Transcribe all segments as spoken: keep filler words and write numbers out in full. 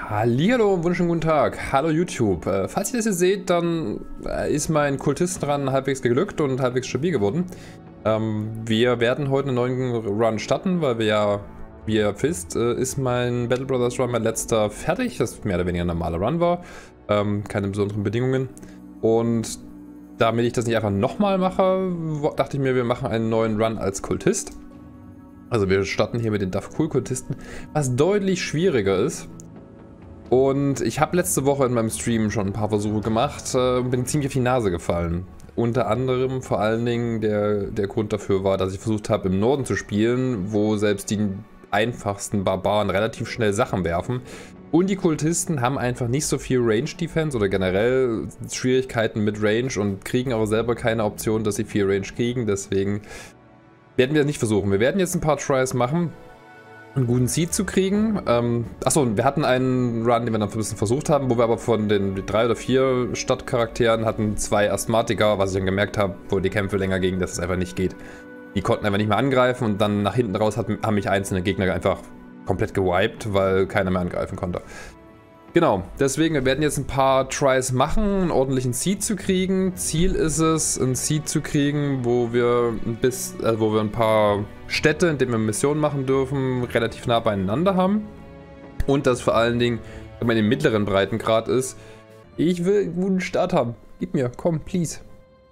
Hallihallo und wunderschönen guten Tag. Hallo YouTube. Äh, falls ihr das hier seht, dann äh, ist mein Kultistenrun halbwegs geglückt und halbwegs stabil geworden. Ähm, wir werden heute einen neuen Run starten, weil wir ja, wie ihr wisst, äh, ist mein Battle Brothers Run, mein letzter, fertig. Das mehr oder weniger ein normaler Run war. Ähm, keine besonderen Bedingungen. Und damit ich das nicht einfach nochmal mache, dachte ich mir, wir machen einen neuen Run als Kultist. Also wir starten hier mit den Dafkul-Kultisten, was deutlich schwieriger ist. Und ich habe letzte Woche in meinem Stream schon ein paar Versuche gemacht und äh, bin ziemlich auf die Nase gefallen. Unter anderem, vor allen Dingen, der, der Grund dafür war, dass ich versucht habe, im Norden zu spielen, wo selbst die einfachsten Barbaren relativ schnell Sachen werfen. Und die Kultisten haben einfach nicht so viel Range-Defense oder generell Schwierigkeiten mit Range und kriegen aber selber keine Option, dass sie viel Range kriegen. Deswegen werden wir das nicht versuchen. Wir werden jetzt ein paar Tries machen, einen guten Seed zu kriegen. Ähm, achso, wir hatten einen Run, den wir dann ein bisschen versucht haben, wo wir aber von den drei oder vier Stadtcharakteren hatten zwei Asthmatiker, was ich dann gemerkt habe, wo die Kämpfe länger gingen, dass es einfach nicht geht. Die konnten einfach nicht mehr angreifen und dann nach hinten raus hat, haben mich einzelne Gegner einfach komplett gewiped, weil keiner mehr angreifen konnte. Genau, deswegen, wir werden jetzt ein paar Tries machen, einen ordentlichen Seed zu kriegen. Ziel ist es, einen Seed zu kriegen, wo wir ein, bisschen, äh, wo wir ein paar Städte, in denen wir Missionen machen dürfen, relativ nah beieinander haben. Und das vor allen Dingen, wenn man im mittleren Breitengrad ist. Ich will einen guten Start haben. Gib mir, komm, please.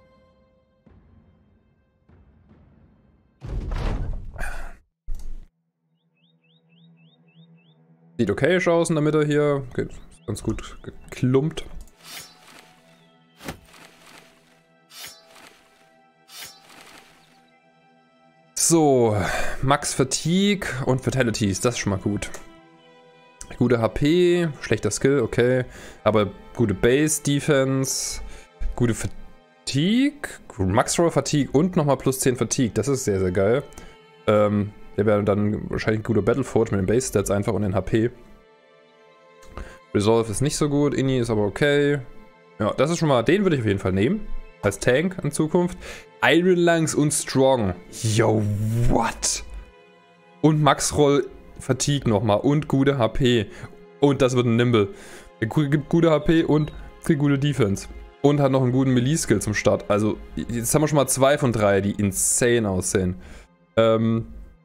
Sieht okay aus in der Mitte hier. Geht ganz gut geklumpt. So, Max Fatigue und Fatalities, das ist schon mal gut. Gute H P, schlechter Skill, okay. Aber gute Base Defense, gute Fatigue, Max Roll Fatigue und nochmal plus zehn Fatigue, das ist sehr, sehr geil. Ähm, Der wäre dann wahrscheinlich ein guter Battleforge mit den Base-Stats einfach und den H P. Resolve ist nicht so gut, Inni ist aber okay. Ja, das ist schon mal, den würde ich auf jeden Fall nehmen. Als Tank in Zukunft. Iron Lungs und Strong. Yo, what? Und Max Roll Fatigue nochmal und gute H P. Und das wird ein Nimble. Er gibt gute H P und kriegt gute Defense. Und hat noch einen guten Melee-Skill zum Start. Also, jetzt haben wir schon mal zwei von drei, die insane aussehen. Ähm...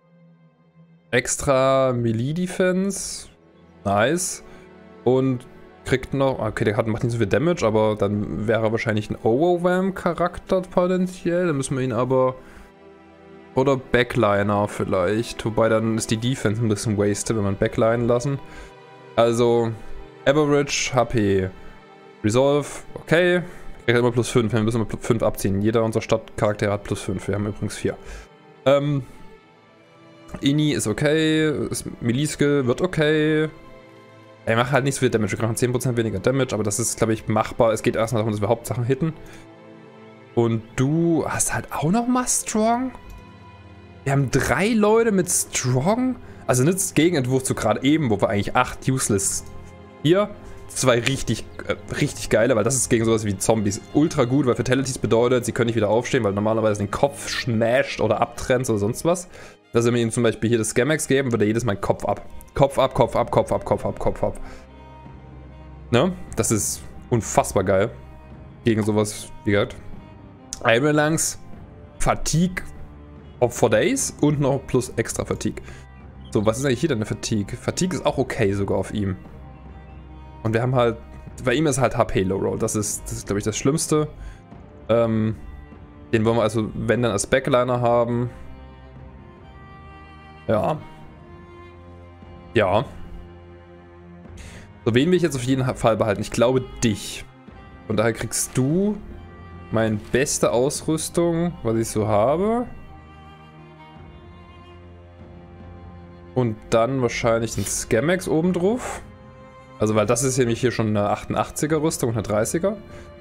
Extra Melee-Defense. Nice. Und kriegt noch... Okay, der hat, macht nicht so viel Damage, aber dann wäre er wahrscheinlich ein Overwhelm-Charakter potenziell. Dann müssen wir ihn aber... Oder Backliner vielleicht. Wobei dann ist die Defense ein bisschen wasted, wenn man Backlinen lassen. Also... Average, H P. Resolve, okay. Kriegt immer plus fünf. Wir müssen immer plus fünf abziehen. Jeder unserer Stadtcharaktere hat plus fünf. Wir haben übrigens vier. Ähm... Inni ist okay, Melee-Skill wird okay. Er macht halt nicht so viel Damage, wir machen zehn Prozent weniger Damage, aber das ist, glaube ich, machbar. Es geht erstmal darum, dass wir Hauptsachen hitten. Und du hast halt auch noch mal Strong? Wir haben drei Leute mit Strong? Also nicht das Gegenentwurf zu gerade eben, wo wir eigentlich acht useless. Hier zwei richtig, äh, richtig geile, weil das ist gegen sowas wie Zombies ultra gut, weil Fatalities bedeutet, sie können nicht wieder aufstehen, weil normalerweise den Kopf smasht oder abtrennt oder sonst was. Dass wir ihm zum Beispiel hier das Scamax geben, wird er jedes Mal Kopf ab. Kopf ab, Kopf ab, Kopf ab, Kopf ab, Kopf ab. Ne? Das ist unfassbar geil. Gegen sowas, wie gesagt. Iron Lungs, Fatigue auf four days und noch plus extra Fatigue. So, was ist eigentlich hier denn eine Fatigue? Fatigue ist auch okay sogar auf ihm. Und wir haben halt, bei ihm ist halt H P Low Roll. Das ist, das ist glaube ich, das Schlimmste. Ähm, den wollen wir also, wenn dann als Backliner haben. Ja. Ja. So, wen will ich jetzt auf jeden Fall behalten? Ich glaube dich. Von daher kriegst du meine beste Ausrüstung, was ich so habe. Und dann wahrscheinlich ein Scamax oben drauf. Also, weil das ist nämlich hier schon eine achtundachtziger Rüstung und eine dreißiger.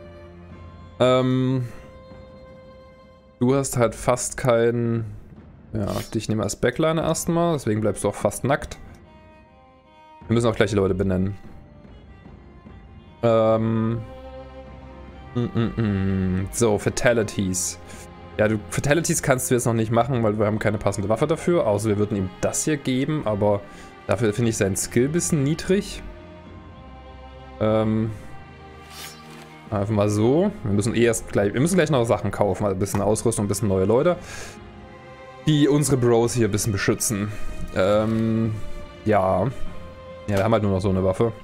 Ähm. Du hast halt fast keinen... Ja, dich nehme als Backliner erstmal, deswegen bleibst du auch fast nackt. Wir müssen auch gleich die Leute benennen. Ähm. Mm, mm, mm. So, Fatalities. Ja, du, Fatalities kannst du jetzt noch nicht machen, weil wir haben keine passende Waffe dafür. Außer wir würden ihm das hier geben, aber dafür finde ich seinen Skill ein bisschen niedrig. Ähm, einfach mal so. Wir müssen eh erst gleich, wir müssen gleich noch Sachen kaufen, also ein bisschen Ausrüstung, ein bisschen neue Leute, die unsere Bros hier ein bisschen beschützen. Ähm, ja. Ja, wir haben halt nur noch so eine Waffe.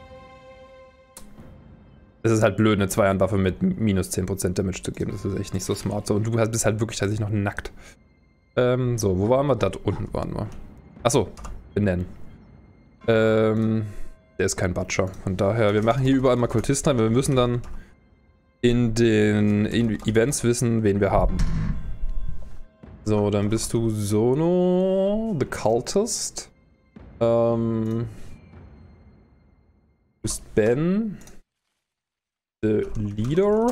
Es ist halt blöd, eine Zweihandwaffe mit minus zehn Prozent Damage zu geben. Das ist echt nicht so smart. So, und du bist halt wirklich tatsächlich noch nackt. Ähm, so, wo waren wir? Da unten waren wir. Achso, benennen. Ähm, der ist kein Butcher. Von daher, wir machen hier überall mal Kultisten rein, weil wir müssen dann in den in Events wissen, wen wir haben. So, dann bist du Sono, the Cultist. Ähm, du bist Ben, the Leader.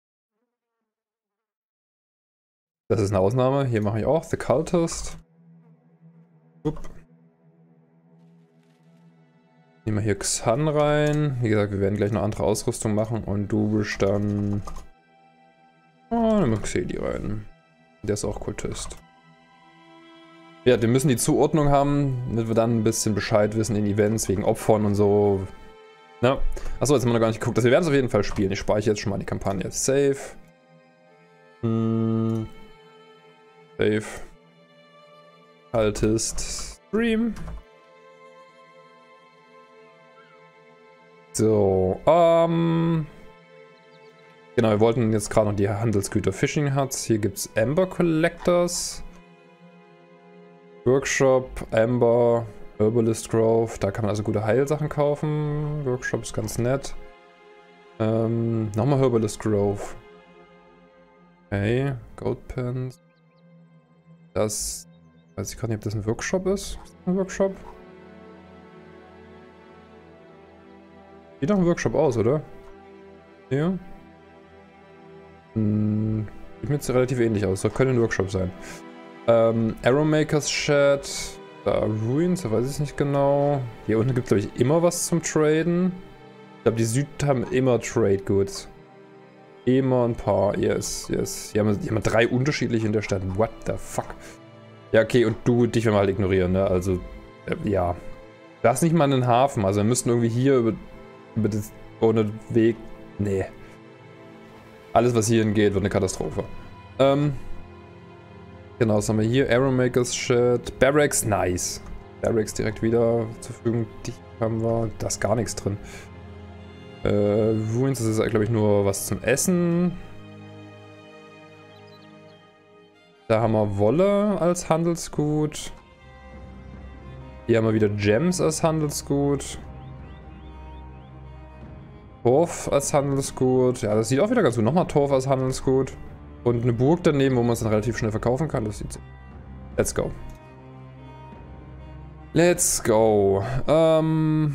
Das ist eine Ausnahme. Hier mache ich auch the Cultist. Upp. Nehmen wir hier Xan rein. Wie gesagt, wir werden gleich noch andere Ausrüstung machen und du bist dann. Oh, nehmen wir Xedi rein. Der ist auch Kultist. Ja, wir müssen die Zuordnung haben, damit wir dann ein bisschen Bescheid wissen in Events, wegen Opfern und so. Na, achso, jetzt haben wir noch gar nicht geguckt. Also wir werden es auf jeden Fall spielen. Ich speichere jetzt schon mal die Kampagne. Save. Hm. Save. Cultist. Stream. So, ähm. Genau, wir wollten jetzt gerade noch die Handelsgüter Fishing Huts. Hier gibt es Amber Collectors. Workshop, Amber, Herbalist Grove. Da kann man also gute Heilsachen kaufen. Workshop ist ganz nett. Ähm, nochmal Herbalist Grove. Okay, Gold Pens. Das. Weiß ich gerade nicht, ob das ein Workshop ist. Ist das ein Workshop? Sieht doch ein Workshop aus, oder? Hier. Hm, sieht mir jetzt relativ ähnlich aus. Das könnte ein Workshop sein. Ähm, Arrowmakers Shed. Da Ruins, da weiß ich es nicht genau. Hier unten gibt es, glaube ich, immer was zum Traden. Ich glaube, die Süd haben immer Trade Goods. Immer ein paar. Yes, yes. Hier haben, wir, hier haben wir drei unterschiedliche in der Stadt. What the fuck? Ja, okay, und du, dich werden wir halt ignorieren, ne? Also, äh, ja. Da ist nicht mal einen Hafen. Also, wir müssten irgendwie hier über. Über das ohne Weg. Nee. Alles, was hierhin geht, wird eine Katastrophe. Ähm. Genau, was haben wir hier? Arrowmakers Shed. Barracks, nice. Barracks direkt wieder zur Verfügung. Die haben wir. Da ist gar nichts drin. Äh, Ruins, das ist, glaube ich, nur was zum Essen. Da haben wir Wolle als Handelsgut. Hier haben wir wieder Gems als Handelsgut. Torf als Handelsgut. Ja, das sieht auch wieder ganz gut. Nochmal Torf als Handelsgut. Und eine Burg daneben, wo man es dann relativ schnell verkaufen kann. Das sieht. Let's go. Let's go. Ähm.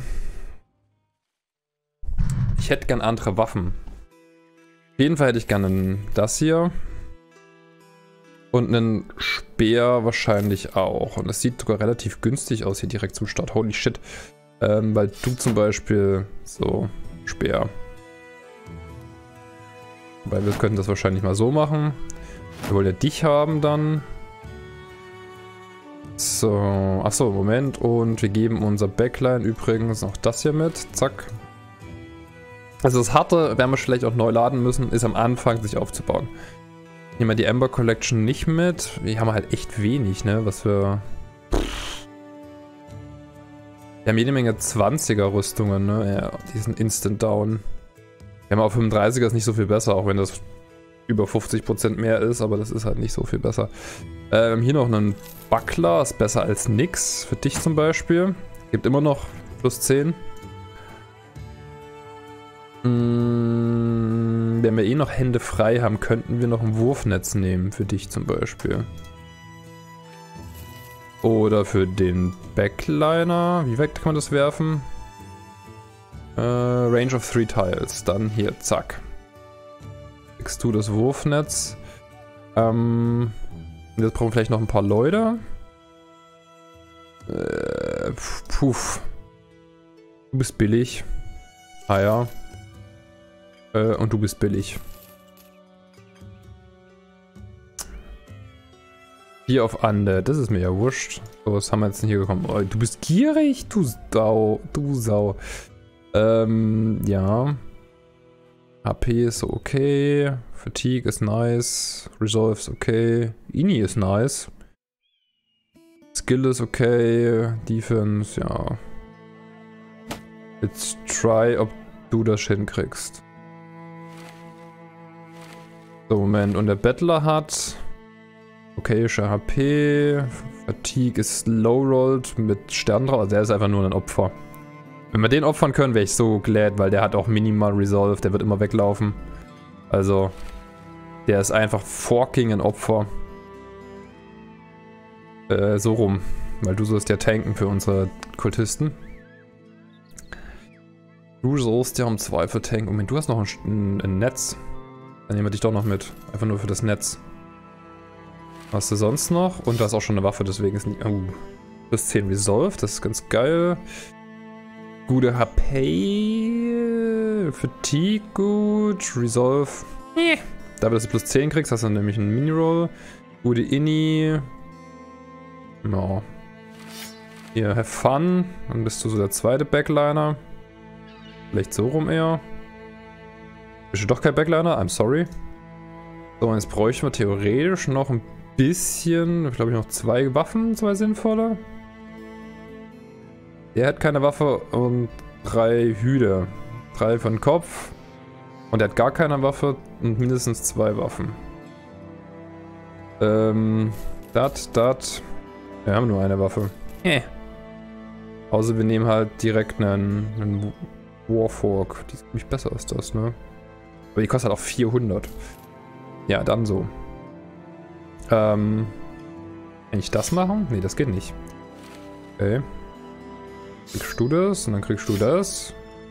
Ich hätte gern andere Waffen. Auf jeden Fall hätte ich gerne das hier. Und einen Speer wahrscheinlich auch. Und das sieht sogar relativ günstig aus hier direkt zum Start. Holy shit. Ähm, weil du zum Beispiel so. Speer. Weil wir könnten das wahrscheinlich mal so machen. Wir wollen ja dich haben dann. So, achso, Moment. Und wir geben unser Backline übrigens noch das hier mit. Zack. Also das Harte, werden wir vielleicht auch neu laden müssen, ist am Anfang sich aufzubauen. Nehmen wir die Amber Collection nicht mit. Wir haben halt echt wenig, ne? Was wir... Wir haben jede Menge zwanziger Rüstungen, ne? Ja, die sind instant down. Wir haben auch fünfunddreißiger, ist nicht so viel besser, auch wenn das über fünfzig Prozent mehr ist, aber das ist halt nicht so viel besser. Äh, wir haben hier noch einen Buckler, ist besser als nix. Für dich zum Beispiel. Gibt immer noch plus zehn. Hm, wenn wir eh noch Hände frei haben, könnten wir noch ein Wurfnetz nehmen, für dich zum Beispiel. Oder für den Backliner. Wie weit kann man das werfen? Äh, Range of three Tiles. Dann hier, zack. Kriegst du das Wurfnetz. Ähm, jetzt brauchen wir vielleicht noch ein paar Leute. Äh, puff. Du bist billig. Ah ja. Äh, und du bist billig. Hier auf Ande, das ist mir ja wurscht. So, was haben wir jetzt denn hier gekommen? Oh, du bist gierig, du Sau, du Sau. Ähm, ja. H P ist so okay. Fatigue ist nice. Resolve ist okay. Ini ist nice. Skill ist okay. Defense, ja. Let's try, ob du das hinkriegst. So, Moment. Und der Battler hat okayische H P. Fatigue ist low-rolled mit Stern drauf. Also der ist einfach nur ein Opfer. Wenn wir den opfern können, wäre ich so glad, weil der hat auch minimal Resolve. Der wird immer weglaufen. Also, der ist einfach fucking ein Opfer. Äh, so rum. Weil du sollst ja tanken für unsere Kultisten. Du sollst ja im Zweifel tanken. Moment, du hast noch ein, ein Netz. Dann nehmen wir dich doch noch mit. Einfach nur für das Netz. Was hast du sonst noch? Und du hast auch schon eine Waffe, deswegen ist nicht... Oh. Plus zehn Resolve, das ist ganz geil. Gute H P. Fatigue gut. Resolve. Eh. Dafür, dass du plus zehn kriegst, hast du nämlich einen Mini-Roll. Gute Inni. Ja. Hier, have fun. Dann bist du so der zweite Backliner. Vielleicht so rum eher. Bist du doch kein Backliner? I'm sorry. So, und jetzt bräuchten wir theoretisch noch ein bisschen, glaube ich, noch zwei Waffen, zwei sinnvolle. Der hat keine Waffe und drei Hüte. Drei für den Kopf. Und der hat gar keine Waffe und mindestens zwei Waffen. Ähm, dat, dat. Wir haben nur eine Waffe. Eh. Außer wir nehmen halt direkt einen, einen Warfork. Die ist nämlich besser als das, ne? Aber die kostet halt auch vierhundert. Ja, dann so. Ähm. Kann ich das machen? Ne, das geht nicht. Okay. Kriegst du das und dann kriegst du das.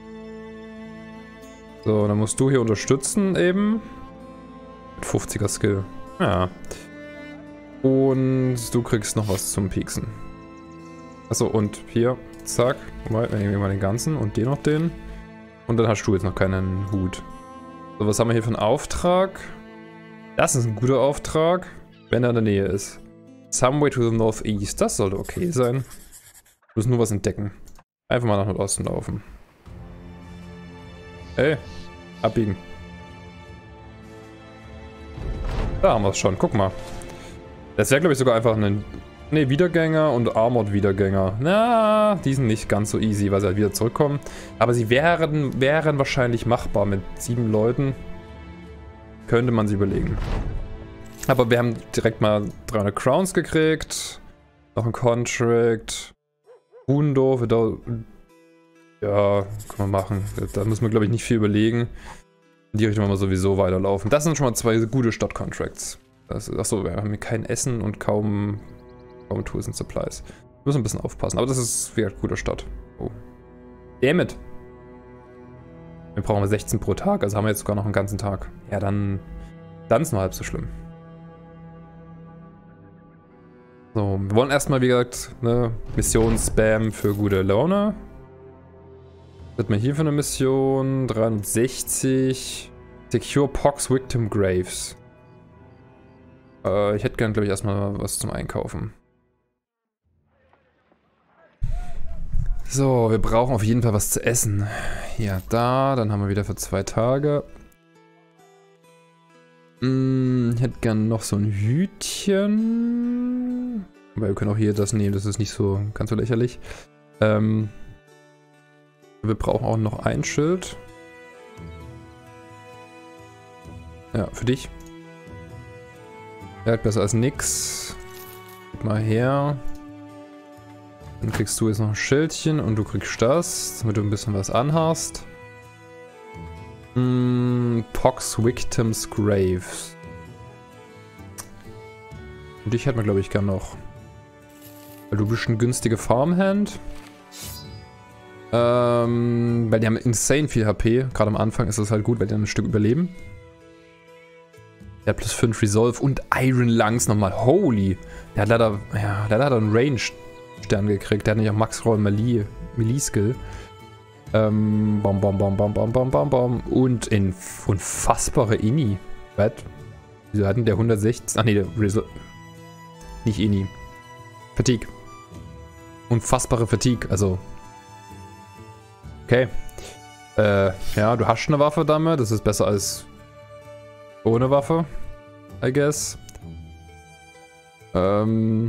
So, dann musst du hier unterstützen eben. Mit fünfziger Skill. Ja. Und du kriegst noch was zum Pieksen. Achso, und hier, zack. Mal, dann nehmen wir mal den ganzen und den noch den. Und dann hast du jetzt noch keinen Hut. So, was haben wir hier für einen Auftrag? Das ist ein guter Auftrag, wenn er in der Nähe ist. Someway to the northeast. Das sollte okay sein. Wir müssen nur was entdecken. Einfach mal nach Nordosten laufen. Hey, abbiegen. Da haben wir es schon. Guck mal. Das wäre, glaube ich, sogar einfach ein... Ne, Wiedergänger und Armored Wiedergänger. Na, die sind nicht ganz so easy, weil sie halt wieder zurückkommen. Aber sie wären, wären wahrscheinlich machbar mit sieben Leuten. Könnte man sie überlegen. Aber wir haben direkt mal dreihundert Crowns gekriegt. Noch ein Contract. Hundo, da, ja, kann man machen. Da müssen wir, glaube ich, nicht viel überlegen. In die Richtung wollen wir sowieso weiterlaufen. Das sind schon mal zwei gute Stadt-Contracts. Achso, wir haben hier kein Essen und kaum, kaum Tools and Supplies. Wir müssen ein bisschen aufpassen, aber das ist wieder eine gute Stadt. Oh. Dammit! Wir brauchen sechzehn pro Tag, also haben wir jetzt sogar noch einen ganzen Tag. Ja, dann, dann ist es noch halb so schlimm. So, wir wollen erstmal, wie gesagt, eine Mission Spam für gute Laune. Was hat man hier für eine Mission? dreihundertsechzig. Secure Pox Victim Graves. Äh, ich hätte gern, glaube ich, erstmal was zum Einkaufen. So, wir brauchen auf jeden Fall was zu essen. Ja, da, dann haben wir wieder für zwei Tage. Hm, ich hätte gern noch so ein Hütchen. Aber wir können auch hier das nehmen, das ist nicht so ganz so lächerlich. Ähm, wir brauchen auch noch ein Schild. Ja, für dich. Er hat besser als nix. Gib mal her. Dann kriegst du jetzt noch ein Schildchen und du kriegst das, damit du ein bisschen was anhast. Mm, Pox Victims Graves. Und dich hätten wir, glaube ich, gern noch. Weil du bist eine günstige Farmhand. Ähm, weil die haben insane viel H P. Gerade am Anfang ist das halt gut, weil die dann ein Stück überleben. Der hat plus fünf Resolve und Iron Lungs nochmal. Holy! Der hat leider, ja, der hat leider einen Range-Stern gekriegt. Der hat nicht auch Max Roll Melee, Melee-Skill. Ähm, bam, bam, bam, bam, bam, bam, bam, bam. Und in unfassbare Ini. Was? Wieso hatten der hundertsechzehn? Ach nee, der Resolve. Nicht Ini. Fatigue. Unfassbare Fatigue, also. Okay. Äh, ja, du hast eine Waffe damit. Das ist besser als ohne Waffe, I guess. Ähm...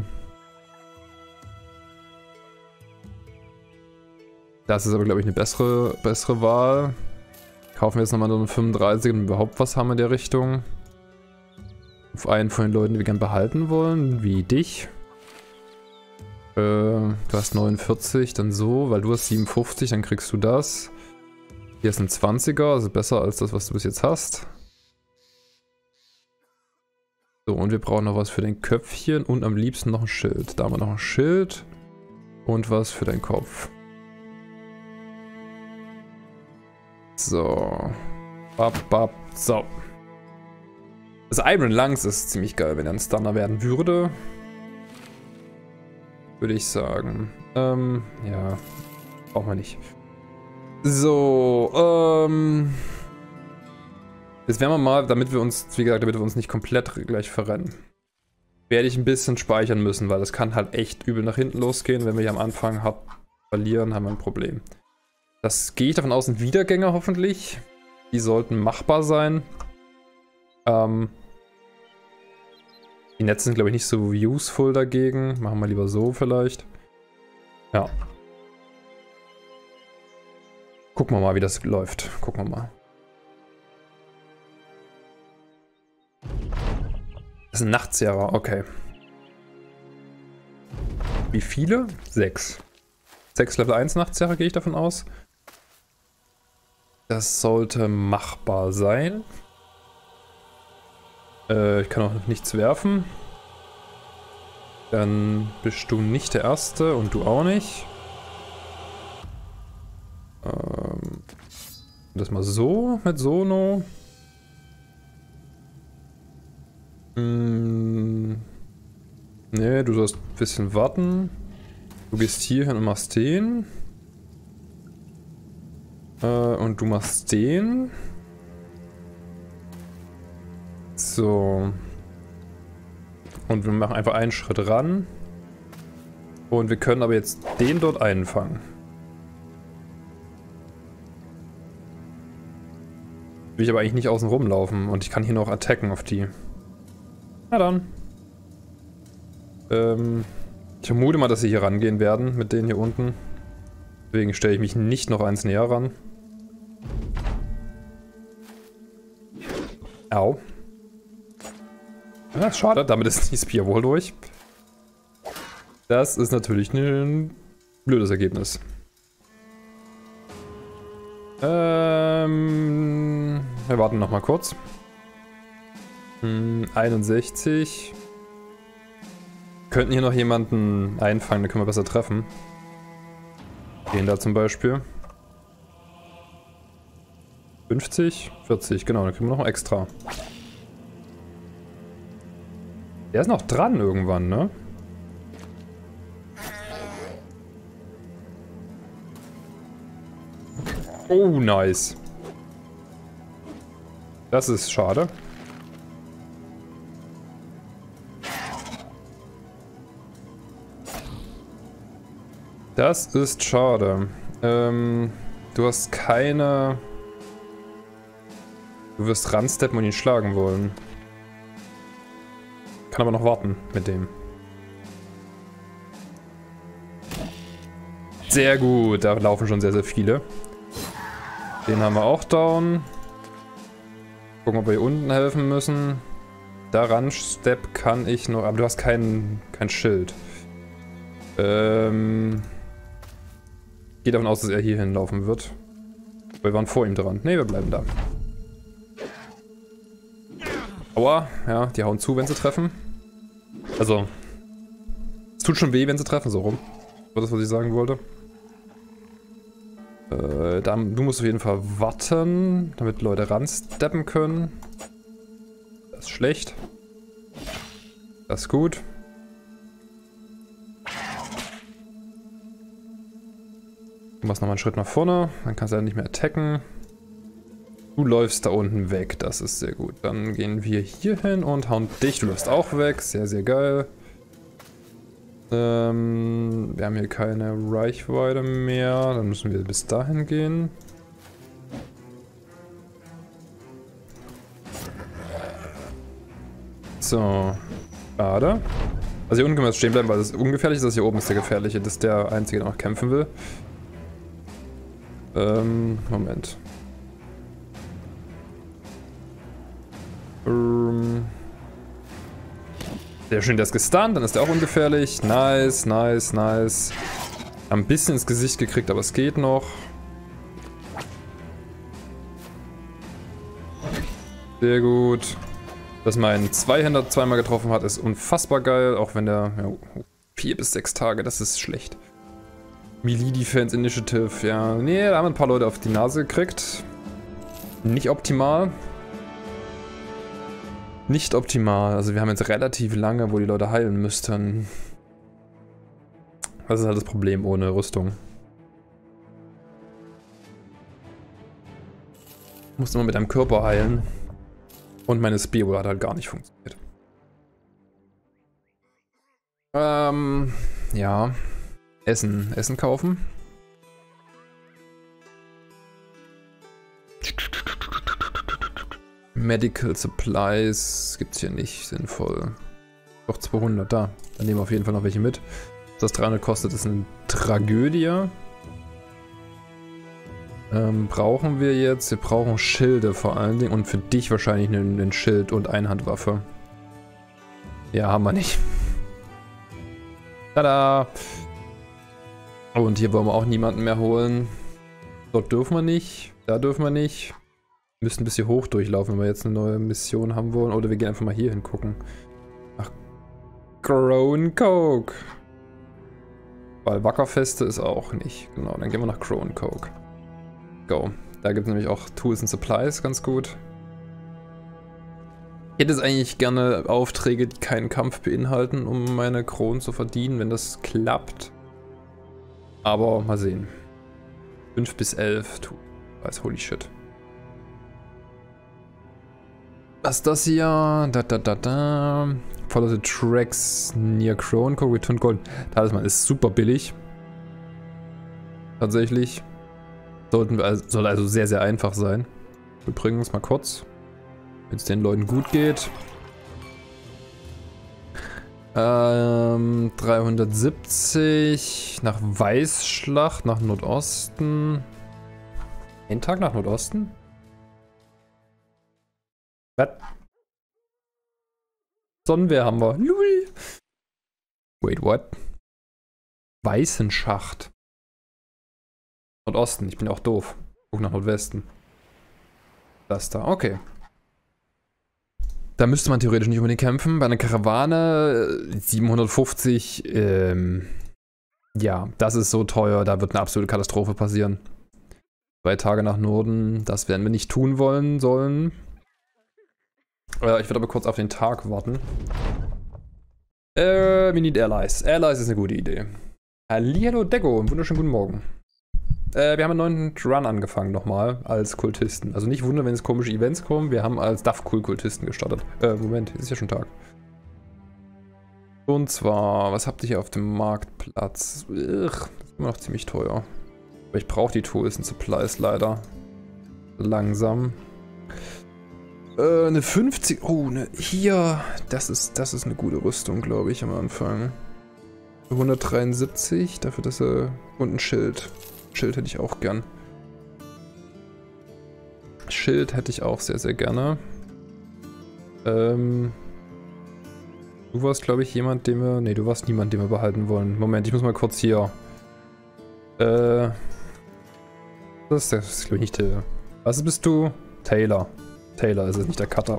Das ist aber, glaube ich, eine bessere, bessere Wahl. Kaufen wir jetzt nochmal so eine fünfunddreißig und überhaupt was haben in der Richtung. Auf einen von den Leuten, die wir gerne behalten wollen, wie dich. Äh, du hast neunundvierzig, dann so, weil du hast siebenundfünfzig, dann kriegst du das. Hier ist ein zwanziger, also besser als das, was du bis jetzt hast. So, und wir brauchen noch was für dein Köpfchen und am liebsten noch ein Schild. Da haben wir noch ein Schild und was für deinen Kopf. So. Bap, bap, so. Das Iron Lungs ist ziemlich geil, wenn er ein Stunner werden würde. Würde ich sagen. Ähm, ja. Brauchen wir nicht. So, ähm. Jetzt werden wir mal, damit wir uns, wie gesagt, damit wir uns nicht komplett gleich verrennen, werde ich ein bisschen speichern müssen, weil das kann halt echt übel nach hinten losgehen. Wenn wir hier am Anfang hart verlieren, haben wir ein Problem. Das gehe ich davon aus, sind Wiedergänger hoffentlich. Die sollten machbar sein. Ähm, die Netze sind, glaube ich, nicht so useful dagegen. Machen wir lieber so vielleicht. Ja. Gucken wir mal, wie das läuft. Gucken wir mal. Das ist ein Nachtzehrer, okay. Wie viele? Sechs. Sechs Level eins Nachtzehrer gehe ich davon aus. Das sollte machbar sein. Äh, ich kann auch nichts werfen. Dann bist du nicht der Erste und du auch nicht. Ähm, das mal so mit Sono. Hm, nee, du sollst ein bisschen warten. Du gehst hier hin und machst den. Äh, und du machst den. So. Und wir machen einfach einen Schritt ran. Und wir können aber jetzt den dort einfangen. Will ich aber eigentlich nicht außen rumlaufen. Und ich kann hier noch attacken auf die. Na dann. Ähm, ich vermute mal, dass sie hier rangehen werden mit denen hier unten. Deswegen stelle ich mich nicht noch eins näher ran. Au. Ja, schade, damit ist die Spear wohl durch. Das ist natürlich ein blödes Ergebnis. Ähm, wir warten noch mal kurz. Hm, einundsechzig. Könnten hier noch jemanden einfangen, dann können wir besser treffen. Den da zum Beispiel. fünfzig, vierzig, genau, dann kriegen wir noch ein extra. Der ist noch dran irgendwann, ne? Oh, nice. Das ist schade. Das ist schade. Ähm, du hast keine... Du wirst ransteppen und ihn schlagen wollen. Kann aber noch warten mit dem. Sehr gut, da laufen schon sehr, sehr viele. Den haben wir auch down. Gucken, ob wir hier unten helfen müssen. Daran Step kann ich noch, aber du hast kein, kein Schild. Ähm... Ich gehe davon aus, dass er hier hinlaufen wird. Wir waren vor ihm dran. Ne, wir bleiben da. Aua, ja, die hauen zu, wenn sie treffen. Also, es tut schon weh, wenn sie treffen, so rum. Das war das, was ich sagen wollte. Äh, dann, du musst auf jeden Fall warten, damit Leute ransteppen können. Das ist schlecht. Das ist gut. Du machst nochmal einen Schritt nach vorne, dann kannst du ja nicht mehr attacken. Du läufst da unten weg, das ist sehr gut. Dann gehen wir hier hin und hauen dich. Du läufst auch weg, sehr, sehr geil. Ähm, wir haben hier keine Reichweite mehr, dann müssen wir bis dahin gehen. So. Schade. Also hier unten können wir jetzt stehen bleiben, weil das ungefährlich ist. Das hier oben ist der gefährliche. Das ist der Einzige, der noch kämpfen will. Ähm, Moment. Ähm. Sehr schön, der ist gestunt, dann ist der auch ungefährlich. Nice, nice, nice. Ein bisschen ins Gesicht gekriegt, aber es geht noch. Sehr gut. Dass mein Zweihänder zweimal getroffen hat, ist unfassbar geil. Auch wenn der... Ja, vier bis sechs Tage, das ist schlecht. Melee Defense Initiative, ja. Nee, da haben ein paar Leute auf die Nase gekriegt. Nicht optimal. Nicht optimal. Also wir haben jetzt relativ lange, wo die Leute heilen müssten. Das ist halt das Problem ohne Rüstung. Ich musste immer mit einem Körper heilen. Und meine Spear hat halt gar nicht funktioniert. Ähm, ja. Essen. Essen kaufen. Medical Supplies gibt's hier nicht sinnvoll. Doch zweihundert, da. Dann nehmen wir auf jeden Fall noch welche mit. Das dreihundert kostet, ist eine Tragödie. Ähm, brauchen wir jetzt? Wir brauchen Schilde vor allen Dingen und für dich wahrscheinlich einen, einen Schild und Einhandwaffe. Ja, haben wir nicht. Tada! Und hier wollen wir auch niemanden mehr holen. Dort dürfen wir nicht. Da dürfen wir nicht. Wir müssen ein bisschen hoch durchlaufen, wenn wir jetzt eine neue Mission haben wollen. Oder wir gehen einfach mal hier hingucken. Ach, Crown Coke. Weil Wackerfeste ist auch nicht. Genau, dann gehen wir nach Crown Coke. Go. Da gibt es nämlich auch Tools and Supplies, ganz gut. Ich hätte jetzt eigentlich gerne Aufträge, die keinen Kampf beinhalten, um meine Kronen zu verdienen, wenn das klappt. Aber mal sehen. fünf bis elf Tools. Holy shit. Was ist das hier? Da, da, da, da. Follow the tracks near Crown Coke, Return Gold. Talisman ist super billig. Tatsächlich. Sollten wir also, soll also sehr, sehr einfach sein. Wir bringen uns mal kurz, wenn es den Leuten gut geht. Ähm, dreihundertsiebzig nach Weißschlacht, nach Nordosten. Einen Tag nach Nordosten? Was? Sonnenwehr haben wir. Lul. Wait, what? Weißenschacht. Nordosten, ich bin ja auch doof. Guck nach Nordwesten. Das da, okay. Da müsste man theoretisch nicht unbedingt kämpfen. Bei einer Karawane siebenhundertfünfzig, ähm, ja, das ist so teuer, da wird eine absolute Katastrophe passieren. Zwei Tage nach Norden, das werden wir nicht tun wollen sollen. Äh, ich werde aber kurz auf den Tag warten. Äh, we need Allies. Allies ist eine gute Idee. Hallihallo Dego, einen wunderschönen guten Morgen. Äh, wir haben einen neuen Run angefangen nochmal, als Kultisten. Also nicht wundern, wenn es komische Events kommen, wir haben als Duff-Cool-Kultisten gestartet. Äh, Moment, ist ja schon Tag. Und zwar, was habt ihr hier auf dem Marktplatz? Ugh, das ist immer noch ziemlich teuer. Aber ich brauche die Tools und Supplies leider. Langsam. Äh, eine fünfzig. Oh, ne, hier. Das ist, das ist eine gute Rüstung, glaube ich, am Anfang. hundertdreiundsiebzig, dafür, dass er. Und ein Schild. Schild hätte ich auch gern. Schild hätte ich auch sehr, sehr gerne. Ähm. Du warst, glaube ich, jemand, den wir. Ne, du warst niemand, den wir behalten wollen. Moment, ich muss mal kurz hier. Äh. Das ist, das ist glaube ich, nicht der. Was bist du? Taylor. Taylor ist es, nicht der Cutter.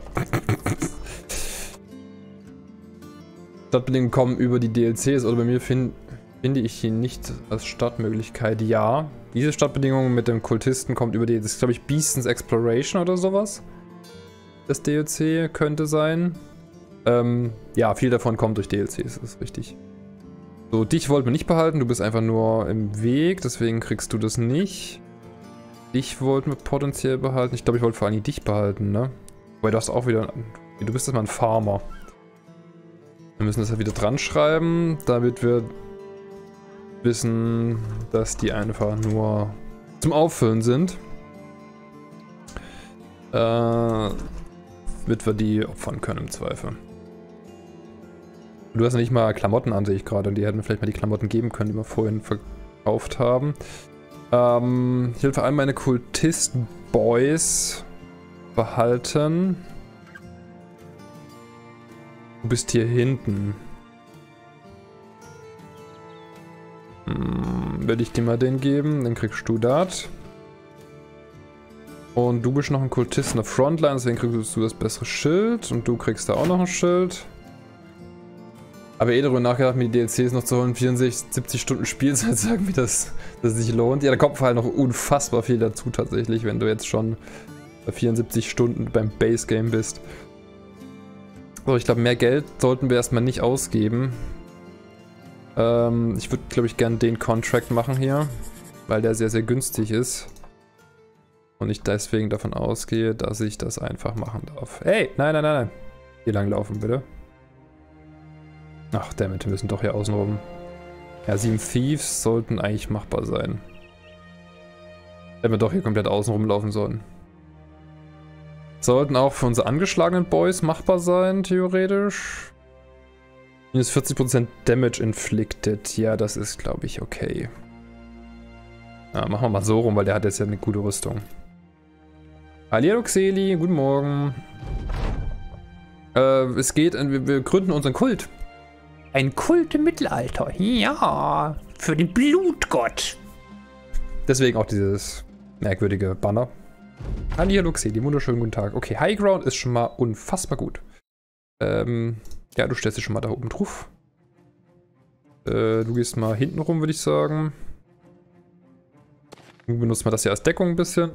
Stadtbedingungen kommen über die D L Cs oder bei mir find, finde ich ihn nicht als Startmöglichkeit. Ja, diese Startbedingungen mit dem Kultisten kommt über die, das ist glaube ich Beastens Exploration oder sowas. Das D L C könnte sein. Ähm, ja, viel davon kommt durch D L Cs, das ist richtig. So, dich wollten wir nicht behalten, du bist einfach nur im Weg, deswegen kriegst du das nicht. Dich wollten wir potenziell behalten. Ich glaube, ich wollte vor allem dich behalten, ne? Weil du hast auch wieder... Du bist erstmal ein Farmer. Wir müssen das ja wieder dran schreiben, damit wir wissen, dass die einfach nur zum Auffüllen sind. Äh, damit wir die opfern können im Zweifel. Du hast ja nicht mal Klamotten an, sehe ich gerade. Und die hätten vielleicht mal die Klamotten geben können, die wir vorhin verkauft haben. Ähm, ich will vor allem meine Kultist-Boys behalten. Du bist hier hinten. Hm, würde ich dir mal den geben, dann kriegst du das. Und du bist noch ein Kultist in der Frontline, deswegen kriegst du das bessere Schild. Und du kriegst da auch noch ein Schild. Aber eh darüber nachgedacht, mir die D L Cs noch zu holen. vierundsechzig, siebzig Stunden Spielzeit, sagen wir, dass das sich lohnt. Ja, da kommt halt noch unfassbar viel dazu tatsächlich, wenn du jetzt schon bei vierundsiebzig Stunden beim Base Game bist. So, ich glaube, mehr Geld sollten wir erstmal nicht ausgeben. Ähm, ich würde, glaube ich, gerne den Contract machen hier, weil der sehr, sehr günstig ist. Und ich deswegen davon ausgehe, dass ich das einfach machen darf. Hey, nein, nein, nein, nein. Hier lang laufen, bitte. Ach, damit, wir müssen doch hier außen rum. Ja, sieben Thieves sollten eigentlich machbar sein. Wenn wir doch hier komplett außen rumlaufen sollen. Sollten auch für unsere angeschlagenen Boys machbar sein, theoretisch. Minus vierzig Prozent Damage inflicted. Ja, das ist, glaube ich, okay. Ja, machen wir mal so rum, weil der hat jetzt ja eine gute Rüstung. Hallihallo Xeli, guten Morgen. Äh, es geht, wir, wir gründen unseren Kult. Ein Kult im Mittelalter, ja, für den Blutgott. Deswegen auch dieses merkwürdige Banner. Hallihallo Xeli, wunderschönen guten Tag. Okay, High Ground ist schon mal unfassbar gut. Ähm, ja, du stellst dich schon mal da oben drauf. Äh, du gehst mal hinten rum, würde ich sagen. Du benutzt mal das hier als Deckung ein bisschen.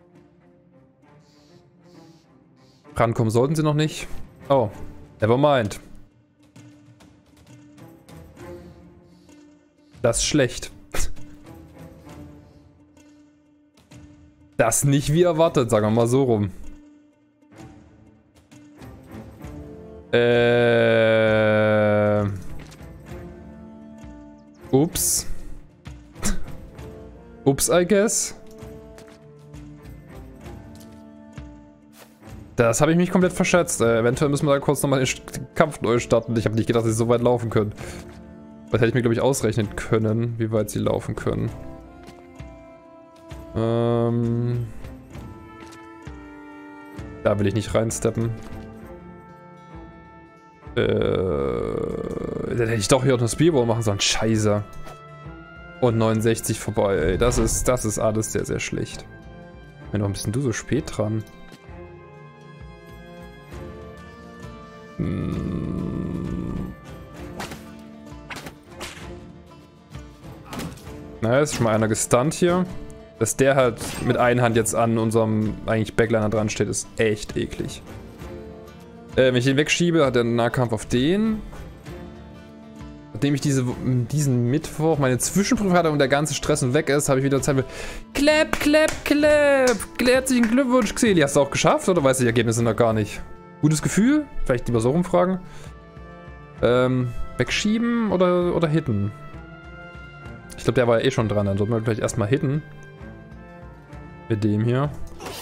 Rankommen sollten sie noch nicht. Oh, never mind. Das ist schlecht. Das nicht wie erwartet, sagen wir mal so rum. Äh. Ups. Ups, I guess. Das habe ich mich komplett verschätzt. Äh, eventuell müssen wir da kurz nochmal den Kampf neu starten. Ich habe nicht gedacht, dass sie so weit laufen können. Das hätte ich mir, glaube ich, ausrechnen können, wie weit sie laufen können. Ähm. Da will ich nicht reinsteppen. Äh. Dann hätte ich doch hier auch eine Speedball machen sollen. Scheiße. Und neunundsechzig vorbei, ey. Das ist, das ist alles sehr, sehr schlecht. Warum bist denn du so spät dran? Hm. Na, ist schon mal einer gestunt hier. Dass der halt mit einer Hand jetzt an unserem eigentlich Backliner dran steht, ist echt eklig. Äh, wenn ich den wegschiebe, hat er einen Nahkampf auf den. Nachdem ich diese, diesen Mittwoch meine Zwischenprüfung hatte und der ganze Stress weg ist, habe ich wieder Zeit für Clap, Clap, Clap. Herzlichen Glückwunsch, Xeli. Hast du auch geschafft oder weißt du die Ergebnisse noch gar nicht? Gutes Gefühl? Vielleicht lieber so rumfragen. Ähm, wegschieben oder, oder hitten? Ich glaube, der war ja eh schon dran. Dann sollten wir gleich erstmal hitten. Mit dem hier.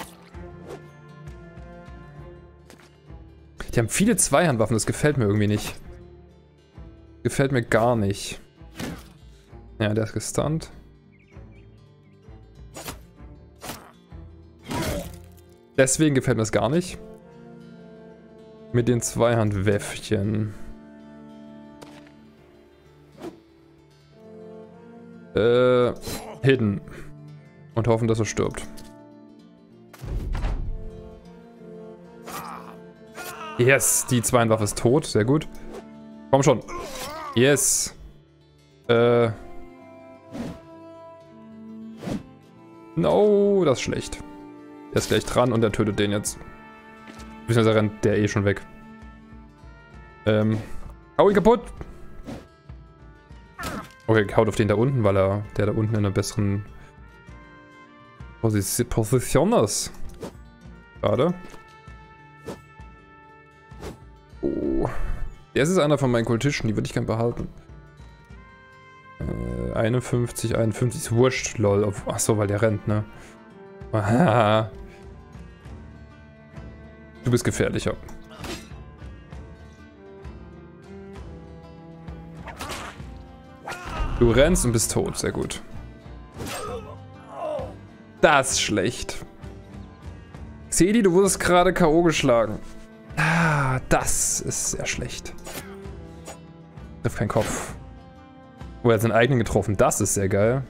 Die haben viele Zweihandwaffen, das gefällt mir irgendwie nicht. Gefällt mir gar nicht. Ja, der ist gestunt. Deswegen gefällt mir das gar nicht. Mit den Zweihandwäffchen. Äh, hidden. Und hoffen, dass er stirbt. Yes, die Zweihandwaffe ist tot. Sehr gut. Komm schon. Yes. Äh. No, das ist schlecht. Der ist gleich dran und der tötet den jetzt. Beziehungsweise rennt der eh schon weg. Ähm. Hau ihn kaputt! Okay, haut auf den da unten, weil er der da unten in einer besseren Posi Position ist. Schade. Oh. Der ist einer von meinen Kultischen, die würde ich gern behalten. Äh, einundfünfzig, einundfünfzig ist wurscht, lol. Achso, weil der rennt, ne? Aha. Du bist gefährlicher. Du rennst und bist tot. Sehr gut. Das ist schlecht. Xedi, du wurdest gerade K O geschlagen. Ah, das ist sehr schlecht. Trifft keinen Kopf. Oh, er hat seinen eigenen getroffen. Das ist sehr geil.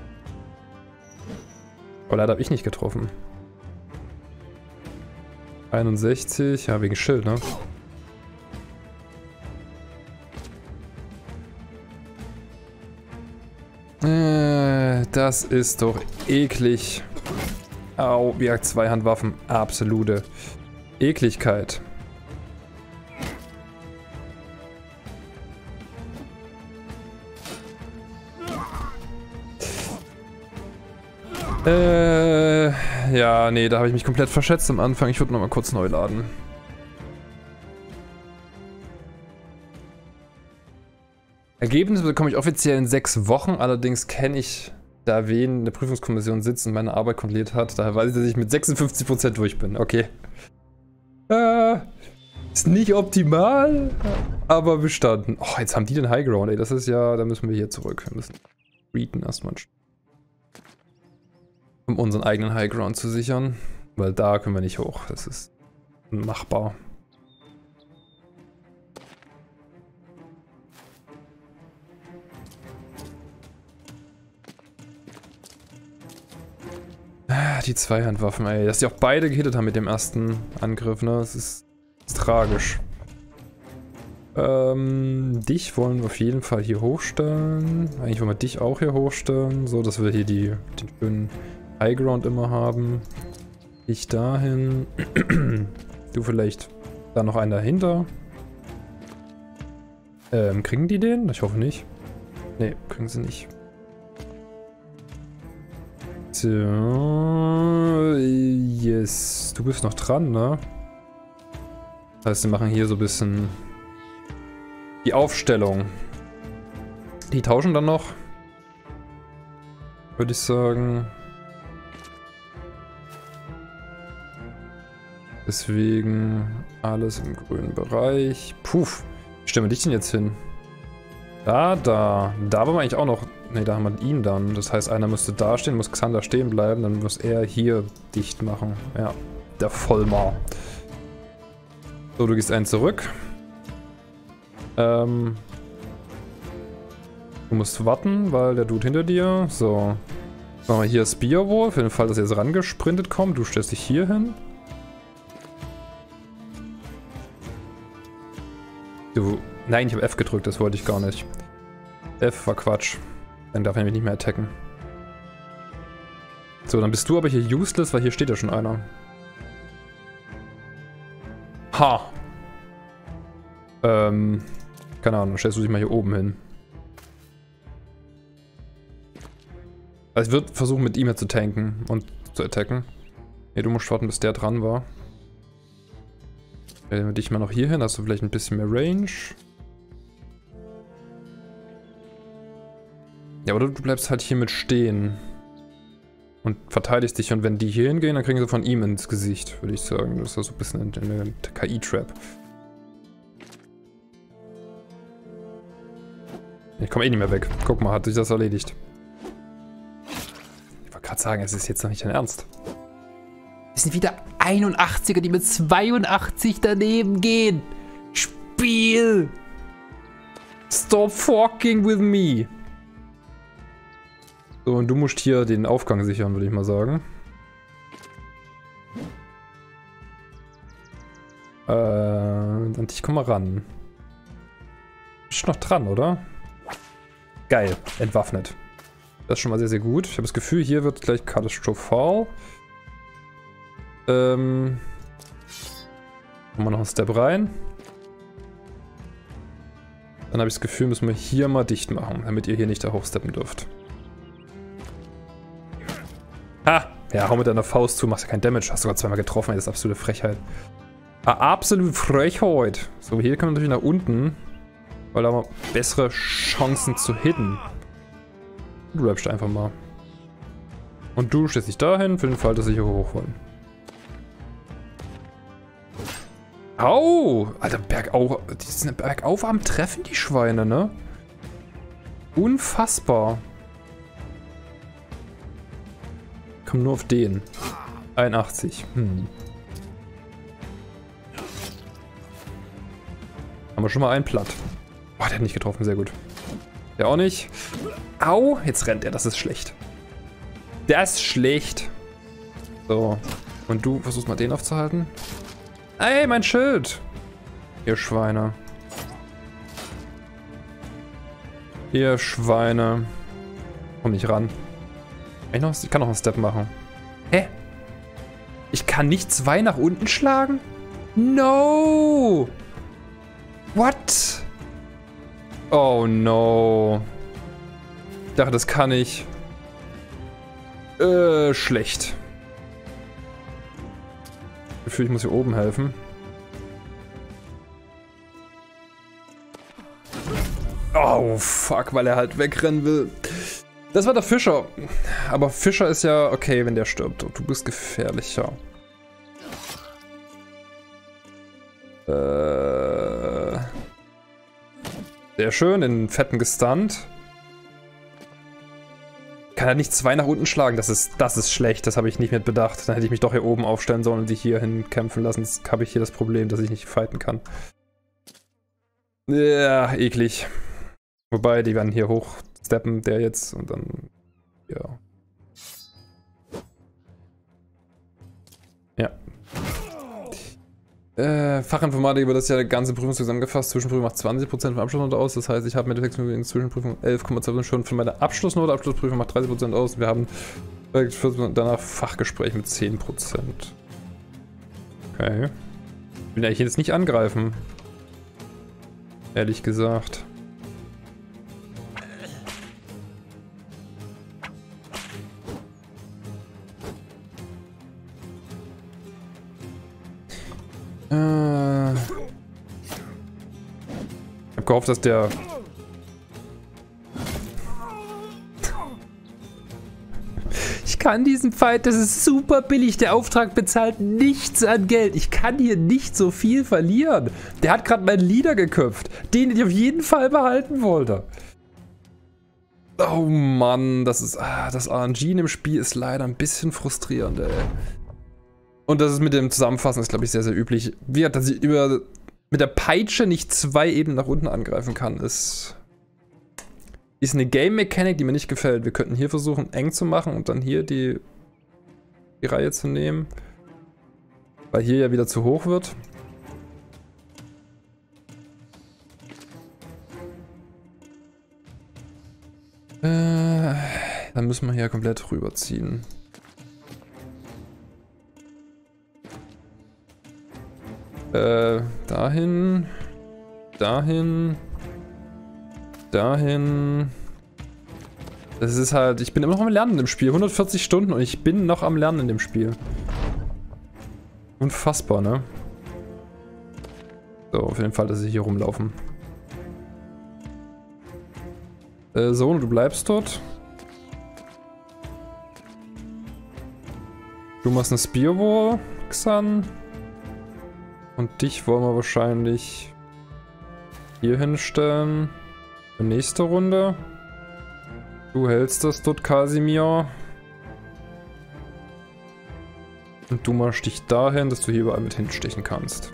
Aber leider habe ich nicht getroffen. einundsechzig. Ja, wegen Schild, ne? Äh, das ist doch eklig. Au, wie gesagt, Zweihandwaffen. Absolute Ekligkeit. Äh, ja, nee, da habe ich mich komplett verschätzt am Anfang. Ich würde nochmal kurz neu laden. Ergebnisse bekomme ich offiziell in sechs Wochen, allerdings kenne ich da wen in der Prüfungskommission sitzt und meine Arbeit kontrolliert hat. Daher weiß ich, dass ich mit sechsundfünfzig Prozent durch bin. Okay. Äh, ist nicht optimal, aber bestanden. Oh, jetzt haben die den Highground, ey. Das ist ja, da müssen wir hier zurück. Wir müssen readen erstmal. Um unseren eigenen Highground zu sichern. Weil da können wir nicht hoch. Das ist machbar. Die Zweihandwaffen, ey. Dass die auch beide gehittet haben mit dem ersten Angriff, ne? Das ist, das ist tragisch. Ähm, dich wollen wir auf jeden Fall hier hochstellen. Eigentlich wollen wir dich auch hier hochstellen. So, dass wir hier die, den schönen Highground immer haben. Ich dahin. Du vielleicht da noch einen dahinter. Ähm, kriegen die den? Ich hoffe nicht. Ne, kriegen sie nicht. So, yes. Du bist noch dran, ne? Das heißt, wir machen hier so ein bisschen die Aufstellung. Die tauschen dann noch. Würde ich sagen. Deswegen alles im grünen Bereich. Puff. Wie stellen wir dich denn jetzt hin? Da, da. Da wollen wir eigentlich auch noch... Ne, da haben wir ihn dann. Das heißt, einer müsste da stehen, muss Xander stehen bleiben, dann muss er hier dicht machen. Ja, der Vollmar. So, du gehst einen zurück. Ähm... Du musst warten, weil der Dude hinter dir... So. Machen wir hier Spearwolf, für den Fall, dass er jetzt rangesprintet kommt. Du stellst dich hier hin. Du... Nein, ich habe F gedrückt, das wollte ich gar nicht. F war Quatsch. Dann darf er nämlich nicht mehr attacken. So, dann bist du aber hier useless, weil hier steht ja schon einer. Ha! Ähm... Keine Ahnung, dann stellst du dich mal hier oben hin. Also ich würde versuchen, mit ihm hier zu tanken und zu attacken. Ne, du musst warten, bis der dran war. Stellen wir dich mal noch hier hin, hast du vielleicht ein bisschen mehr Range. Ja, oder du bleibst halt hier mit stehen. Und verteidigst dich. Und wenn die hier hingehen, dann kriegen sie von ihm ins Gesicht, würde ich sagen. Das ist so ein bisschen eine K I-Trap. Ich komme eh nicht mehr weg. Guck mal, hat sich das erledigt. Ich wollte gerade sagen, es ist jetzt noch nicht dein Ernst. Es sind wieder einundachtziger, die mit zweiundachtzig daneben gehen. Spiel! Stop fucking with me! So, und du musst hier den Aufgang sichern, würde ich mal sagen. Äh, und ich komm mal ran. Bist noch dran, oder? Geil, entwaffnet. Das ist schon mal sehr, sehr gut. Ich habe das Gefühl, hier wird gleich katastrophal. Ähm. Machen wir noch einen Step rein. Dann habe ich das Gefühl, müssen wir hier mal dicht machen, damit ihr hier nicht da hochsteppen dürft. Ha! Ja, hau mit deiner Faust zu, machst ja keinen Damage. Hast sogar zweimal getroffen, das ist absolute Frechheit. Ah, absolute Frechheit. So, hier können wir natürlich nach unten. Weil da haben wir bessere Chancen zu hitten. Du bleibst einfach mal. Und du stellst dich dahin, für den Fall, dass sie hier hoch wollen. Au! Alter, bergauf. Die sind bergauf am Treffen, die Schweine, ne? Unfassbar. Komm nur auf den. einundachtzig. Hm. Haben wir schon mal einen platt. Boah, der hat nicht getroffen. Sehr gut. Der auch nicht. Au, jetzt rennt er. Das ist schlecht. Das ist schlecht. So. Und du versuchst mal den aufzuhalten. Ey, mein Schild. Ihr Schweine. Ihr Schweine. Komm nicht ran. Ich, noch, ich kann noch einen Step machen. Hä? Ich kann nicht zwei nach unten schlagen? No! What? Oh no. Ich dachte, das kann ich. Äh, schlecht. Ich Gefühl, ich muss hier oben helfen. Oh, fuck, weil er halt wegrennen will. Das war der Fischer. Aber Fischer ist ja okay, wenn der stirbt. Du bist gefährlicher. Äh... Sehr schön, den fetten gestunt. Kann er nicht zwei nach unten schlagen? Das ist, das ist schlecht, das habe ich nicht mit bedacht. Dann hätte ich mich doch hier oben aufstellen sollen und die hier hin kämpfen lassen. Jetzt habe ich hier das Problem, dass ich nicht fighten kann. Ja, eklig. Wobei, die werden hier hochsteppen, der jetzt, und dann, ja. Ja. Äh, Fachinformatik wird das ja der ganze Prüfung zusammengefasst. Zwischenprüfung macht zwanzig Prozent von Abschlussnote aus. Das heißt, ich habe mit der Zwischenprüfung elf Komma zwei Prozent schon von meiner Abschlussnote. Abschlussprüfung macht dreißig Prozent aus. Wir haben danach Fachgespräch mit zehn Prozent. Okay. Ich will eigentlich jetzt nicht angreifen. Ehrlich gesagt. Äh. Ich hab gehofft, dass der... Ich kann diesen Fight, das ist super billig. Der Auftrag bezahlt nichts an Geld. Ich kann hier nicht so viel verlieren. Der hat gerade meinen Leader geköpft, den ich auf jeden Fall behalten wollte. Oh Mann, das ist... Ah, das R N G in dem Spiel ist leider ein bisschen frustrierend, ey. Und das ist mit dem Zusammenfassen, ist glaube ich sehr, sehr üblich. Wie, dass ich über, mit der Peitsche nicht zwei Ebenen nach unten angreifen kann, ist, ist eine Game-Mechanik, die mir nicht gefällt. Wir könnten hier versuchen, eng zu machen und dann hier die, die Reihe zu nehmen. Weil hier ja wieder zu hoch wird. Äh, dann müssen wir hier komplett rüberziehen. Äh, dahin, dahin, dahin. Das ist halt, ich bin immer noch am Lernen im Spiel. hundertvierzig Stunden und ich bin noch am Lernen in dem Spiel. Unfassbar, ne? So, auf jeden Fall, dass sie hier rumlaufen. Äh, so, du bleibst dort. Du machst eine Spearwall, Xan. Und dich wollen wir wahrscheinlich hier hinstellen. Für nächste Runde. Du hältst das dort, Kasimir. Und du machst dich dahin, dass du hier überall mit hinstechen kannst.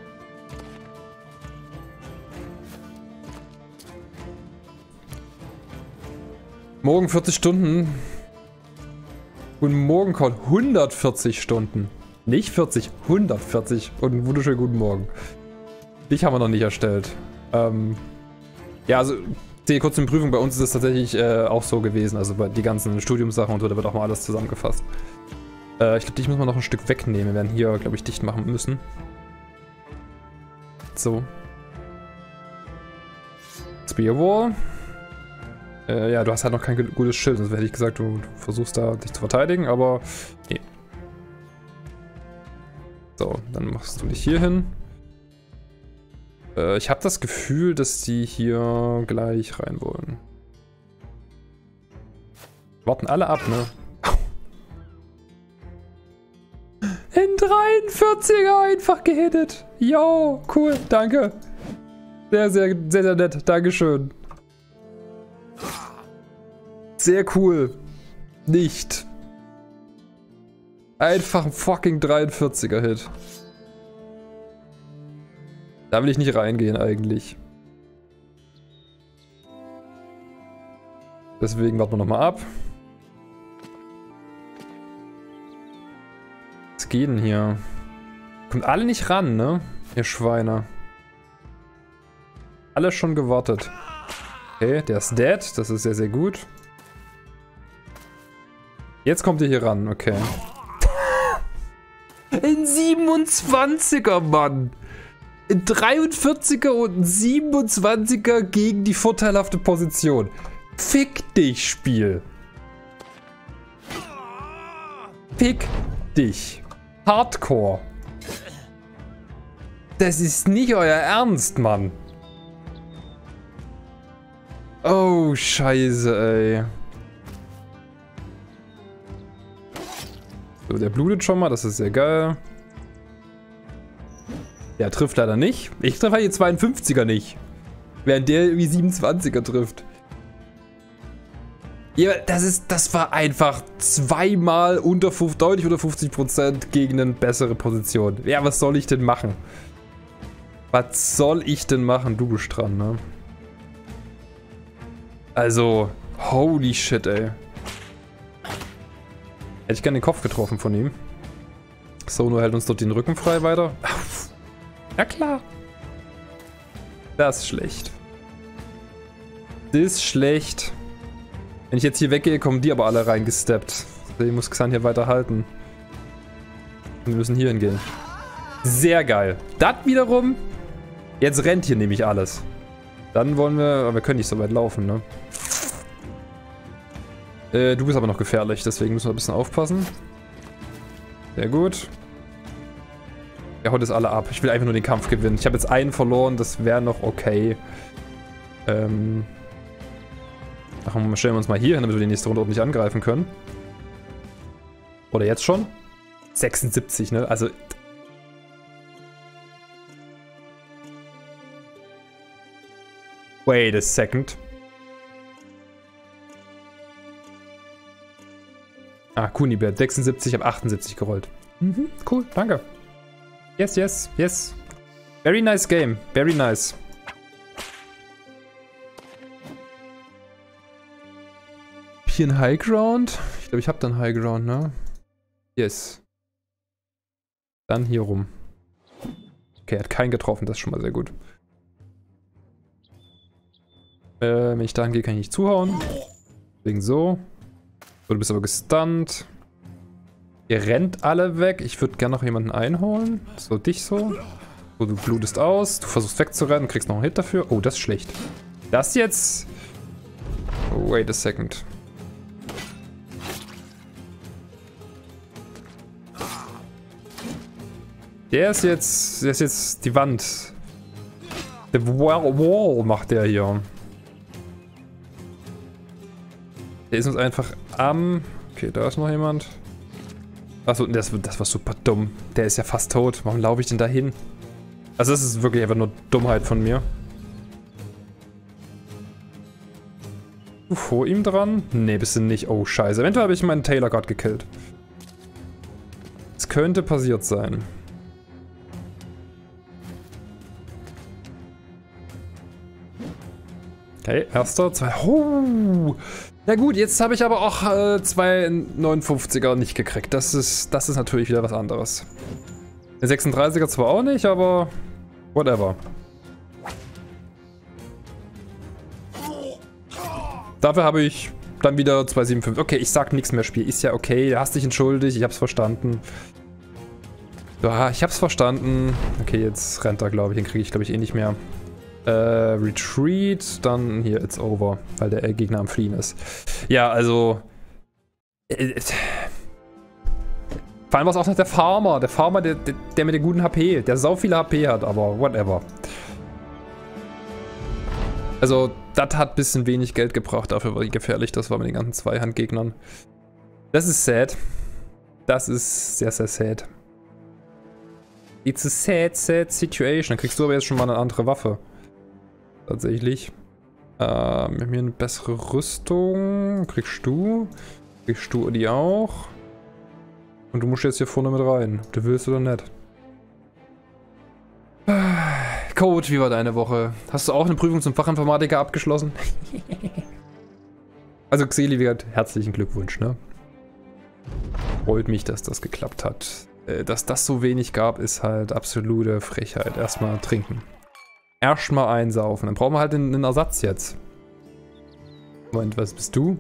Morgen vierzig Stunden. Guten Morgen, Con. hundertvierzig Stunden. Nicht vierzig, hundertvierzig und einen wunderschönen guten Morgen. Dich haben wir noch nicht erstellt. Ähm, ja, also die kurze Prüfung, bei uns ist es tatsächlich äh, auch so gewesen. Also bei die ganzen Studiumssachen und so, da wird auch mal alles zusammengefasst. Äh, ich glaube, dich müssen wir noch ein Stück wegnehmen. Wir werden hier, glaube ich, dicht machen müssen. So. Spearwall. Äh, ja, du hast halt noch kein gutes Schild, sonst hätte ich gesagt, du, du versuchst da dich zu verteidigen, aber nee. So, dann machst du dich hier hin. Äh, ich habe das Gefühl, dass die hier gleich rein wollen. Warten alle ab, ne? In dreiundvierziger einfach gehittet. Yo, cool, danke. Sehr, sehr, sehr, sehr nett. Dankeschön. Sehr cool. Nicht. Einfach ein fucking dreiundvierziger Hit. Da will ich nicht reingehen eigentlich. Deswegen warten wir nochmal ab. Was geht denn hier? Kommt alle nicht ran, ne? Ihr Schweine. Alle schon gewartet. Okay, der ist dead. Das ist sehr, sehr gut. Jetzt kommt ihr hier ran, okay. Ein siebenundzwanziger, Mann. Ein dreiundvierziger und ein siebenundzwanziger gegen die vorteilhafte Position. Fick dich, Spiel. Fick dich. Hardcore. Das ist nicht euer Ernst, Mann. Oh, scheiße, ey. So, der blutet schon mal, das ist sehr geil. Der trifft leider nicht. Ich treffe halt die zweiundfünfziger nicht. Während der irgendwie siebenundzwanziger trifft. Ja, das ist, das war einfach zweimal unter fünfzig, deutlich unter fünfzig Prozent gegen eine bessere Position. Ja, was soll ich denn machen? Was soll ich denn machen? Du bist dran, ne? Also, holy shit, ey. Hätte ich gerne den Kopf getroffen von ihm. Sono hält uns dort den Rücken frei weiter. Ja klar. Das ist schlecht. Das ist schlecht. Wenn ich jetzt hier weggehe, kommen die aber alle reingesteppt. Deswegen muss Xan hier weiter halten. Wir müssen hier hingehen. Sehr geil. Das wiederum. Jetzt rennt hier nämlich alles. Dann wollen wir... Aber wir können nicht so weit laufen, ne? Äh, du bist aber noch gefährlich. Deswegen müssen wir ein bisschen aufpassen. Sehr gut. Er haut jetzt alle ab. Ich will einfach nur den Kampf gewinnen. Ich habe jetzt einen verloren. Das wäre noch okay. Ähm... Ach, stellen wir uns mal hier hin, damit wir die nächste Runde ordentlich angreifen können. Oder jetzt schon? sechsundsiebzig, ne? Also... Wait a second. Ah, Kunibert, sechsundsiebzig, ich habe achtundsiebzig gerollt. Mhm, cool, danke. Yes, yes, yes. Very nice game, very nice. Hier ein High Ground? Ich glaube, ich habe dann High Ground, ne? Yes. Dann hier rum. Okay, er hat keinen getroffen, das ist schon mal sehr gut. Äh, wenn ich dahin gehe, kann ich nicht zuhauen. Deswegen so. So, du bist aber gestunt. Ihr rennt alle weg. Ich würde gerne noch jemanden einholen. So, dich so. So, du blutest aus. Du versuchst wegzurennen, kriegst noch einen Hit dafür. Oh, das ist schlecht. Das jetzt... Oh, wait a second. Der ist jetzt... Der ist jetzt die Wand. The wall, wall macht der hier. Der ist uns einfach am... Okay, da ist noch jemand. Achso, das, das war super dumm. Der ist ja fast tot. Warum laufe ich denn da hin? Also das ist wirklich einfach nur Dummheit von mir. Du vor ihm dran? Nee, bist du nicht. Oh, scheiße. Eventuell habe ich meinen Taylor gerade gekillt. Es könnte passiert sein. Okay, erster, zwei... Oh! Na gut, jetzt habe ich aber auch äh, zwei neunundfünfziger nicht gekriegt. Das ist, das ist natürlich wieder was anderes. Der sechsunddreißiger zwar auch nicht, aber whatever. Dafür habe ich dann wieder zwei siebenundfünfzig. Okay, ich sag nichts mehr, Spiel. Ist ja okay, du hast dich entschuldigt, ich hab's verstanden. Ja, ich hab's verstanden. Okay, jetzt rennt er, glaube ich. Den kriege ich, glaube ich, eh nicht mehr. Äh, Retreat, dann hier, it's over, weil der Gegner am Fliehen ist. Ja, also... Äh, vor allem war es auch noch der Farmer. Der Farmer, der, der, der mit den guten H P. Der sau viele H P hat, aber whatever. Also, das hat ein bisschen wenig Geld gebracht. Dafür, wie gefährlich das war mit den ganzen Zweihandgegnern. Das ist sad. Das ist sehr, sehr sad. It's a sad, sad situation. Dann kriegst du aber jetzt schon mal eine andere Waffe. Tatsächlich. Äh, wir haben hier eine bessere Rüstung. Kriegst du. Kriegst du die auch. Und du musst jetzt hier vorne mit rein. Ob du willst oder nicht. Code, wie war deine Woche? Hast du auch eine Prüfung zum Fachinformatiker abgeschlossen? Also Xeli, wie gesagt, herzlichen Glückwunsch, ne? Freut mich, dass das geklappt hat. Äh, dass das so wenig gab, ist halt absolute Frechheit. Erstmal trinken. Erstmal einsaufen. Dann brauchen wir halt einen, einen Ersatz jetzt. Moment, was bist du?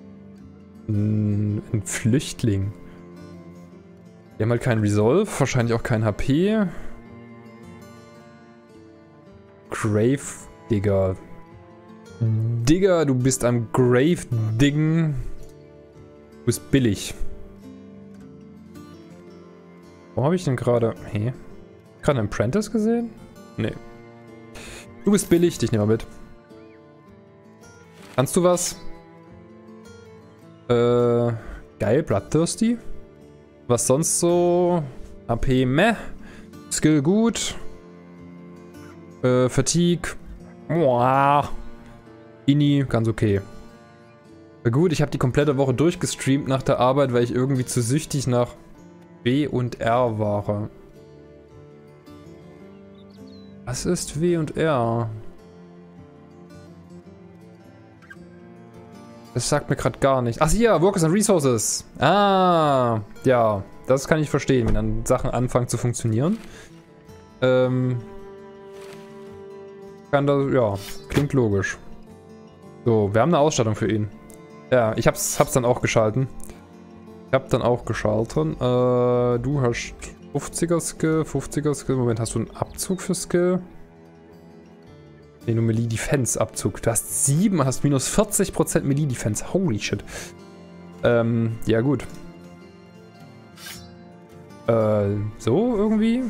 Ein, ein Flüchtling. Wir haben halt keinen Resolve, wahrscheinlich auch kein H P. Grave Digger. Digger, du bist am Grave Diggen. Du bist billig. Wo habe ich denn gerade... Hey. Gerade einen Apprentice gesehen? Nee. Du bist billig, dich nehmen wir mit. Kannst du was? Äh... Geil, Bloodthirsty. Was sonst so? A P meh. Skill gut. Äh, Fatigue. Boah. Ini, ganz okay. Na gut, ich habe die komplette Woche durchgestreamt nach der Arbeit, weil ich irgendwie zu süchtig nach W und R war. Was ist W und R? Das sagt mir gerade gar nicht. Ach ja, Workers and Resources. Ah, ja, das kann ich verstehen, wenn dann Sachen anfangen zu funktionieren. Ähm, kann das, ja, klingt logisch. So, wir haben eine Ausstattung für ihn. Ja, ich hab's, hab's dann auch geschalten. Ich hab dann auch geschalten. Äh, du hast fünfziger Skill, fünfziger Skill. Moment, hast du einen Abzug für Skill? Nee, nur Melee Defense Abzug. Du hast sieben, hast minus vierzig Prozent Melee Defense. Holy shit. Ähm, ja gut. Äh, so irgendwie?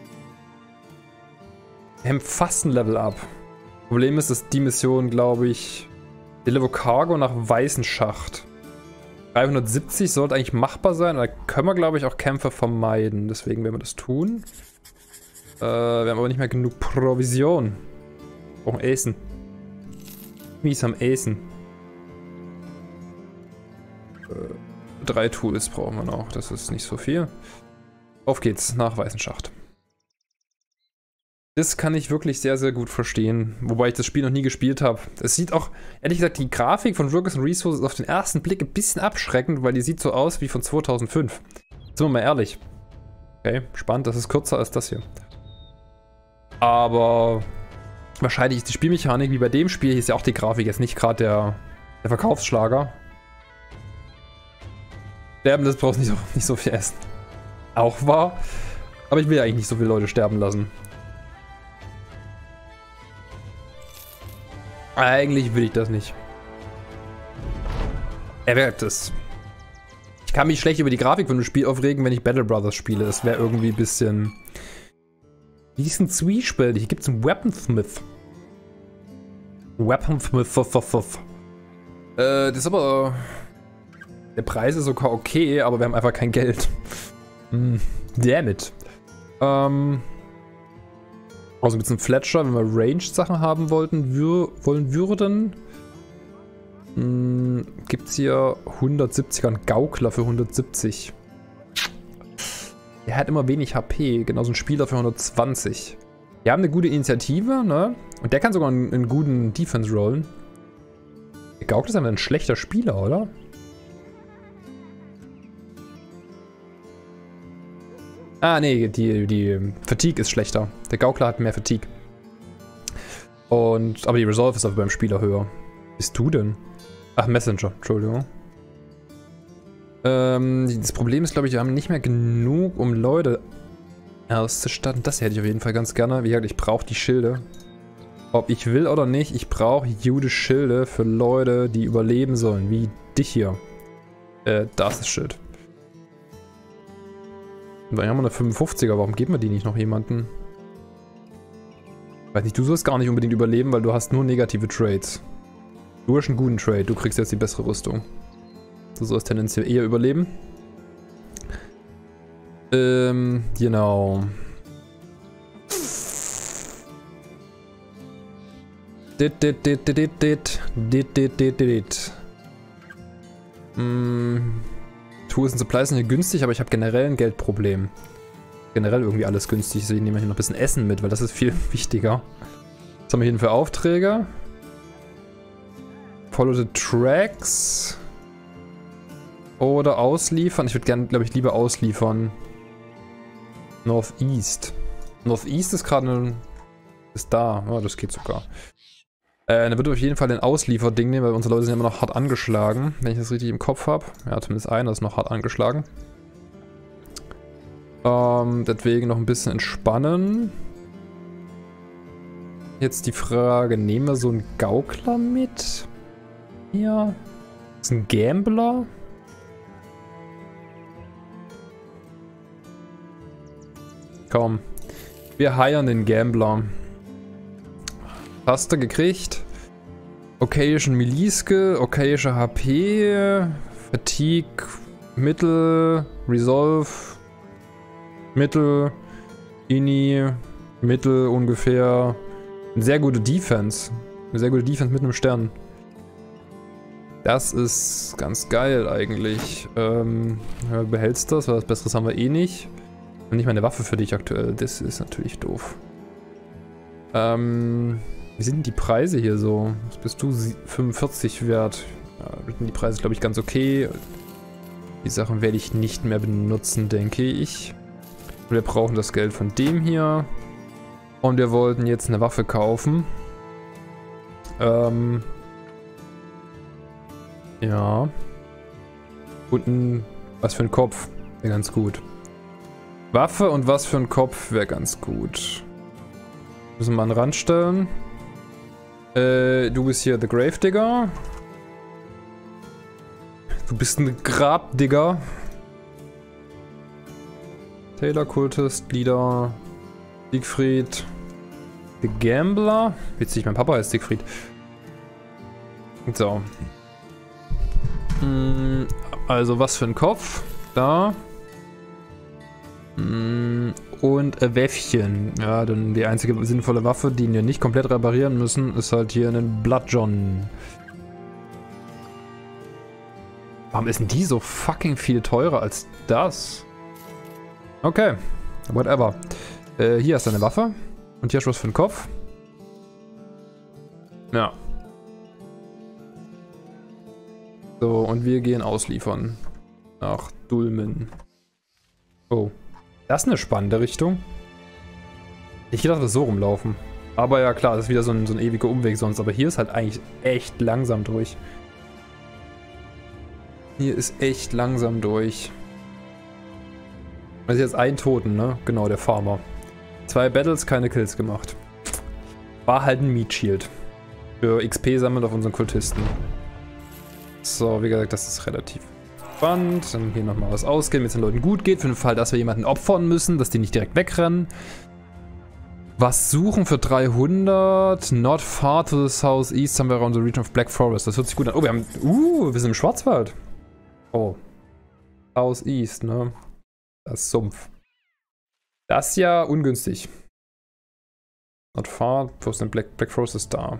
Wir haben fast ein Level up. Problem ist, dass die Mission, glaube ich, Deliver Cargo nach Weißenschacht. dreihundertsiebzig sollte eigentlich machbar sein. Da können wir, glaube ich, auch Kämpfe vermeiden. Deswegen werden wir das tun. Äh, wir haben aber nicht mehr genug Provision. Wir brauchen Essen. Mies am Essen. Äh, drei Tools brauchen wir noch. Das ist nicht so viel. Auf geht's nach Weißenschacht. Das kann ich wirklich sehr, sehr gut verstehen. Wobei ich das Spiel noch nie gespielt habe. Es sieht auch, ehrlich gesagt, die Grafik von Workers and Resources auf den ersten Blick ein bisschen abschreckend, weil die sieht so aus wie von zweitausendfünf. Sind wir mal ehrlich. Okay, spannend, das ist kürzer als das hier. Aber wahrscheinlich ist die Spielmechanik wie bei dem Spiel, hier ist ja auch die Grafik jetzt nicht gerade der, der Verkaufsschlager. Sterben, das brauchst nicht so, nicht so viel essen. Auch wahr. Aber ich will ja eigentlich nicht so viele Leute sterben lassen. Eigentlich will ich das nicht. Er wird es. Ich kann mich schlecht über die Grafik von dem Spiel aufregen, wenn ich Battle Brothers spiele. Das wäre irgendwie ein bisschen... Wie ist ein zwiespältig? Hier gibt es einen Weaponsmith. Weaponsmith. Äh, das ist aber... Der Preis ist sogar okay, aber wir haben einfach kein Geld. Hm, damn it. Ähm... Also mit einem Fletcher, wenn wir Ranged-Sachen haben wollten, wür wollen würden, hm, gibt es hier hundertsiebziger und Gaukler für hundertsiebzig. Der hat immer wenig H P, genauso ein Spieler für hundertzwanzig. Wir haben eine gute Initiative, ne? Und der kann sogar einen, einen guten Defense rollen. Der Gaukler ist einfach ein schlechter Spieler, oder? Ah, nee, die, die Fatigue ist schlechter. Der Gaukler hat mehr Fatigue. Und, aber die Resolve ist aber beim Spieler höher. Bist du denn? Ach, Messenger, Entschuldigung. Ähm, das Problem ist, glaube ich, wir haben nicht mehr genug, um Leute auszustatten. Das hätte ich auf jeden Fall ganz gerne. Wie gesagt, ich brauche die Schilde. Ob ich will oder nicht, ich brauche Jude Schilde für Leute, die überleben sollen. Wie dich hier. Äh, das ist Schild. Und dann haben wir eine fünfundfünfziger, warum geben wir die nicht noch jemanden? Weiß nicht, du sollst gar nicht unbedingt überleben, weil du hast nur negative Trades. Du hast einen guten Trade, du kriegst jetzt die bessere Rüstung. Du sollst tendenziell eher überleben. Ähm, genau. Dit, dit, dit, dit, dit, dit, dit, dit, dit, dit. Hm. Tools und Supplies sind hier günstig, aber ich habe generell ein Geldproblem. Generell irgendwie alles günstig, deswegen nehme ich hier noch ein bisschen Essen mit, weil das ist viel wichtiger. Was haben wir hier denn für Aufträge? Follow the Tracks. Oder ausliefern. Ich würde gerne, glaube ich, lieber ausliefern. Northeast. Northeast ist gerade... Ist da. Ja, das geht sogar. Äh, dann würde ich auf jeden Fall den Auslieferding nehmen, weil unsere Leute sind immer noch hart angeschlagen. Wenn ich das richtig im Kopf habe. Ja, zumindest einer ist noch hart angeschlagen. Ähm, deswegen noch ein bisschen entspannen. Jetzt die Frage, nehmen wir so einen Gaukler mit? Hier. Das ist ein Gambler. Komm. Wir heiern den Gambler. Taste gekriegt. Okayischen Melee-Skill, okayische H P, Fatigue, Mittel, Resolve, Mittel, Ini, Mittel ungefähr. Eine sehr gute Defense. Eine sehr gute Defense mit einem Stern. Das ist ganz geil eigentlich. Ähm, ja, du behältst das, weil was Besseres haben wir eh nicht. Und nicht meine Waffe für dich aktuell. Das ist natürlich doof. Ähm, wie sind denn die Preise hier so? Was bist du? fünfundvierzig wert. Ja, die Preise glaube ich ganz okay. Die Sachen werde ich nicht mehr benutzen, denke ich. Wir brauchen das Geld von dem hier. Und wir wollten jetzt eine Waffe kaufen. Ähm... Ja. Und ein, was für ein Kopf wäre ganz gut. Waffe und was für ein Kopf wäre ganz gut. Müssen wir mal an den Rand stellen. Äh, du bist hier The Gravedigger. Du bist ein Grabdigger. Taylor, Kultist, Leader, Siegfried. The Gambler. Witzig, mein Papa heißt Siegfried. So. Also was für ein Kopf. Da. Und ein Wäffchen. Ja, dann die einzige sinnvolle Waffe, die wir nicht komplett reparieren müssen, ist halt hier ein Bludgeon. Warum ist denn die so fucking viel teurer als das? Okay. Whatever. Äh, hier hast du eine Waffe. Und hier hast du was für einen Kopf. Ja. So, und wir gehen ausliefern. Nach Dulmen. Oh. Das ist eine spannende Richtung. Ich dachte, wir so rumlaufen. Aber ja klar, das ist wieder so ein, so ein ewiger Umweg sonst. Aber hier ist halt eigentlich echt langsam durch. Hier ist echt langsam durch. Das ist jetzt ein Toten, ne? Genau, der Farmer. Zwei Battles, keine Kills gemacht. War halt ein Meat Shield. Für X P sammeln auf unseren Kultisten. So, wie gesagt, das ist relativ spannend. Dann hier nochmal was ausgehen, wenn es den Leuten gut geht. Für den Fall, dass wir jemanden opfern müssen, dass die nicht direkt wegrennen. Was suchen für dreihundert? Not far to the southeast, somewhere around the region of Black Forest. Das hört sich gut an. Oh, wir haben... Uh, wir sind im Schwarzwald. Oh. Southeast, ne? Das ist Sumpf. Das ist ja ungünstig. Not far, Black, Black Forest ist da.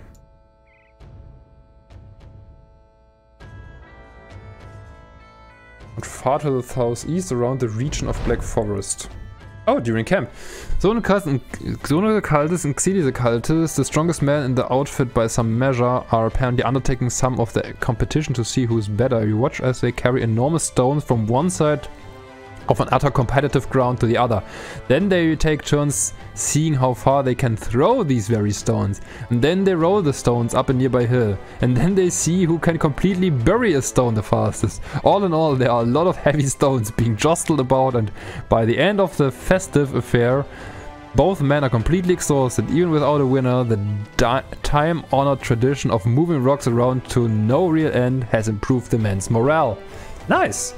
Not far to the southeast around the region of Black Forest. Oh, during camp. Zone Cultists and Xilise Cultists, the strongest men in the outfit by some measure, are apparently undertaking some of the competition to see who's better. You watch as they carry enormous stones from one side of an utter competitive ground to the other. Then they take turns seeing how far they can throw these very stones. And then they roll the stones up a nearby hill. And then they see who can completely bury a stone the fastest. All in all, there are a lot of heavy stones being jostled about, and by the end of the festive affair, both men are completely exhausted. Even without a winner, the time-honored tradition of moving rocks around to no real end has improved the men's morale. Nice!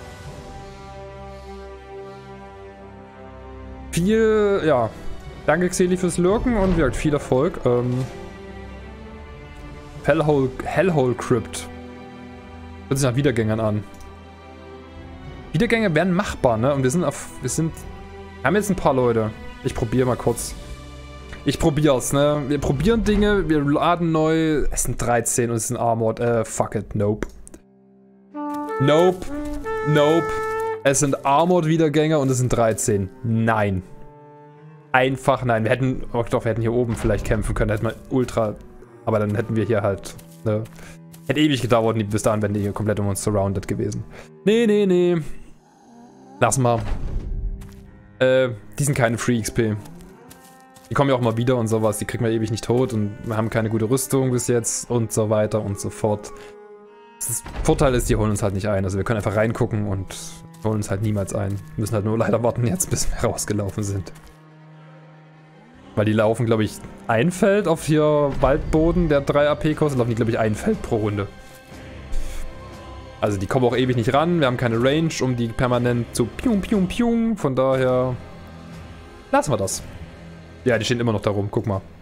Viel, ja, danke Xeli fürs Lurken und wie gesagt, viel Erfolg. Ähm, Hellhole, Hellhole Crypt. Hört sich nach Wiedergängern an. Wiedergänge werden machbar, ne? Und wir sind auf, wir sind, wir haben jetzt ein paar Leute. Ich probiere mal kurz. Ich probier's, ne? Wir probieren Dinge, wir laden neu. Es sind dreizehn und es sind Armored. Äh, fuck it, nope. Nope. Nope. Es sind Armored-Wiedergänger und es sind dreizehn. Nein. Einfach nein. Wir hätten, oh doch, wir hätten hier oben vielleicht kämpfen können. Da hätten wir Ultra, aber dann hätten wir hier halt, ne? Hätte ewig gedauert und bis dahin wären die hier komplett um uns surrounded gewesen. Nee, nee, nee. Lassen wir. Äh, die sind keine Free X P. Die kommen ja auch mal wieder und sowas. Die kriegen wir ewig nicht tot und wir haben keine gute Rüstung bis jetzt und so weiter und so fort. Das Vorteil ist, die holen uns halt nicht ein. Also wir können einfach reingucken und holen uns halt niemals ein. Wir müssen halt nur leider warten jetzt, bis wir rausgelaufen sind. Weil die laufen, glaube ich, ein Feld auf hier Waldboden, der drei A P kostet, laufen die, glaube ich, ein Feld pro Runde. Also die kommen auch ewig nicht ran. Wir haben keine Range, um die permanent zu pium, pium, pium. Von daher lassen wir das. Ja, die stehen immer noch da rum. Guck mal.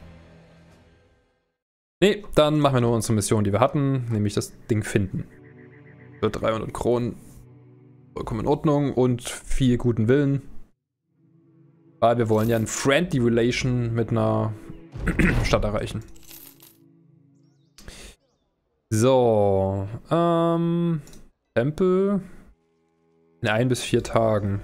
Nee, dann machen wir nur unsere Mission, die wir hatten. Nämlich das Ding finden. Für dreihundert Kronen. Vollkommen in Ordnung. Und viel guten Willen. Weil wir wollen ja ein Friendly Relation mit einer Stadt erreichen. So. Ähm. Tempel. In ein bis vier Tagen.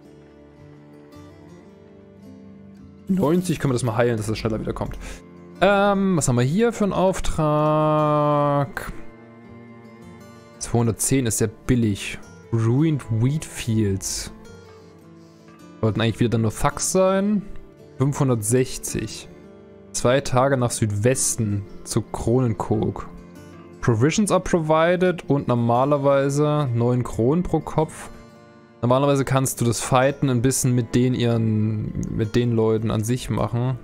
neunzig können wir das mal heilen, dass es schneller wieder kommt. Ähm, was haben wir hier für einen Auftrag? zweihundertzehn ist sehr billig. Ruined Wheat Fields. Sollten eigentlich wieder dann nur Thugs sein. fünfhundertsechzig. Zwei Tage nach Südwesten zu Kronenkog. Provisions are provided und normalerweise neun Kronen pro Kopf. Normalerweise kannst du das Fighten ein bisschen mit den ihren, mit den Leuten an sich machen.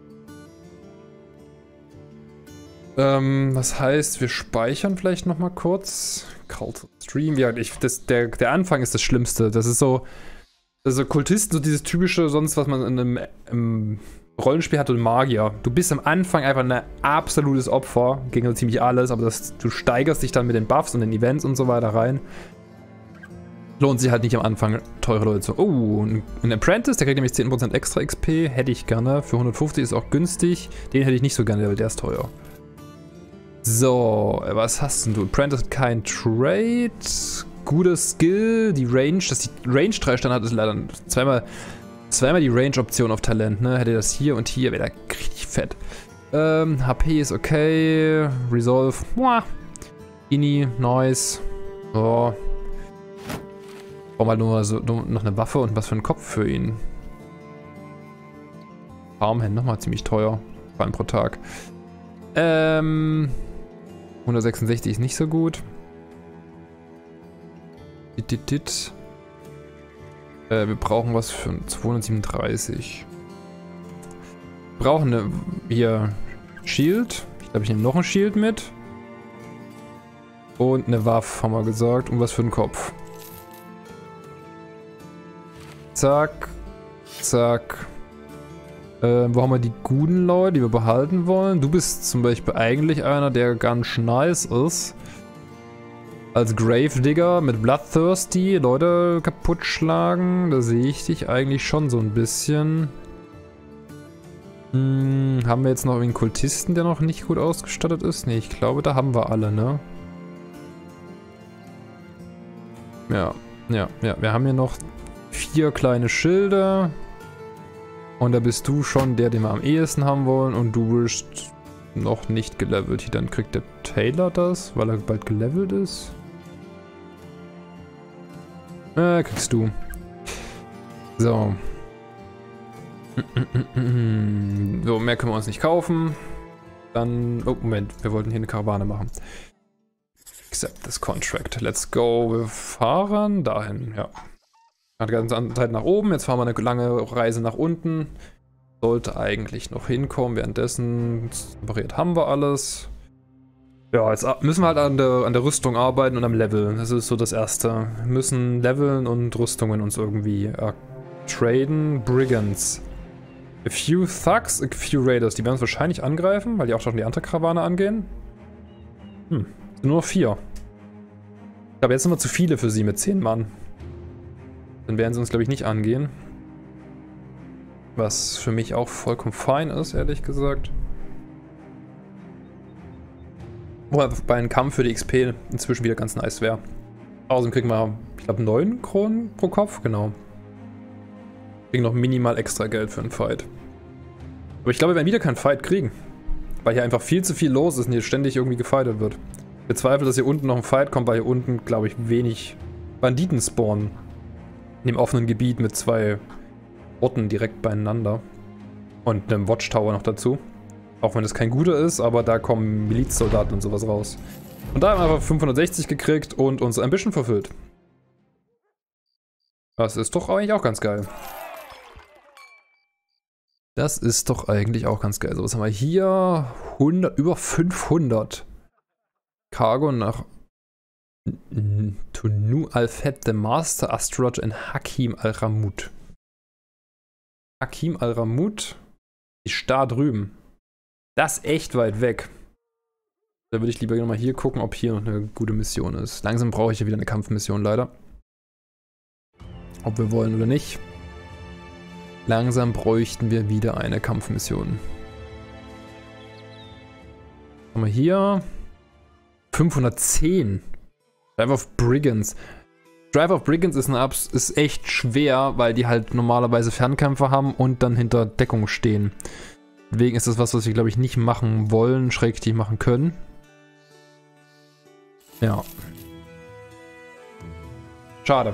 Ähm, das heißt, wir speichern vielleicht nochmal kurz. Cult Stream. Ja, ich, das, der, der Anfang ist das Schlimmste. Das ist so, also Kultisten, so dieses typische, sonst was man in einem im Rollenspiel hat und Magier. Du bist am Anfang einfach ein absolutes Opfer gegen so ziemlich alles, aber das, du steigerst dich dann mit den Buffs und den Events und so weiter rein. Lohnt sich halt nicht am Anfang, teure Leute zu. Oh, ein, ein Apprentice, der kriegt nämlich zehn Prozent extra X P. Hätte ich gerne. Für hundertfünfzig ist auch günstig. Den hätte ich nicht so gerne, weil der ist teuer. So, was hast denn du? Apprentice hat kein Trade. Guter Skill. Die Range, dass die Range drei Standard ist leider zweimal, zweimal die Range-Option auf Talent, ne? Hätte das hier und hier, wäre da richtig fett. Ähm, H P ist okay. Resolve. Muah. Ini, nice. So. Brauchen wir nur, so, nur noch eine Waffe und was für einen Kopf für ihn. Farmhand nochmal ziemlich teuer. Vor allem pro Tag. Ähm. hundertsechsundsechzig ist nicht so gut. Dit, dit, dit. Äh, wir brauchen was für zweihundertsiebenunddreißig. Wir brauchen eine, hier Shield. Ich glaube, ich nehme noch ein Shield mit. Und eine Waffe, haben wir gesagt. Und was für einen Kopf. Zack. Zack. Äh, wo haben wir die guten Leute, die wir behalten wollen? Du bist zum Beispiel eigentlich einer, der ganz nice ist. Als Gravedigger mit Bloodthirsty Leute kaputt schlagen. Da sehe ich dich eigentlich schon so ein bisschen. Hm, haben wir jetzt noch einen Kultisten, der noch nicht gut ausgestattet ist? Ne, ich glaube, da haben wir alle, ne? Ja, ja, ja. Wir haben hier noch vier kleine Schilder. Und da bist du schon der, den wir am ehesten haben wollen. Und du bist noch nicht gelevelt. Dann kriegt der Taylor das, weil er bald gelevelt ist. Äh, kriegst du. So. So, mehr können wir uns nicht kaufen. Dann, oh Moment, wir wollten hier eine Karawane machen. Accept this contract. Let's go. Wir fahren dahin, ja. Hat die ganze Zeit nach oben, jetzt fahren wir eine lange Reise nach unten. Sollte eigentlich noch hinkommen, währenddessen repariert haben wir alles. Ja, jetzt müssen wir halt an der, an der Rüstung arbeiten und am Level. Das ist so das Erste. Wir müssen leveln und Rüstungen uns irgendwie äh, traden. Brigands. A few Thugs, a few Raiders. Die werden uns wahrscheinlich angreifen, weil die auch schon die andere Karawane angehen. Hm, sind nur noch vier. Ich glaube, jetzt sind wir zu viele für sie mit zehn Mann. Dann werden sie uns, glaube ich, nicht angehen. Was für mich auch vollkommen fein ist, ehrlich gesagt. Wo bei einem Kampf für die X P inzwischen wieder ganz nice wäre. Außerdem kriegen wir, ich glaube, neun Kronen pro Kopf, genau. Kriegen noch minimal extra Geld für einen Fight. Aber ich glaube, wir werden wieder keinen Fight kriegen. Weil hier einfach viel zu viel los ist und hier ständig irgendwie gefightet wird. Ich bezweifle, dass hier unten noch ein Fight kommt, weil hier unten, glaube ich, wenig Banditen spawnen. In dem offenen Gebiet mit zwei Orten direkt beieinander. Und einem Watchtower noch dazu. Auch wenn es kein guter ist, aber da kommen Milizsoldaten und sowas raus. Und da haben wir einfach fünfhundertsechzig gekriegt und unsere Ambition verfüllt. Das ist doch eigentlich auch ganz geil. Das ist doch eigentlich auch ganz geil. So, was haben wir hier? hundert, über fünfhundert. Cargo nach Tunu Al-Fed, the Master Astrologer in Hakim Al-Ramut. Hakim Al-Ramut? Die Star drüben. Das ist echt weit weg. Da würde ich lieber nochmal hier gucken, ob hier noch eine gute Mission ist. Langsam brauche ich ja wieder eine Kampfmission, leider. Ob wir wollen oder nicht. Langsam bräuchten wir wieder eine Kampfmission. Haben wir hier fünfhundertzehn. Drive of Brigands. Drive of Brigands ist, eine Abs ist echt schwer, weil die halt normalerweise Fernkämpfer haben und dann hinter Deckung stehen. Deswegen ist das was, was wir, glaube ich, nicht machen wollen, schrägstrich machen können. Ja. Schade.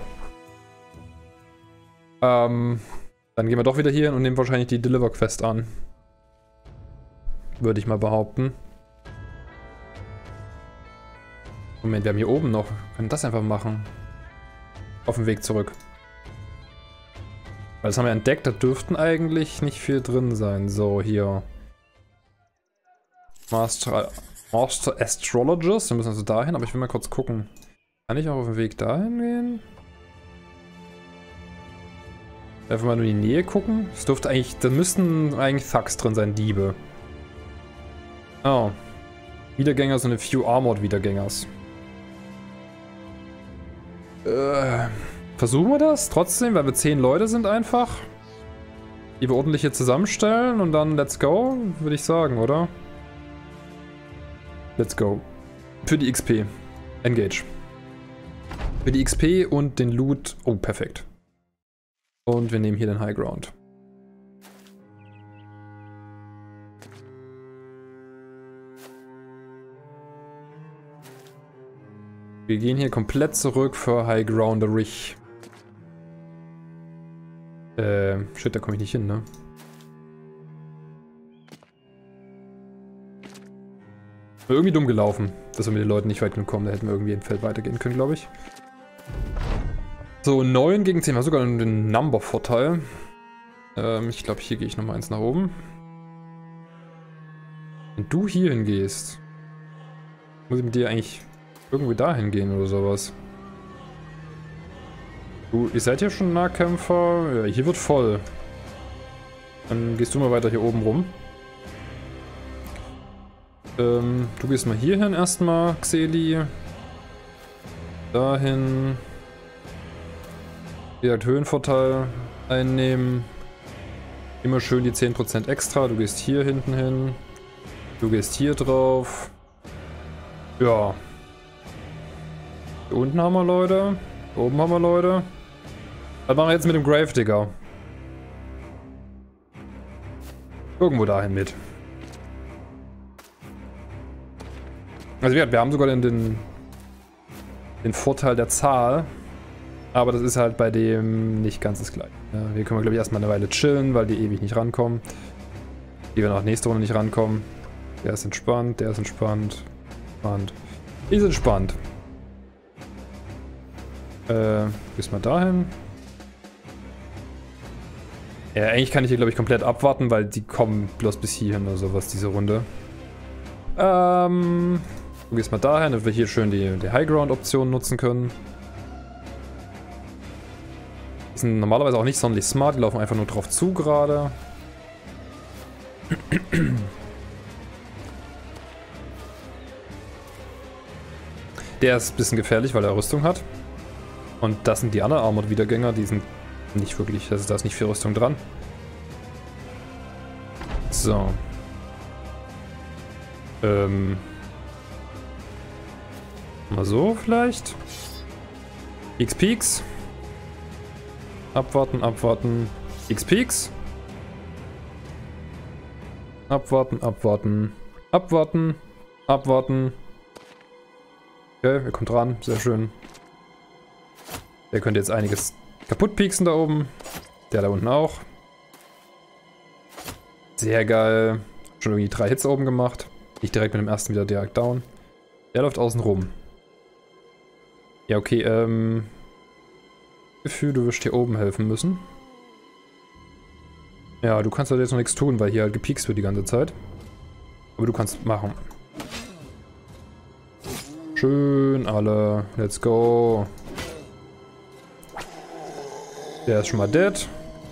Ähm... Dann gehen wir doch wieder hier hin und nehmen wahrscheinlich die Deliver Quest an. Würde ich mal behaupten. Moment, wir haben hier oben noch. Wir können das einfach machen. Auf dem Weg zurück. Weil das haben wir entdeckt, da dürften eigentlich nicht viel drin sein. So, hier. Master, Master Astrologers. Wir müssen also dahin, aber ich will mal kurz gucken. Kann ich auch auf dem Weg dahin gehen? Einfach mal nur in die Nähe gucken. Es dürfte eigentlich, da müssten eigentlich Thugs drin sein, Diebe. Oh. Wiedergänger sind eine Few Armored Wiedergängers. Äh, versuchen wir das trotzdem, weil wir zehn Leute sind einfach. Die wir ordentlich hier zusammenstellen und dann let's go, würde ich sagen, oder? Let's go. Für die X P. Engage. Für die X P und den Loot. Oh, perfekt. Und wir nehmen hier den High Ground. Wir gehen hier komplett zurück für High Grounderich. Äh, shit, da komme ich nicht hin, ne? War irgendwie dumm gelaufen, dass wir mit den Leuten nicht weit genug kommen. Da hätten wir irgendwie im Feld weitergehen können, glaube ich. So, neun gegen zehn, wir haben sogar einen Number-Vorteil. Ähm, ich glaube, hier gehe ich nochmal eins nach oben. Wenn du hier hingehst, muss ich mit dir eigentlich irgendwie dahin gehen oder sowas. Du, ihr seid ja schon Nahkämpfer. Ja, hier wird voll. Dann gehst du mal weiter hier oben rum. Ähm, du gehst mal hier hin erstmal, Xeli. Dahin. Wie gesagt, Höhenvorteil einnehmen. Immer schön die zehn Prozent extra. Du gehst hier hinten hin. Du gehst hier drauf. Ja. Hier unten haben wir Leute. Hier oben haben wir Leute. Was machen wir jetzt mit dem Gravedigger? Irgendwo dahin mit. Also wir, wir haben sogar den, den, den Vorteil der Zahl. Aber das ist halt bei dem nicht ganz das gleiche. Ja, hier können wir, glaube ich, erstmal eine Weile chillen, weil die ewig nicht rankommen. Die werden auch nächste Runde nicht rankommen. Der ist entspannt, der ist entspannt. Entspannt. Die sind entspannt. Äh, gehst mal dahin. Ja, eigentlich kann ich hier, glaube ich, komplett abwarten, weil die kommen bloß bis hierhin oder sowas, diese Runde. Ähm, du gehst mal dahin, damit wir hier schön die, die High-Ground-Option nutzen können. Die sind normalerweise auch nicht sonderlich smart, die laufen einfach nur drauf zu gerade. Der ist ein bisschen gefährlich, weil er Rüstung hat. Und das sind die anderen Armored-Wiedergänger, die sind nicht wirklich, also da ist nicht viel Rüstung dran. So. Ähm. Mal so vielleicht. X Peaks. Abwarten, abwarten. X Peaks. Abwarten, abwarten. Abwarten. Abwarten. Okay, ihr kommt ran. Sehr schön. Der könnte jetzt einiges kaputt pieksen da oben. Der da unten auch. Sehr geil. Schon irgendwie drei Hits oben gemacht. Nicht direkt mit dem ersten wieder direkt down. Der läuft außen rum. Ja, okay, ähm... Gefühl, du wirst hier oben helfen müssen. Ja, du kannst halt jetzt noch nichts tun, weil hier halt gepiekst wird die ganze Zeit. Aber du kannst machen. Schön, alle. Let's go. Der ist schon mal dead.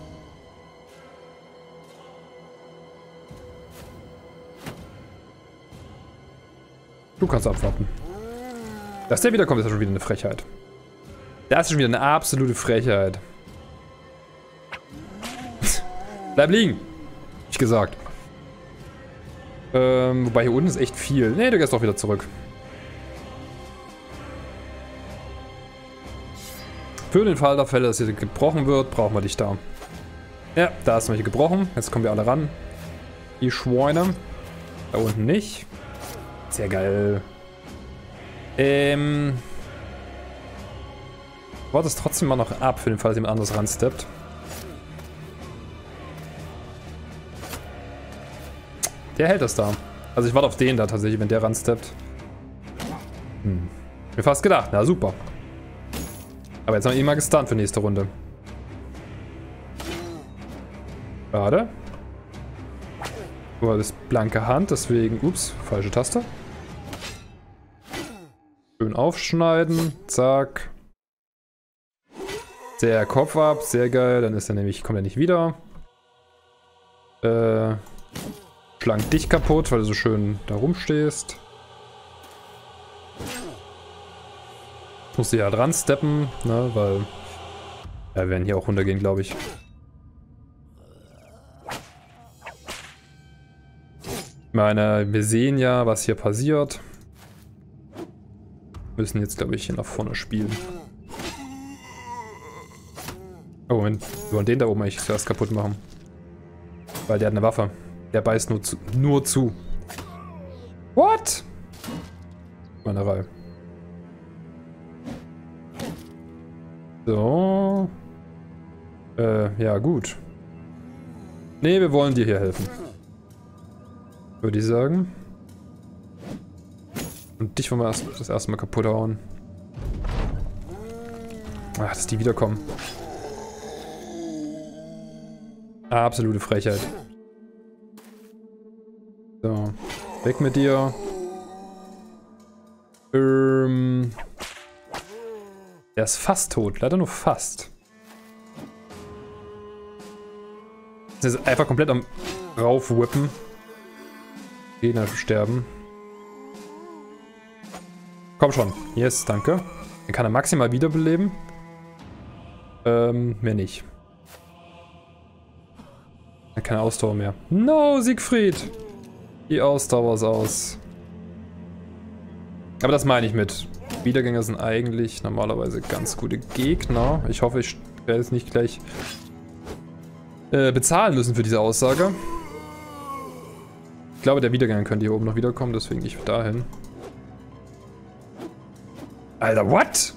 Du kannst abwarten. Dass der wiederkommt, ist ja schon wieder eine Frechheit. Das ist schon wieder eine absolute Frechheit. Bleib liegen. Hab ich gesagt. Ähm, wobei hier unten ist echt viel. Ne, du gehst doch wieder zurück. Für den Fall der Fälle, dass hier gebrochen wird, brauchen wir dich da. Ja, da ist noch hier gebrochen. Jetzt kommen wir alle ran. Die Schweine. Da unten nicht. Sehr geil. Ähm... Warte es trotzdem mal noch ab, für den Fall, dass jemand anderes ransteppt. Der hält das da. Also ich warte auf den da tatsächlich, wenn der ransteppt. Hm. Mir fast gedacht, na super. Aber jetzt haben wir ihn mal gestunt für nächste Runde. Schade. Nur das blanke Hand, deswegen, ups, falsche Taste. Schön aufschneiden, zack. Der Kopf ab, sehr geil, dann ist er nämlich, kommt er nicht wieder. Äh, schlang dich kaputt, weil du so schön da rumstehst. Musst du ja dran steppen, ne, weil ja, wir werden hier auch runtergehen, glaube ich. Ich meine, wir sehen ja, was hier passiert. Wir müssen jetzt, glaube ich, hier nach vorne spielen. Oh, Moment. Wir wollen den da oben eigentlich zuerst kaputt machen. Weil der hat eine Waffe. Der beißt nur zu. Nur zu. What? Schweinerei. So. Äh, ja, gut. Nee, wir wollen dir hier helfen. Würde ich sagen. Und dich wollen wir erst, das erste Mal kaputt hauen. Ach, dass die wiederkommen. Absolute Frechheit. So. Weg mit dir. Ähm. Der ist fast tot. Leider nur fast. Das ist einfach komplett am raufwhippen. Gegner sterben. Komm schon. Yes, danke. Den kann er maximal wiederbeleben. Ähm, mehr nicht. Keine Ausdauer mehr. No, Siegfried! Die Ausdauer ist aus. Aber das meine ich mit. Wiedergänger sind eigentlich normalerweise ganz gute Gegner. Ich hoffe, ich werde jetzt nicht gleich äh, bezahlen müssen für diese Aussage. Ich glaube, der Wiedergänger könnte hier oben noch wiederkommen, deswegen gehe ich dahin. Alter, what?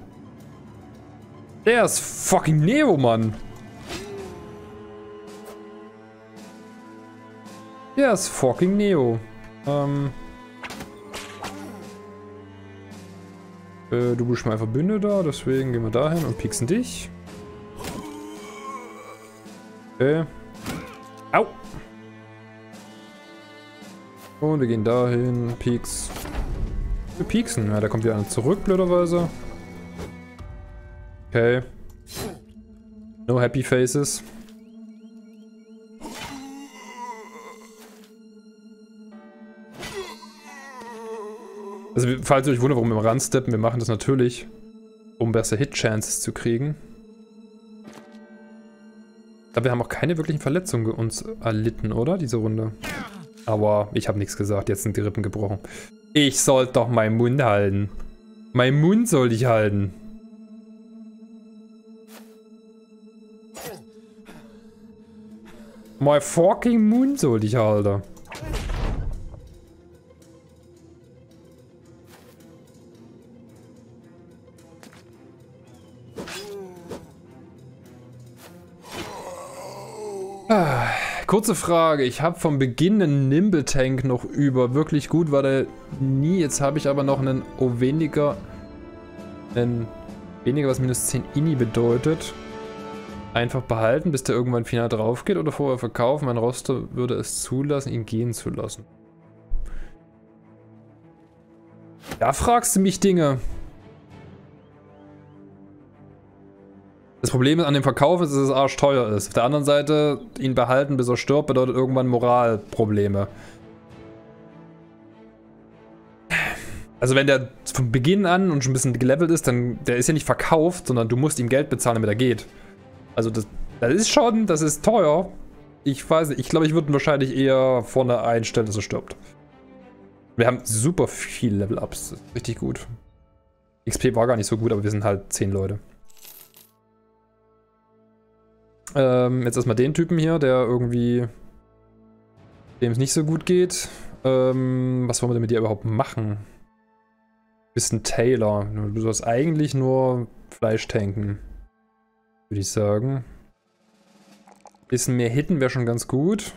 Der ist fucking Neo, Mann. Der ist fucking Neo. Ähm. Äh, du bist mein Verbündeter, deswegen gehen wir dahin und pieksen dich. Okay. Au! Und wir gehen dahin, pieks. Wir pieksen. Ja, da kommt wieder einer zurück, blöderweise. Okay. No happy faces. Also, falls ihr euch wundert, warum wir ransteppen, wir machen das natürlich, um bessere Hit-Chances zu kriegen. Ich glaube, wir haben auch keine wirklichen Verletzungen uns erlitten, oder? Diese Runde. Aber ich habe nichts gesagt. Jetzt sind die Rippen gebrochen. Ich sollte doch meinen Mund halten. Mein Mund soll ich halten. My fucking Mund soll ich halten. Ah, kurze Frage. Ich habe vom Beginn einen Nimble Tank noch über. Wirklich gut war der nie. Jetzt habe ich aber noch einen O weniger. Einen weniger, was minus zehn Ini bedeutet. Einfach behalten, bis der irgendwann final drauf geht oder vorher verkaufen. Mein Roster würde es zulassen, ihn gehen zu lassen. Da fragst du mich Dinge. Das Problem ist an dem Verkauf ist, dass es arschteuer ist. Auf der anderen Seite, ihn behalten bis er stirbt, bedeutet irgendwann Moralprobleme. Also wenn der von Beginn an und schon ein bisschen gelevelt ist, dann der ist ja nicht verkauft, sondern du musst ihm Geld bezahlen, damit er geht. Also das, das ist schon, das ist teuer. Ich weiß nicht, ich glaube, ich würde ihn wahrscheinlich eher vorne einstellen, dass er stirbt. Wir haben super viel Level-Ups, richtig gut. X P war gar nicht so gut, aber wir sind halt zehn Leute. Ähm, jetzt erstmal den Typen hier, der irgendwie, dem es nicht so gut geht. Ähm, was wollen wir denn mit dir überhaupt machen? Bist ein Taylor. Du sollst eigentlich nur Fleisch tanken, würde ich sagen. Bisschen mehr Hitten wäre schon ganz gut.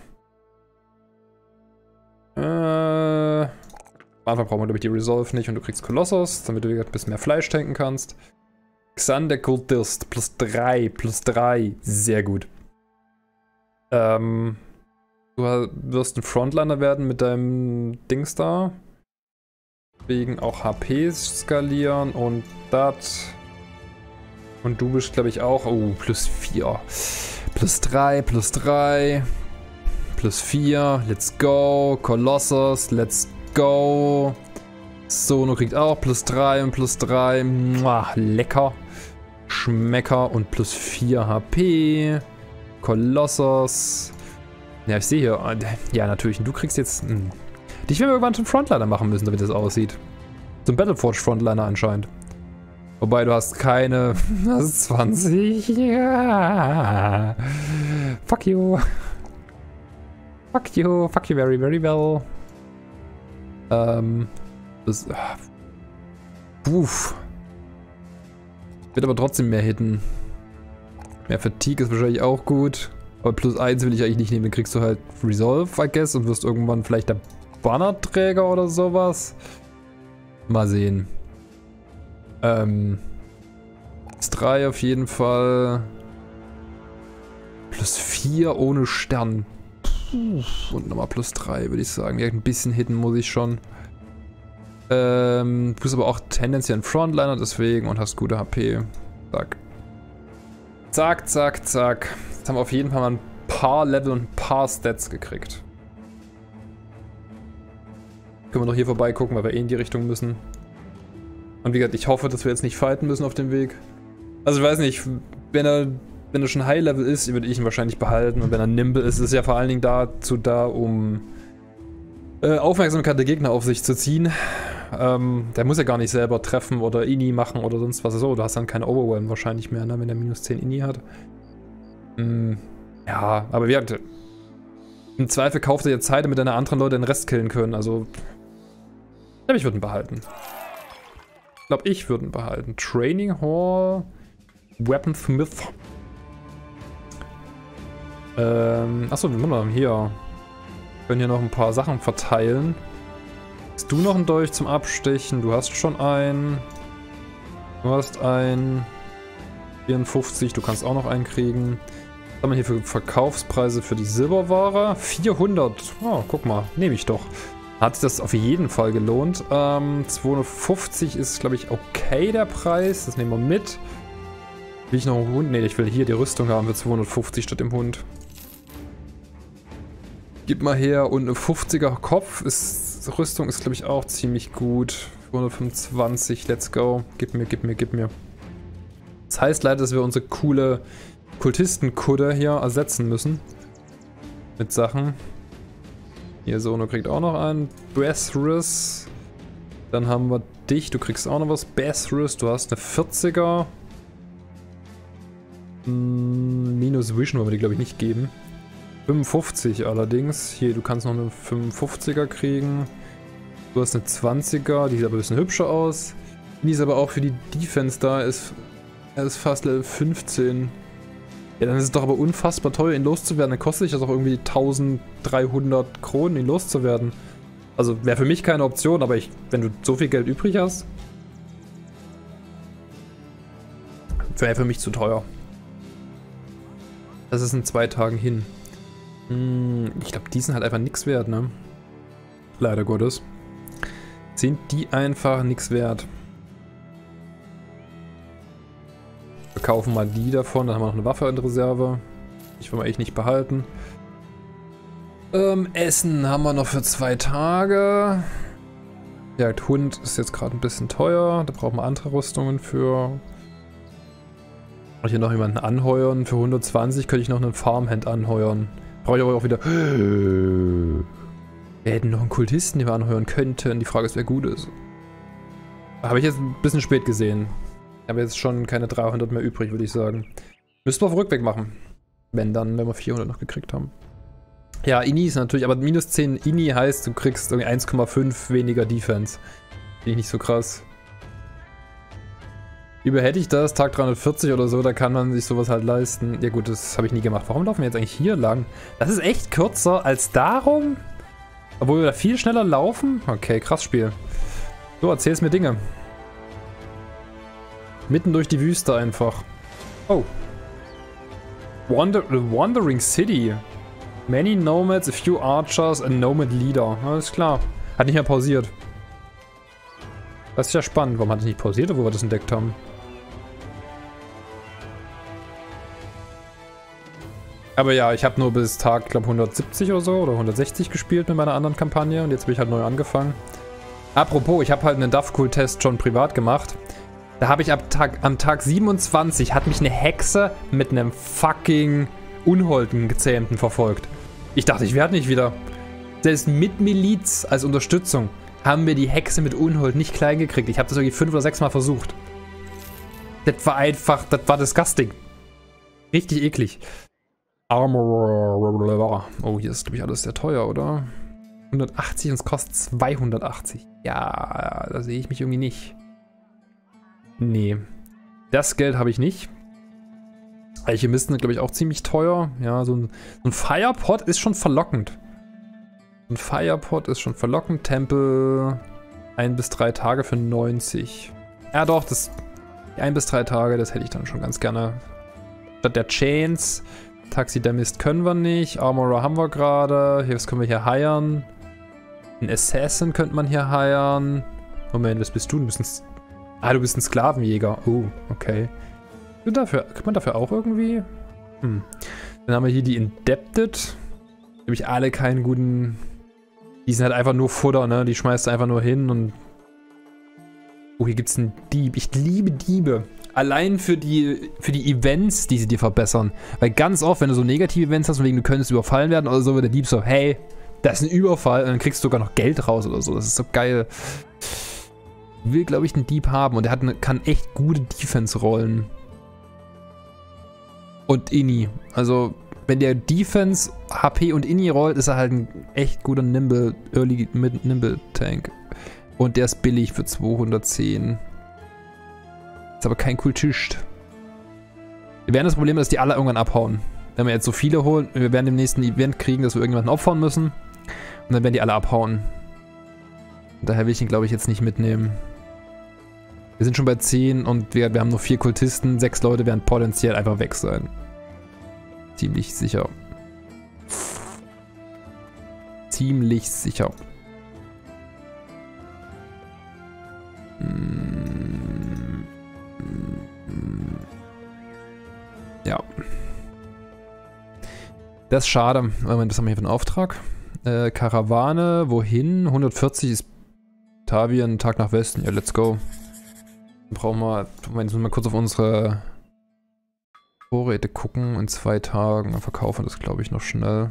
Äh, am Anfang brauchen wir, glaube ich, die Resolve nicht und du kriegst Kolossos, damit du wieder ein bisschen mehr Fleisch tanken kannst. Xander Kultist, plus drei, plus drei. Sehr gut. Ähm, du wirst ein Frontliner werden mit deinem Dings da. Wegen auch H P skalieren und das. Und du bist, glaube ich, auch. Oh, plus vier. Plus drei, plus drei. Plus vier. Let's go. Colossus, let's go. Sono kriegt auch plus drei und plus drei. Mua, lecker. Schmecker und plus vier H P. Kolossos. Ja, ich sehe hier. Ja, natürlich. Und du kriegst jetzt. Mh. Dich werden wir irgendwann zum Frontliner machen müssen, damit das aussieht. Zum Battleforge Frontliner anscheinend. Wobei du hast keine. Das ist zwanzig. Ja. Fuck you. Fuck you. Fuck you very, very well. Ähm. Das. Uff. Wird aber trotzdem mehr hitten. Mehr Fatigue ist wahrscheinlich auch gut. Aber plus eins will ich eigentlich nicht nehmen. Dann kriegst du halt Resolve, I guess, und wirst irgendwann vielleicht der Bannerträger oder sowas. Mal sehen. Ähm. Plus drei auf jeden Fall. Plus vier ohne Stern. Puh. Und nochmal plus drei, würde ich sagen. Ja, ein bisschen hitten muss ich schon. Ähm, du bist aber auch tendenziell ein Frontliner deswegen und hast gute H P. Zack. Zack, zack, zack. Jetzt haben wir auf jeden Fall mal ein paar Level und ein paar Stats gekriegt. Können wir noch hier vorbei gucken, weil wir eh in die Richtung müssen. Und wie gesagt, ich hoffe, dass wir jetzt nicht fighten müssen auf dem Weg. Also ich weiß nicht, wenn er, wenn er schon High Level ist, würde ich ihn wahrscheinlich behalten. Und wenn er Nimble ist, ist er ja vor allen Dingen dazu da, um äh, Aufmerksamkeit der Gegner auf sich zu ziehen. Ähm, der muss ja gar nicht selber treffen oder Ini machen oder sonst was. So, du hast dann keine Overwhelm wahrscheinlich mehr, ne, wenn der minus zehn Ini hat. Hm, ja, aber wie gesagt, im Zweifel kauft er jetzt Zeit, damit deine anderen Leute den Rest killen können. Also, ich glaube, ich würde ihn behalten. Ich glaube, ich würde ihn behalten. Training Hall, Weaponsmith. Ähm, achso, wir machen hier. Wir können hier noch ein paar Sachen verteilen. Hast du noch einen Dolch zum Abstechen? Du hast schon einen. Du hast einen. vierundfünfzig, du kannst auch noch einen kriegen. Was haben wir hier für Verkaufspreise für die Silberware? vierhundert. Oh, guck mal, nehme ich doch. Hat sich das auf jeden Fall gelohnt. Ähm, zweihundertfünfzig ist, glaube ich, okay der Preis. Das nehmen wir mit. Will ich noch einen Hund? Ne, ich will hier die Rüstung haben für zweihundertfünfzig statt dem Hund. Gib mal her. Und eine fünfziger Kopf ist... Rüstung ist, glaube ich, auch ziemlich gut. hundertfünfundzwanzig, let's go. Gib mir, gib mir, gib mir. Das heißt leider, dass wir unsere coole Kultistenkutter hier ersetzen müssen. Mit Sachen. Hier, Sono kriegt auch noch einen. Besris. Dann haben wir dich, du kriegst auch noch was. Besris, du hast eine vierziger. Hm, minus Vision wollen wir dir, glaube ich, nicht geben. fünfundfünfzig allerdings. Hier, du kannst noch eine fünfundfünfziger kriegen. Du hast eine zwanziger, die sieht aber ein bisschen hübscher aus. Die ist aber auch für die Defense da, ist, er ist fast Level fünfzehn. Ja, dann ist es doch aber unfassbar teuer, ihn loszuwerden. Dann kostet sich das auch irgendwie tausenddreihundert Kronen, ihn loszuwerden. Also wäre für mich keine Option, aber ich, wenn du so viel Geld übrig hast, wäre für mich zu teuer. Das ist in zwei Tagen hin. Hm, ich glaube, die sind halt einfach nichts wert, ne? Leider Gottes. Sind die einfach nichts wert. Wir kaufen mal die davon, dann haben wir noch eine Waffe in Reserve. Ich will mal echt nicht behalten. Ähm, Essen haben wir noch für zwei Tage. Ja, der Hund ist jetzt gerade ein bisschen teuer. Da brauchen wir andere Rüstungen für. Und hier noch jemanden anheuern. Für hundertzwanzig könnte ich noch einen Farmhand anheuern. Brauche ich aber auch wieder. Wir hätten noch einen Kultisten, den wir anheuern könnten. Die Frage ist, wer gut ist. Habe ich jetzt ein bisschen spät gesehen. Ich habe jetzt schon keine dreihundert mehr übrig, würde ich sagen. Müssten wir auf Rückweg machen. Wenn dann, wenn wir vierhundert noch gekriegt haben. Ja, Ini ist natürlich, aber minus zehn Ini heißt, du kriegst irgendwie eins Komma fünf weniger Defense. Finde ich nicht so krass. Lieber hätte ich das, Tag dreihundertvierzig oder so, da kann man sich sowas halt leisten. Ja gut, das habe ich nie gemacht. Warum laufen wir jetzt eigentlich hier lang? Das ist echt kürzer als darum? Obwohl wir da viel schneller laufen? Okay, krass Spiel. So, erzähl's mir Dinge. Mitten durch die Wüste einfach. Oh. Wander Wandering City. Many Nomads, a few Archers, a Nomad Leader. Alles klar. Hat nicht mehr pausiert. Das ist ja spannend. Warum hat es nicht pausiert, wo wir das entdeckt haben? Aber ja, ich habe nur bis Tag, glaube hundertsiebzig oder so, oder hundertsechzig gespielt mit meiner anderen Kampagne und jetzt bin ich halt neu angefangen. Apropos, ich habe halt einen Dovecul-Test schon privat gemacht. Da habe ich ab Tag, am Tag siebenundzwanzig hat mich eine Hexe mit einem fucking Unholden gezähmten verfolgt. Ich dachte, ich werde nicht wieder. Selbst mit Miliz als Unterstützung haben wir die Hexe mit Unhold nicht klein gekriegt. Ich habe das irgendwie fünf oder sechs Mal versucht. Das war einfach, das war disgusting. Richtig eklig. Armor. Oh, hier ist, glaube ich, alles sehr teuer, oder? hundertachtzig und es kostet zweihundertachtzig. Ja, da sehe ich mich irgendwie nicht. Nee. Das Geld habe ich nicht. Alchemisten sind, glaube ich, auch ziemlich teuer. Ja, so ein, so ein Firepot ist schon verlockend. Ein Firepot ist schon verlockend. Tempel ein bis drei Tage für neunzig. Ja doch, das ein bis drei Tage, das hätte ich dann schon ganz gerne. Statt der Chains. Taxidermist können wir nicht. Armorer haben wir gerade. Hier, was können wir hier hiren? Ein Assassin könnte man hier hiren. Moment, was bist du? Du bist ein, ah, du bist ein Sklavenjäger. Oh, okay. Und dafür, kann man dafür auch irgendwie? Hm. Dann haben wir hier die Indebted. Nämlich alle keinen guten. Die sind halt einfach nur Futter, ne? Die schmeißt du einfach nur hin und. Oh, hier gibt's einen Dieb. Ich liebe Diebe. Allein für die, für die Events, die sie dir verbessern. Weil ganz oft, wenn du so negative Events hast, wegen du könntest überfallen werden oder so, wird der Dieb so, hey, das ist ein Überfall und dann kriegst du sogar noch Geld raus oder so. Das ist so geil. Will, glaube ich, einen Dieb haben und der hat eine, kann echt gute Defense-Rollen. Und Ini. Also, wenn der Defense, H P und Ini rollt, ist er halt ein echt guter Nimble, Early Nimble Tank. Und der ist billig für zweihundertzehn. Ist aber kein Kultist. Wir werden das Problem, dass die alle irgendwann abhauen. Wenn wir jetzt so viele holen, wir werden im nächsten Event kriegen, dass wir irgendjemanden opfern müssen. Und dann werden die alle abhauen. Und daher will ich ihn, glaube ich, jetzt nicht mitnehmen. Wir sind schon bei zehn und wir, wir haben nur vier Kultisten. Sechs Leute werden potenziell einfach weg sein. Ziemlich sicher. Ziemlich sicher. Ja. Das ist schade. Moment, was haben wir hier für einen Auftrag? Äh, Karawane, wohin? hundertvierzig ist Tavien, Tag nach Westen. Ja, let's go. Dann brauchen wir, Moment, jetzt müssen wir kurz auf unsere Vorräte gucken in zwei Tagen. Dann verkaufen wir das, glaube ich, noch schnell.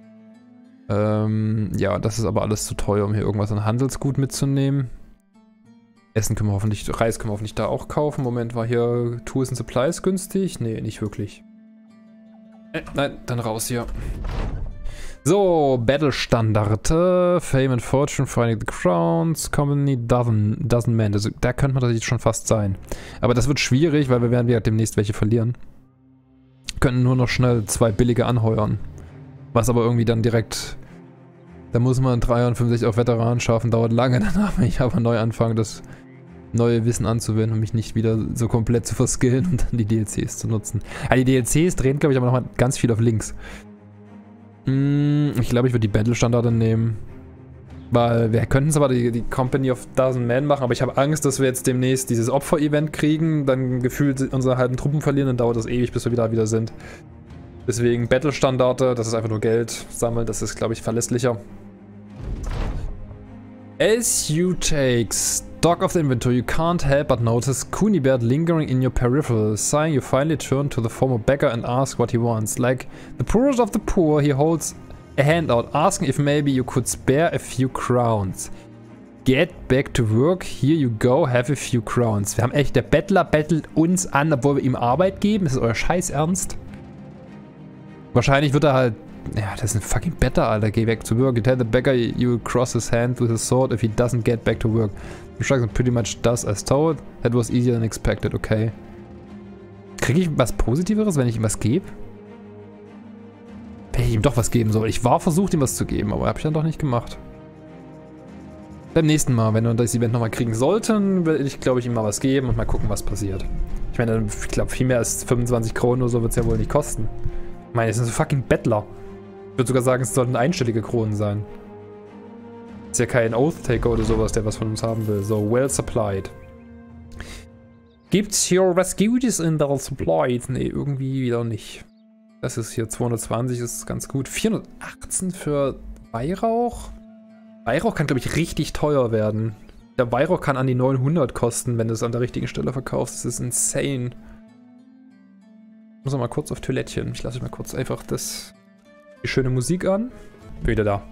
Ähm, ja, das ist aber alles zu teuer, um hier irgendwas an Handelsgut mitzunehmen. Essen können wir hoffentlich, Reis können wir hoffentlich da auch kaufen. Moment, war hier Tools and Supplies günstig? Nee, nicht wirklich. Äh, nein, dann raus hier. So, Battle-Standarte, Fame and Fortune, Finding the Crowns, Company doesn't, doesn't man. Also, da könnte man tatsächlich schon fast sein. Aber das wird schwierig, weil wir werden ja demnächst welche verlieren. Können nur noch schnell zwei billige anheuern. Was aber irgendwie dann direkt... Da muss man drei Jahren fünfundsechzig auf Veteran schaffen, dauert lange. Danach will ich aber neu anfangen, das neue Wissen anzuwenden und mich nicht wieder so komplett zu verskillen und dann die D L Cs zu nutzen. Ah, die D L Cs drehen, glaube ich, aber nochmal ganz viel auf links. Ich glaube, ich würde die Battle-Standarte nehmen. Weil wir könnten es aber die, die Company of Dozen Men machen, aber ich habe Angst, dass wir jetzt demnächst dieses Opfer-Event kriegen, dann gefühlt unsere halben Truppen verlieren, dann dauert das ewig, bis wir wieder wieder sind. Deswegen Battle-Standarte, das ist einfach nur Geld sammeln, das ist, glaube ich, verlässlicher. As you take stock of the inventory, you can't help but notice Kunibert lingering in your peripheral. Sighing, you finally turn to the former beggar and ask what he wants. Like the poorest of the poor, he holds a hand out, asking if maybe you could spare a few crowns. Get back to work, here you go, have a few crowns. Wir haben echt, der Bettler bettelt uns an, obwohl wir ihm Arbeit geben. Ist das euer Scheiß Ernst? Wahrscheinlich wird er halt... Ja, das ist ein fucking Better, Alter. Geh back to work. You tell the beggar you will cross his hand with his sword if he doesn't get back to work. Instruction pretty much does as told. That was easier than expected, okay. Kriege ich was Positiveres, wenn ich ihm was gebe? Wenn ich ihm doch was geben soll. Ich war versucht, ihm was zu geben, aber habe ich dann doch nicht gemacht. Beim nächsten Mal, wenn wir das Event nochmal kriegen sollten, werde ich, glaube ich, ihm mal was geben und mal gucken, was passiert. Ich meine, ich glaube, viel mehr als fünfundzwanzig Kronen oder so wird es ja wohl nicht kosten. Ich meine, es sind so fucking Bettler. Ich würde sogar sagen, es sollten einstellige Kronen sein. Ist ja kein Oath-Taker oder sowas, der was von uns haben will. So, well supplied. Gibt's hier was Gutes in der Supply? Nee, irgendwie wieder nicht. Das ist hier zweihundertzwanzig, ist ganz gut. vierhundertachtzehn für Weihrauch? Weihrauch kann, glaube ich, richtig teuer werden. Der Weihrauch kann an die neunhundert kosten, wenn du es an der richtigen Stelle verkaufst. Das ist insane. Ich muss noch mal kurz auf Toilettchen. Ich lasse euch mal kurz einfach das... die schöne Musik an. Bin wieder da.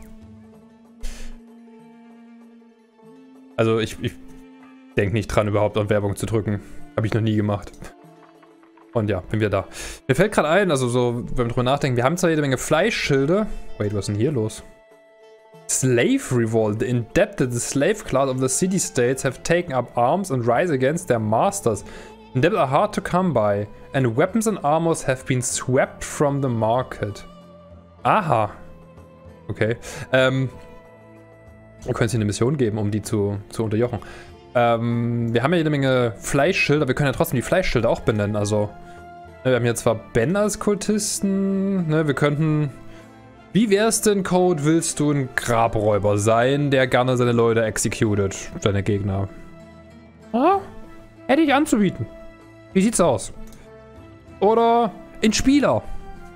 Also ich, ich denke nicht dran, überhaupt auf Werbung zu drücken. Habe ich noch nie gemacht. Und ja, bin wieder da. Mir fällt gerade ein, also so, wenn wir drüber nachdenken, wir haben zwar jede Menge Fleischschilde. Wait, was ist denn hier los? Slave Revolt. The indebted slave class of the city-states have taken up arms and rise against their masters. Indebted are hard to come by. And weapons and armors have been swept from the market. Aha. Okay. Ähm, wir können es hier eine Mission geben, um die zu, zu unterjochen. Ähm, wir haben ja jede Menge Fleischschilder. Wir können ja trotzdem die Fleischschilder auch benennen. Also, ne, wir haben hier zwar Ben als Kultisten. Ne, wir könnten... Wie wär's denn, Code? Willst du ein Grabräuber sein, der gerne seine Leute executed? Seine Gegner. Ah? Hätte ich anzubieten. Wie sieht's aus? Oder ein Spieler.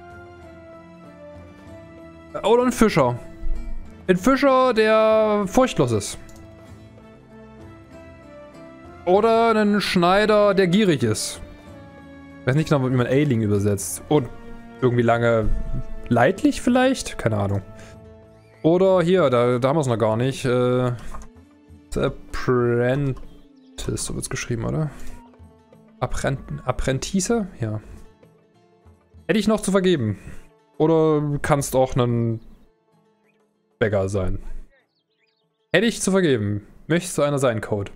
Oder ein Fischer. Ein Fischer, der furchtlos ist. Oder ein Schneider, der gierig ist. Ich weiß nicht genau, wie man Ailing übersetzt. Und irgendwie lange leidlich vielleicht? Keine Ahnung. Oder hier, da, da haben wir es noch gar nicht. Äh, Apprentice, so wird es geschrieben, oder? Apprent Apprentice? Ja. Hätte ich noch zu vergeben. Oder du kannst auch ein Bäcker sein. Hätte ich zu vergeben. Möchtest du einer sein, Code?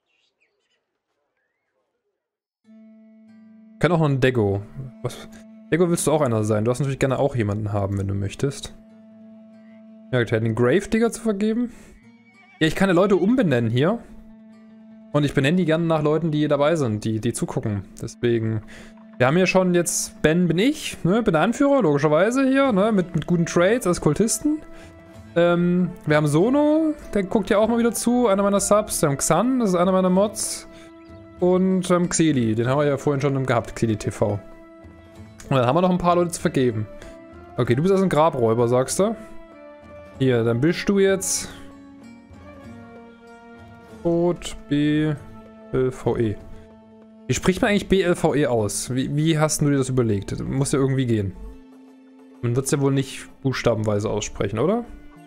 Kann auch noch ein Dego. Was? Dego willst du auch einer sein? Du hast natürlich gerne auch jemanden haben, wenn du möchtest. Ja, ich hätte den Gravedigger zu vergeben. Ja, ich kann die Leute umbenennen hier. Und ich benenne die gerne nach Leuten, die dabei sind, die, die zugucken. Deswegen... Wir haben hier schon jetzt, Ben bin ich, ne, bin der Anführer, logischerweise hier, ne, mit, mit guten Trades als Kultisten. Ähm, wir haben Sono, der guckt ja auch mal wieder zu, einer meiner Subs. Wir haben Xan, das ist einer meiner Mods. Und ähm, Xeli, den haben wir ja vorhin schon gehabt, Xeli T V. Und dann haben wir noch ein paar Leute zu vergeben. Okay, du bist also ein Grabräuber, sagst du? Hier, dann bist du jetzt... Code B L V E. Wie spricht man eigentlich B L V E aus? Wie, wie hast du dir das überlegt? Das muss ja irgendwie gehen. Man wird es ja wohl nicht buchstabenweise aussprechen, oder?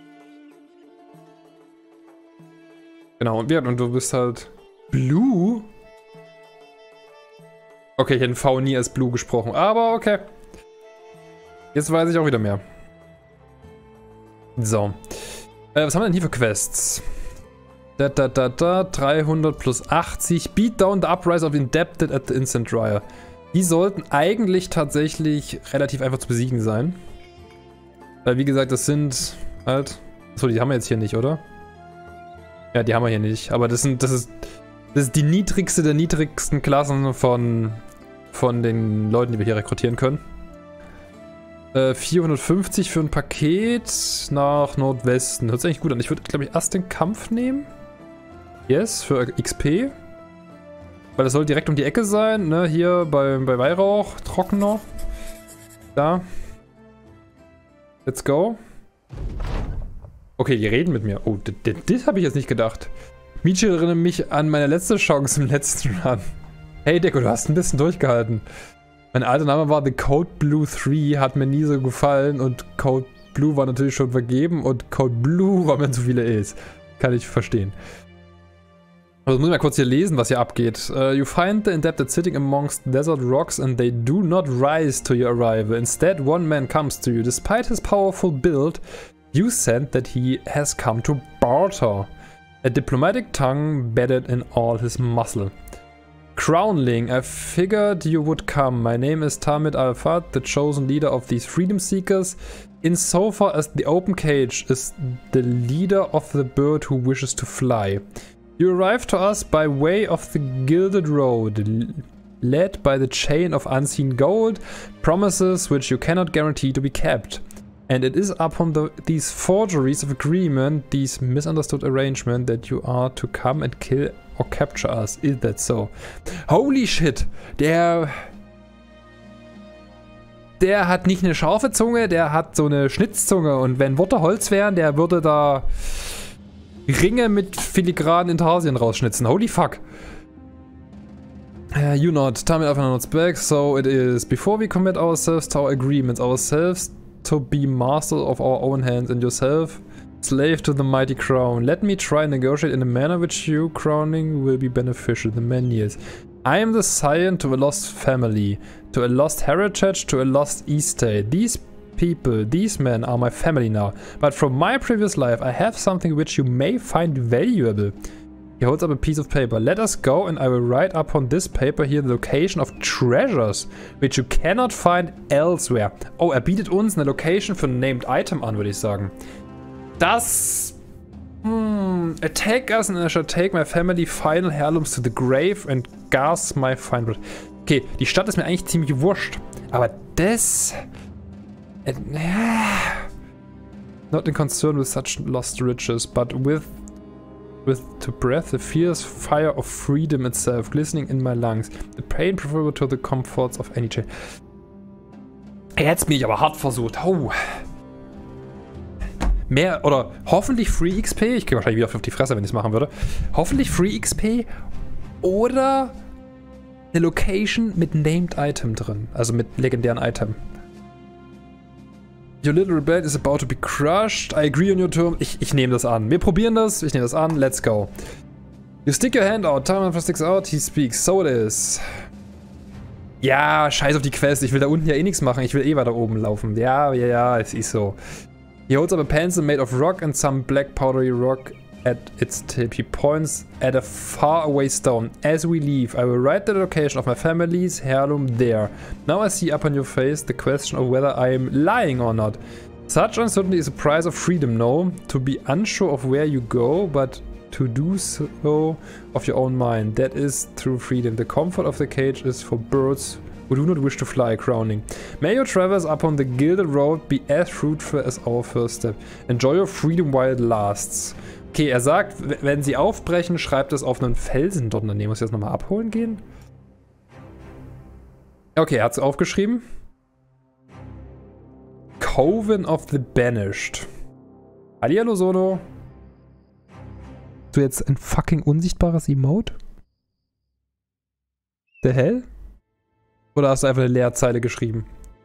Genau, und, ja, und du bist halt Blue? Okay, ich hätte V nie als Blue gesprochen, aber okay. Jetzt weiß ich auch wieder mehr. So. Äh, was haben wir denn hier für Quests? Da, da, da, da. dreihundert plus achtzig. Beat down the uprise of indebted at the instant dryer. Die sollten eigentlich tatsächlich relativ einfach zu besiegen sein. Weil, wie gesagt, das sind halt... Achso, die haben wir jetzt hier nicht, oder? Ja, die haben wir hier nicht. Aber das sind, das ist, das ist die niedrigste der niedrigsten Klassen von, von den Leuten, die wir hier rekrutieren können. Äh, vierhundertfünfzig für ein Paket nach Nordwesten. Hört sich eigentlich gut an. Ich würde, glaube ich, erst den Kampf nehmen. Yes, für X P. Weil das soll direkt um die Ecke sein, ne? Hier bei, bei Weihrauch, trockener. Da. Let's go. Okay, die reden mit mir. Oh, das, das habe ich jetzt nicht gedacht. Michi erinnert mich an meine letzte Chance im letzten Run. Hey Deko, du hast ein bisschen durchgehalten. Mein alter Name war The Code Blue drei, hat mir nie so gefallen und Code Blue war natürlich schon vergeben und Code Blue war mir zu viele E's. Kann ich verstehen. Aber das muss ich mal kurz hier lesen, was hier abgeht. Uh, you find the indebted sitting amongst desert rocks and they do not rise to your arrival. Instead, one man comes to you. Despite his powerful build, you sense that he has come to barter. A diplomatic tongue bedded in all his muscle. Crownling, I figured you would come. My name is Tamid Al-Fat, the chosen leader of these freedom seekers. Insofar as the open cage is the leader of the bird who wishes to fly. You arrived to us by way of the Gilded Road, led by the chain of unseen gold, promises which you cannot guarantee to be kept. And it is upon the, these forgeries of agreement, these misunderstood arrangement, that you are to come and kill or capture us. Is that so? Holy shit! Der... Der hat nicht eine scharfe Zunge, der hat so eine Schnitzzunge. Und wenn Worte Holz wären, der würde da Ringe mit filigranen Intarsien rausschnitzen. Holy fuck! Uh, you not. Time it up and notes back. So it is. Before we commit ourselves to our agreements, ourselves to be master of our own hands, and yourself slave to the mighty crown. Let me try and negotiate in a manner which you, crowning, will be beneficial. The man yields. I am the scion to a lost family, to a lost heritage, to a lost estate. These people, these men are my family now. But from my previous life, I have something which you may find valuable. He holds up a piece of paper. Let us go and I will write upon this paper here the location of treasures, which you cannot find elsewhere. Oh, er bietet uns eine Location für ein Named Item an, würde ich sagen. Das... Hmm, attack us and I shall take my family final heirlooms to the grave and gas my fine blood. Okay, die Stadt ist mir eigentlich ziemlich wurscht. Aber das... Äh, not in concern with such lost riches, but with... with to breath the fierce fire of freedom itself, glistening in my lungs. The pain preferable to the comforts of any chain. Er hat's mich aber hart versucht. Oh. Mehr, oder hoffentlich Free X P. Ich gehe wahrscheinlich wieder auf die Fresse, wenn ich es machen würde. Hoffentlich Free X P oder eine Location mit Named Item drin. Also mit legendären Item. Your little rebellion is about to be crushed. I agree on your term. Ich, ich nehme das an. Wir probieren das. Ich nehme das an. Let's go. You stick your hand out. Time sticks out. He speaks. So it is. Ja, scheiß auf die Quest. Ich will da unten ja eh nichts machen. Ich will eh weiter oben laufen. Ja, ja, ja. Es ist so. He holds up a pencil made of rock and some black powdery rock at its tip. He points at a faraway stone. As we leave, I will write the location of my family's heirloom there. Now I see upon your face the question of whether I am lying or not. Such uncertainty is a price of freedom, no? To be unsure of where you go, but to do so of your own mind. That is true freedom. The comfort of the cage is for birds who do not wish to fly, crowning. May your travels upon the Gilded Road be as fruitful as our first step. Enjoy your freedom while it lasts. Okay, er sagt, wenn sie aufbrechen, schreibt es auf einen Felsen dort. Dann muss ich jetzt nochmal abholen gehen. Okay, er hat es aufgeschrieben. Coven of the Banished. Hallihallo, Sono. Du jetzt ein fucking unsichtbares Emote? Der hell? Oder hast du einfach eine Leerzeile geschrieben?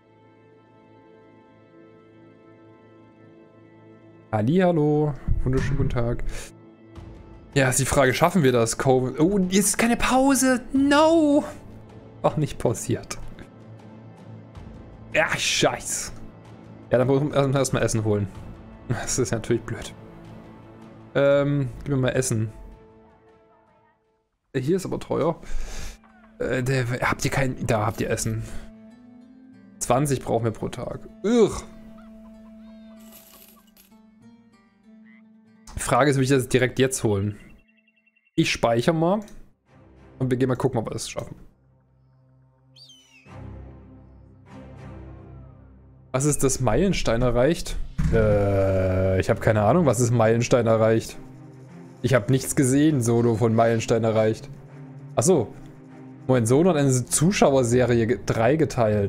Hallihallo. Wunderschönen guten Tag. Ja, ist die Frage, schaffen wir das? Covid. Oh, jetzt ist keine Pause. No. Auch nicht pausiert. Ja, scheiß. Ja, dann müssen wir erstmal Essen holen. Das ist natürlich blöd. Ähm, gib mir mal Essen. Hier ist aber teuer. Äh, der, habt ihr kein... Da habt ihr Essen. zwanzig brauchen wir pro Tag. Ugh. Die Frage ist, will ich das direkt jetzt holen? Ich speichere mal. Und wir gehen mal gucken, ob wir das schaffen. Was ist das Meilenstein erreicht? Äh, ich habe keine Ahnung, was ist Meilenstein erreicht. Ich habe nichts gesehen, Solo von Meilenstein erreicht. Achso. Mein Sohn hat eine Zuschauerserie drei geteilt.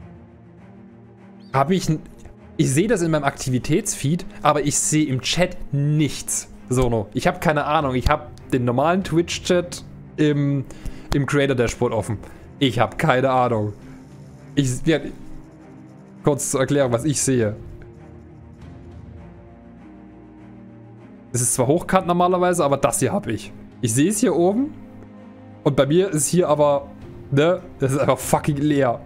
Habe ich... Ich sehe das in meinem Aktivitätsfeed, aber ich sehe im Chat nichts. Sono. Ich habe keine Ahnung. Ich habe den normalen Twitch-Chat im, im Creator-Dashboard offen. Ich habe keine Ahnung. Ich... Ja, kurz zu erklären, was ich sehe. Es ist zwar hochkant normalerweise, aber das hier habe ich. Ich sehe es hier oben. Und bei mir ist hier aber, ne, das ist einfach fucking leer.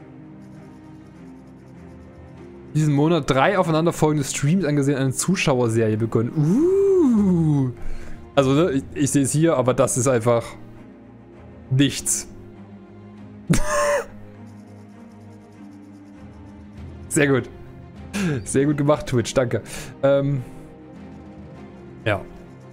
Diesen Monat drei aufeinanderfolgende Streams angesehen, eine Zuschauerserie begonnen. Uh. Also, ne, ich, ich sehe es hier, aber das ist einfach nichts. Sehr gut. Sehr gut gemacht, Twitch, danke. Ähm, ja.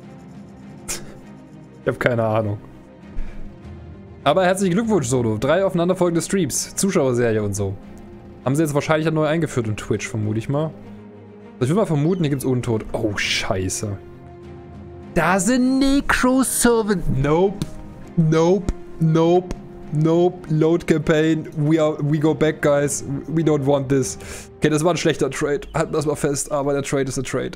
Ich habe keine Ahnung. Aber herzlichen Glückwunsch, Solo. Drei aufeinanderfolgende Streams, Zuschauerserie und so. Haben sie jetzt wahrscheinlich neu eingeführt in Twitch, vermute ich mal. Also ich würde mal vermuten, hier gibt es Untot. Oh, scheiße. Da sind Necro-Servant. Nope. Nope. Nope. Nope. Load Campaign. We are, we go back, guys. We don't want this. Okay, das war ein schlechter Trade. Halten das mal fest, aber der Trade ist ein Trade.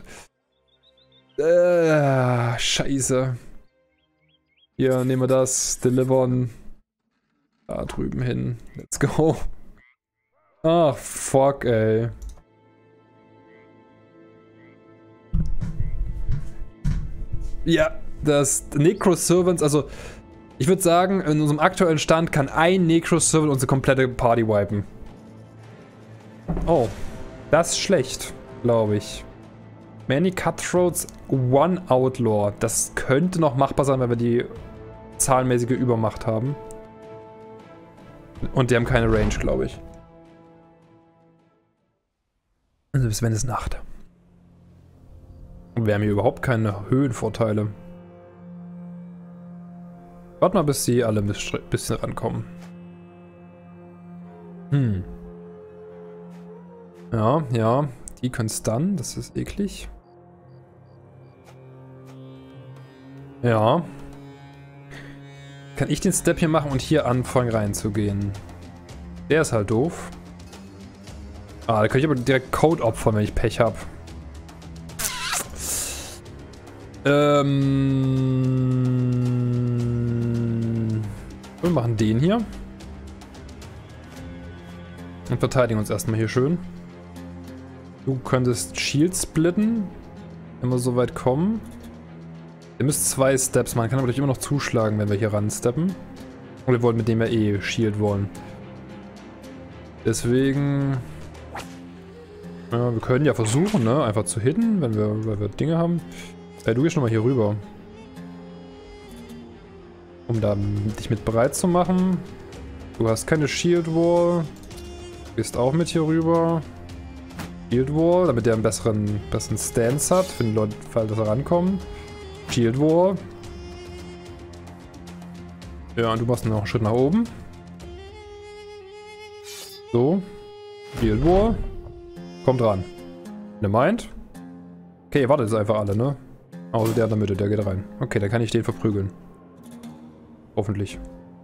Äh, scheiße. Hier, nehmen wir das. Delivern. Da drüben hin. Let's go. Ach, fuck, ey. Ja, das Necro-Servants, also ich würde sagen, in unserem aktuellen Stand kann ein Necro-Servant unsere komplette Party wipen. Oh, das ist schlecht, glaube ich. Many Cutthroats, One Outlaw. Das könnte noch machbar sein, weil wir die zahlenmäßige Übermacht haben. Und die haben keine Range, glaube ich. Also bis wenn es Nacht. Und wir haben hier überhaupt keine Höhenvorteile. Warte mal, bis sie alle ein bisschen rankommen. Hm. Ja, ja. Die können stunnen, das ist eklig. Ja. Kann ich den Step hier machen und hier anfangen reinzugehen? Der ist halt doof. Ah, da kann ich aber direkt Code opfern, wenn ich Pech habe. Ähm. Wir machen den hier. Und verteidigen uns erstmal hier schön. Du könntest Shield splitten. Wenn wir so weit kommen. Ihr müsst zwei Steps machen. Kann aber euch immer noch zuschlagen, wenn wir hier ransteppen. Und wir wollen mit dem ja eh Shield wollen. Deswegen... Ja, wir können ja versuchen, ne? Einfach zu hitten, wenn wir, weil wir Dinge haben. Ja, du gehst nochmal hier rüber. Um da dich mit bereit zu machen. Du hast keine Shield Wall. Du gehst auch mit hier rüber. Shield Wall, damit der einen besseren, besseren Stance hat, für den Leute, falls er rankommen. Shield Wall. Ja, und du machst noch einen Schritt nach oben. So. Shield Wall. Kommt ran. Ne meint? Okay, ihr wartet jetzt einfach alle, ne? Außer der in der Mitte, der geht rein. Okay, dann kann ich den verprügeln. Hoffentlich.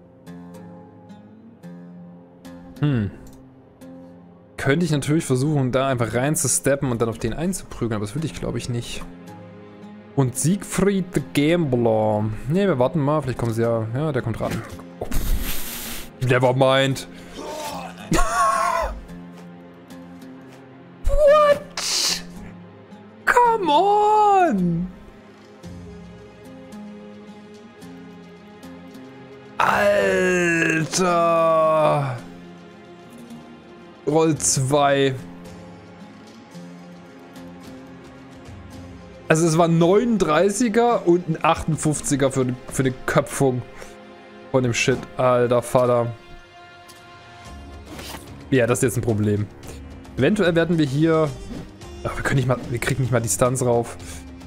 Hm. Könnte ich natürlich versuchen, da einfach rein zu steppen und dann auf den einzuprügeln, aber das will ich, glaube ich, nicht. Und Siegfried the Gambler. Ne, wir warten mal, vielleicht kommen sie ja... Ja, der kommt ran. Oh. Never mind. What? Come on! Alter! Roll zwei. Also es war ein neununddreißiger und ein achtundfünfziger für, für die Köpfung von dem Shit. Alter Vater. Ja, das ist jetzt ein Problem. Eventuell werden wir hier... Ach, wir können nicht mal... Wir kriegen nicht mal Distanz rauf.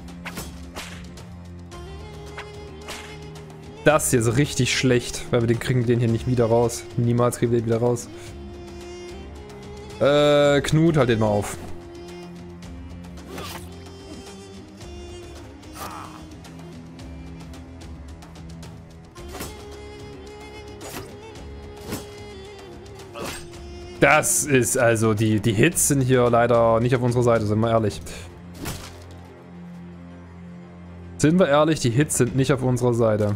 Das hier ist richtig schlecht, weil wir den kriegen den hier nicht wieder raus. Niemals kriegen wir den wieder raus. Äh, Knut, halt den mal auf. Das ist also, die, die Hits sind hier leider nicht auf unserer Seite, sind wir ehrlich. Sind wir ehrlich, die Hits sind nicht auf unserer Seite.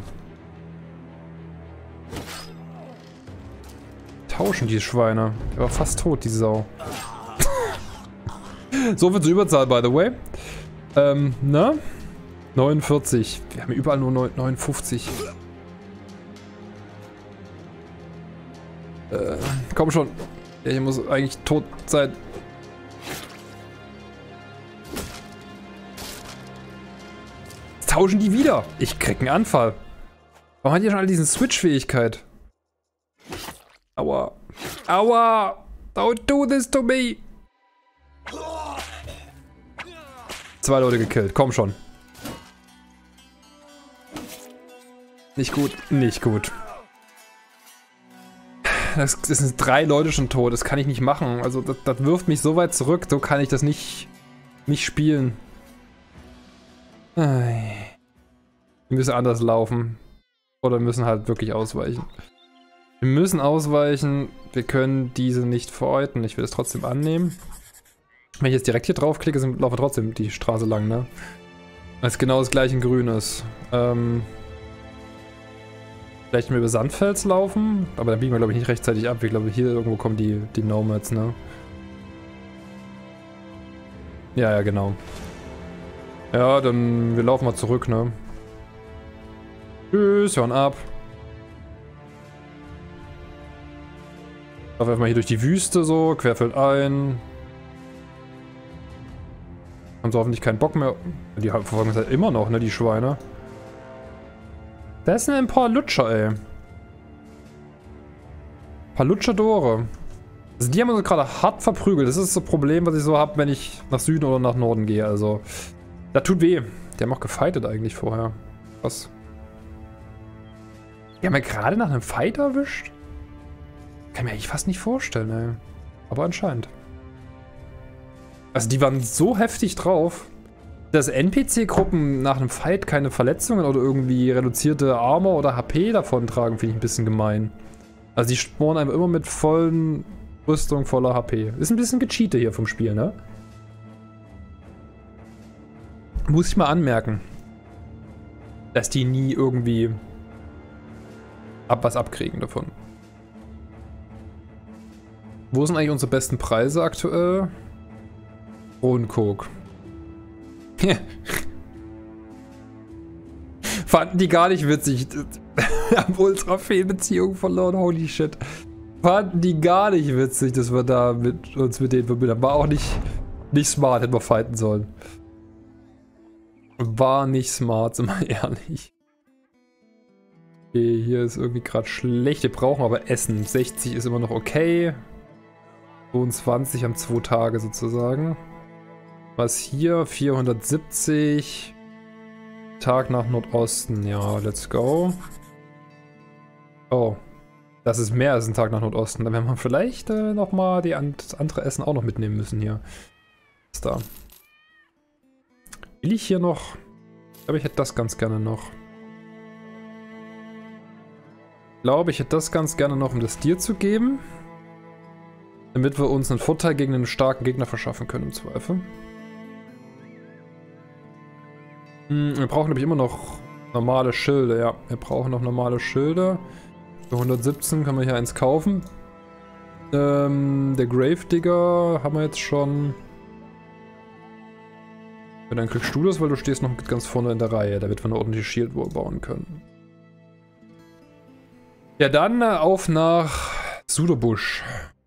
Tauschen die Schweine. Der war fast tot, die Sau. So viel zur Überzahl, by the way. Ähm, ne? neunundvierzig. Wir haben überall nur neunundfünfzig. Äh, komm schon. Der hier muss eigentlich tot sein. Jetzt tauschen die wieder. Ich krieg einen Anfall. Warum hat ihr schon alle diese Switch-Fähigkeit? Aua. Aua. Don't do this to me. Zwei Leute gekillt. Komm schon. Nicht gut. Nicht gut. Das, das sind drei Leute schon tot. Das kann ich nicht machen. Also das, das wirft mich so weit zurück. So kann ich das nicht, nicht spielen. Wir müssen anders laufen. Oder müssen halt wirklich ausweichen. Wir müssen ausweichen. Wir können diese nicht verorten. Ich will es trotzdem annehmen. Wenn ich jetzt direkt hier draufklicke, sind, laufen wir trotzdem die Straße lang, ne? Weil es genau das gleiche in grün ist. Ähm... Vielleicht mal über Sandfels laufen, aber dann biegen wir glaube ich nicht rechtzeitig ab. Ich glaube hier irgendwo kommen die, die Nomads, ne? Ja, ja, genau. Ja, dann wir laufen mal zurück, ne? Tschüss, hören ab. Laufen wir mal hier durch die Wüste so, querfeldein. Haben sie hoffentlich keinen Bock mehr. Die verfolgen uns halt immer noch, ne, die Schweine. Das sind ein paar Lutscher, ey. Ein paar Luchadore. Also die haben uns gerade hart verprügelt. Das ist das Problem, was ich so habe, wenn ich nach Süden oder nach Norden gehe. Also, das tut weh. Die haben auch gefightet eigentlich vorher. Was? Die haben ja gerade nach einem Fight erwischt? Kann ich mir eigentlich fast nicht vorstellen, ey. Aber anscheinend. Also die waren so heftig drauf, dass N P C-Gruppen nach einem Fight keine Verletzungen oder irgendwie reduzierte Armor oder H P davon tragen, finde ich ein bisschen gemein. Also die spawnen einem immer mit vollen Rüstung, voller H P. Ist ein bisschen gecheatet hier vom Spiel, ne? Muss ich mal anmerken. Dass die nie irgendwie ab was abkriegen davon. Wo sind eigentlich unsere besten Preise aktuell? Kronencoke. Fanden die gar nicht witzig. Haben ultra viel Beziehung verloren, holy shit. Fanden die gar nicht witzig, dass wir da mit uns mit denen verbinden. War auch nicht, nicht smart, hätten wir fighten sollen. War nicht smart, sind wir ehrlich. Okay, hier ist irgendwie gerade schlecht. Wir brauchen aber Essen. sechzig ist immer noch okay. zweiundzwanzig haben zwei Tage sozusagen. Was hier? vierhundertsiebzig. Tag nach Nordosten. Ja, let's go. Oh. Das ist mehr als ein Tag nach Nordosten. Dann werden wir vielleicht äh, nochmal die an das andere Essen auch noch mitnehmen müssen hier. Was ist da? Will ich hier noch? Ich glaube, ich hätte das ganz gerne noch. Ich glaube, ich hätte das ganz gerne noch, um das dir zu geben. Damit wir uns einen Vorteil gegen einen starken Gegner verschaffen können, im Zweifel. Hm, wir brauchen nämlich immer noch normale Schilde, ja. Wir brauchen noch normale Schilde. Für hundertsiebzehn kann man hier eins kaufen. Ähm, der Gravedigger haben wir jetzt schon. Ja, dann kriegst du das, weil du stehst noch ganz vorne in der Reihe. Da wird man eine ordentliche Shield Wall bauen können. Ja, dann äh, auf nach Suderbusch.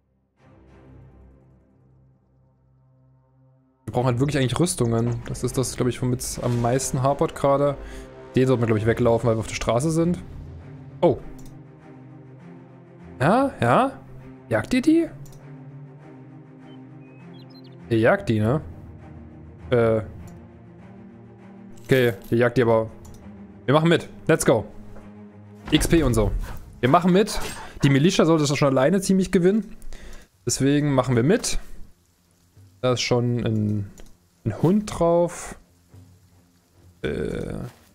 Wir brauchen halt wirklich eigentlich Rüstungen. Das ist das, glaube ich, womit es am meisten hapert gerade. Den sollten wir, glaube ich, weglaufen, weil wir auf der Straße sind. Oh. Ja, ja. Jagt ihr die? Ihr jagt die, ne? Äh. Okay, ihr jagt die aber. Wir machen mit. Let's go. X P und so. Wir machen mit. Die Militia sollte das schon alleine ziemlich gewinnen. Deswegen machen wir mit. Da ist schon ein, ein Hund drauf. Äh.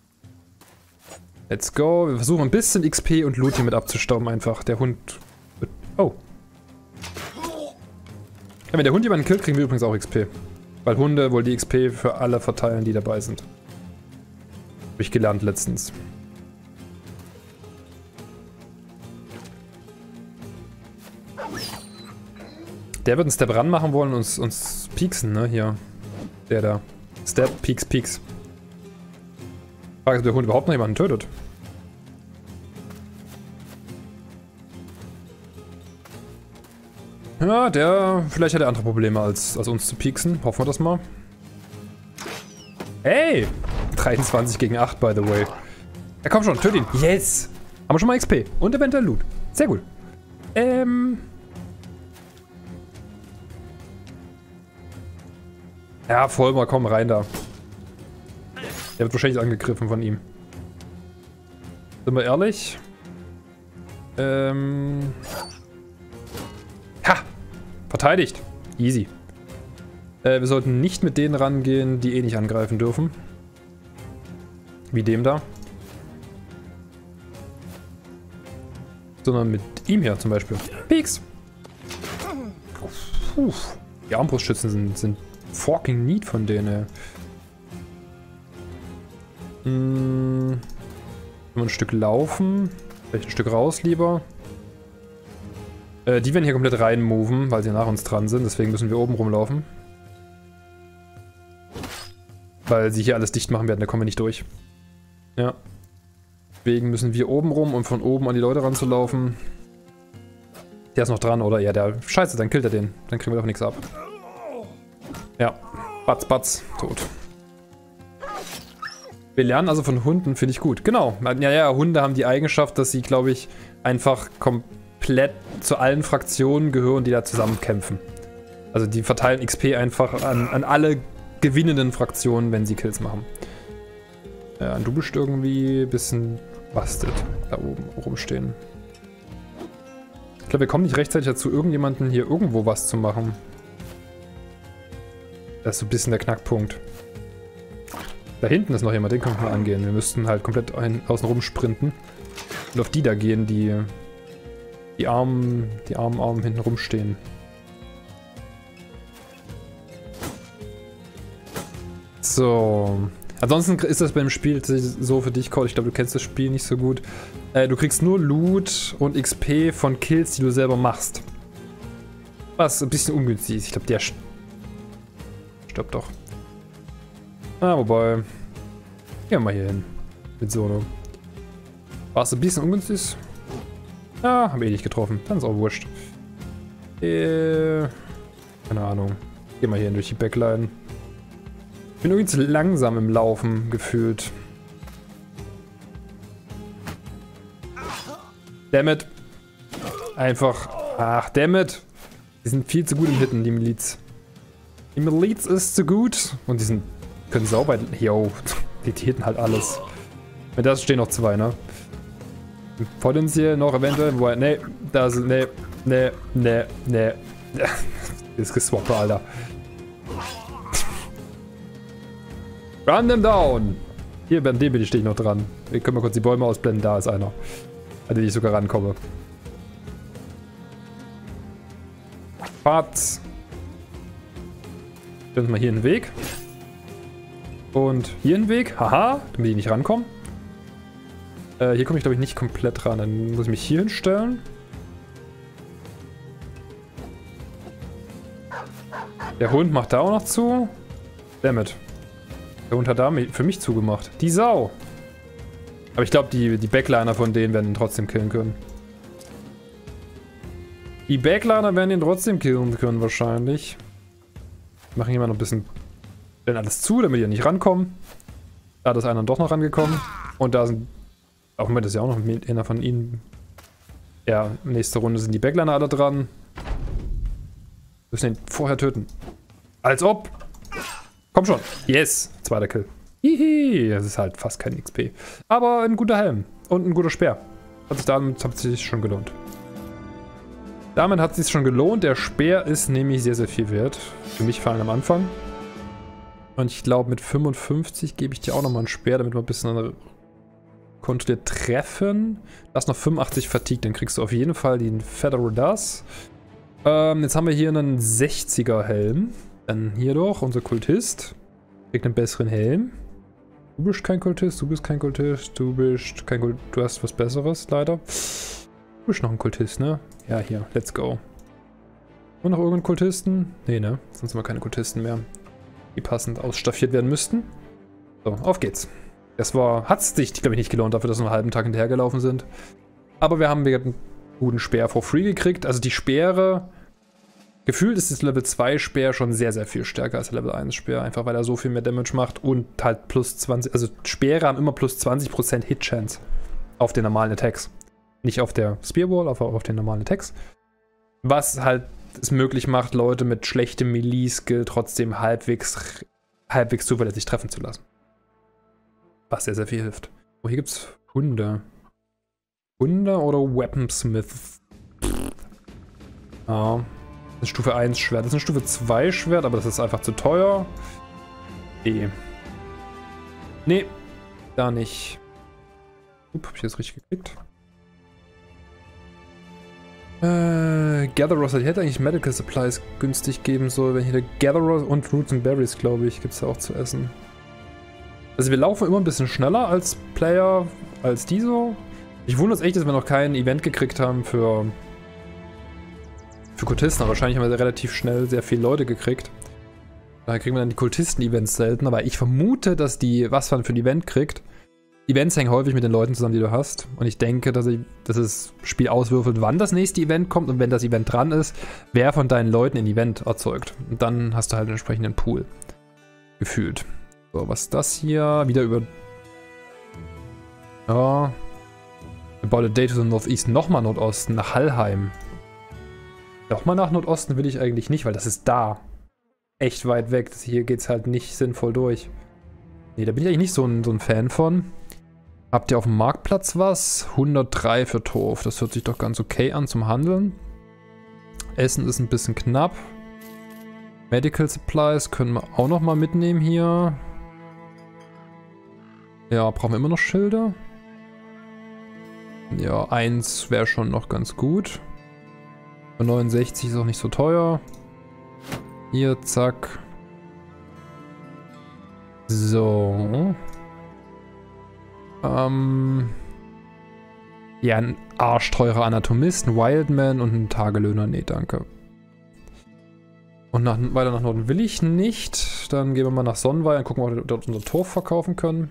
Let's go. Wir versuchen ein bisschen X P und Loot hier mit abzustauben einfach. Der Hund wird... Oh. Ja, wenn der Hund jemanden killt, kriegen wir übrigens auch X P. Weil Hunde wohl die X P für alle verteilen, die dabei sind. Habe ich gelernt letztens. Der wird einen Step ran machen wollen und uns, uns pieksen, ne? Hier. Der da. Step, Peaks, Peaks. Frage ist, ob der Hund überhaupt noch jemanden tötet. Ja, der... Vielleicht hat er andere Probleme, als, als uns zu pieksen. Hoffen wir das mal. Hey! dreiundzwanzig gegen acht, by the way. Ja, komm schon, töt ihn. Yes! Haben wir schon mal X P. Und eventuell Loot. Sehr gut. Ähm... Ja, voll mal, komm, rein da. Der wird wahrscheinlich angegriffen von ihm. Sind wir ehrlich? Ähm... Ha! Verteidigt. Easy. Äh, wir sollten nicht mit denen rangehen, die eh nicht angreifen dürfen. Wie dem da. Sondern mit ihm hier zum Beispiel. Peaks! Puh. Die Armbrustschützen sind, sind fucking neat von denen. Hm. Wenn wir ein Stück laufen. Vielleicht ein Stück raus lieber. Äh, die werden hier komplett rein moven, weil sie nach uns dran sind. Deswegen müssen wir oben rumlaufen. Weil sie hier alles dicht machen werden, da kommen wir nicht durch. Ja. Deswegen müssen wir oben rum, um von oben an die Leute ranzulaufen. Der ist noch dran, oder? Ja, der... Scheiße, dann killt er den. Dann kriegen wir doch nichts ab. Ja. Batz, batz. Tot. Wir lernen also von Hunden, finde ich gut. Genau. Ja, ja, Hunde haben die Eigenschaft, dass sie, glaube ich, einfach komplett zu allen Fraktionen gehören, die da zusammen kämpfen. Also die verteilen X P einfach an, an alle gewinnenden Fraktionen, wenn sie Kills machen. Ja, du bist irgendwie ein bisschen bastet da oben rumstehen. Ich glaube, wir kommen nicht rechtzeitig dazu, irgendjemanden hier irgendwo was zu machen. Das ist so ein bisschen der Knackpunkt. Da hinten ist noch jemand, den können wir angehen. Wir müssten halt komplett ein, außen rum sprinten. Und auf die da gehen, die die armen, die armen Armen hinten rumstehen. So. Ansonsten ist das beim Spiel so für dich, Cole. Ich glaube, du kennst das Spiel nicht so gut. Äh, du kriegst nur Loot und X P von Kills, die du selber machst. Was ein bisschen ungünstig ist. Ich glaube, der stirbt doch. Ah, wobei. Gehen wir mal hier hin. Mit Solo. War es ein bisschen ungünstig? Ja, haben wir eh nicht getroffen. Dann ist auch wurscht. Äh, keine Ahnung. Gehen wir hier hin durch die Backline. Ich bin irgendwie zu langsam im Laufen gefühlt. Dammit. Einfach. Ach, dammit. Die sind viel zu gut im Hitten, die Miliz. Die Miliz ist zu gut. Und die sind. Können sauber. Yo. Die hitten halt alles. Mit das stehen noch zwei, ne? Potenziell noch eventuell. Wo, ne, da sind. Ne, ne, ne, ne. Ist geswappt, Alter. Run them down! Hier, bei dem bin ich, stehe ich noch dran. Wir können mal kurz die Bäume ausblenden, da ist einer. An den ich sogar rankomme. Fahrt! Stellen wir mal hier einen Weg. Und hier einen Weg. Haha, damit ich nicht rankomme. Äh, hier komme ich, glaube ich, nicht komplett ran. Dann muss ich mich hier hinstellen. Der Hund macht da auch noch zu. Dammit. Der Hund hat da für mich zugemacht. Die Sau. Aber ich glaube, die, die Backliner von denen werden ihn trotzdem killen können. Die Backliner werden ihn trotzdem killen können, wahrscheinlich. Machen hier mal noch ein bisschen... Stellen alles zu, damit die nicht rankommen. Da ist einer doch noch rangekommen. Und da sind... Auch Moment, das ist ja auch noch einer von ihnen. Ja, nächste Runde sind die Backliner alle dran. Wir müssen ihn vorher töten. Als ob! Komm schon! Yes! Zweiter Kill. Hihi! Das ist halt fast kein X P. Aber ein guter Helm. Und ein guter Speer. Hat sich damit hat sich schon gelohnt. Damit hat es sich schon gelohnt. Der Speer ist nämlich sehr, sehr viel wert. Für mich vor allem am Anfang. Und ich glaube, mit fünfundfünfzig gebe ich dir auch nochmal einen Speer, damit wir ein bisschen kontrolliert treffen. Das ist noch fünfundachtzig Fatigue. Dann kriegst du auf jeden Fall den Federal Das. Ähm, jetzt haben wir hier einen sechziger Helm. Dann hier doch, unser Kultist. Kriegt einen besseren Helm. Du bist kein Kultist, du bist kein Kultist, du bist kein Kultist. Du hast was Besseres, leider. Du bist noch ein Kultist, ne? Ja, hier, let's go. Und noch irgendeinen Kultisten? Nee, ne? Sonst haben wir keine Kultisten mehr, die passend ausstaffiert werden müssten. So, auf geht's. Das war, hat's sich, glaube ich, nicht gelohnt, dafür, dass wir einen halben Tag hinterhergelaufen sind. Aber wir haben wieder einen guten Speer for free gekriegt. Also die Speere, gefühlt ist das Level zwei Speer schon sehr, sehr viel stärker als der Level eins Speer. Einfach weil er so viel mehr Damage macht und halt plus zwanzig, also Speere haben immer plus zwanzig Prozent Hit Chance auf den normalen Attacks. Nicht auf der Spearwall, aber auf den normalen Attacks. Was halt es möglich macht, Leute mit schlechtem Melee-Skill trotzdem halbwegs, halbwegs zuverlässig treffen zu lassen. Was sehr, sehr viel hilft. Oh, hier gibt's Hunde. Hunde oder Weaponsmith? Ah. Das ist Stufe eins Schwert. Das ist ein Stufe zwei Schwert, aber das ist einfach zu teuer. Nee. Nee. Da nicht. Upp, hab ich das richtig gekriegt? Äh, Gatheros, ich hätte eigentlich Medical Supplies günstig geben sollen, wenn hier der Gatheros und Roots and Berries, glaube ich, gibt es ja auch zu essen. Also wir laufen immer ein bisschen schneller als Player, als die so. Ich wundere es echt, dass wir noch kein Event gekriegt haben für, für Kultisten, aber wahrscheinlich haben wir relativ schnell sehr viele Leute gekriegt. Daher kriegen wir dann die Kultisten-Events selten, aber ich vermute, dass die, was man für ein Event kriegt, Events hängen häufig mit den Leuten zusammen, die du hast. Und ich denke, dass, ich, dass das Spiel auswürfelt, wann das nächste Event kommt. Und wenn das Event dran ist, wer von deinen Leuten ein Event erzeugt. Und dann hast du halt einen entsprechenden Pool. Gefühlt. So, was ist das hier? Wieder über... Ja. About a day to the northeast. Nochmal Nordosten, nach Hallheim. Nochmal nach Nordosten will ich eigentlich nicht, weil das ist da. Echt weit weg. Das hier geht's halt nicht sinnvoll durch. Nee, da bin ich eigentlich nicht so ein, so ein Fan von. Habt ihr auf dem Marktplatz was? hundertdrei für Torf. Das hört sich doch ganz okay an zum Handeln. Essen ist ein bisschen knapp. Medical Supplies können wir auch noch mal mitnehmen hier. Ja, brauchen wir immer noch Schilder? Ja, eins wäre schon noch ganz gut. neunundsechzig ist auch nicht so teuer. Hier, zack. So. Ähm. Ja, ein arschteurer Anatomist, ein Wildman und ein Tagelöhner. Nee, danke. Und nach, weiter nach Norden will ich nicht. Dann gehen wir mal nach Sonnenweil und gucken, ob wir dort unser Torf verkaufen können.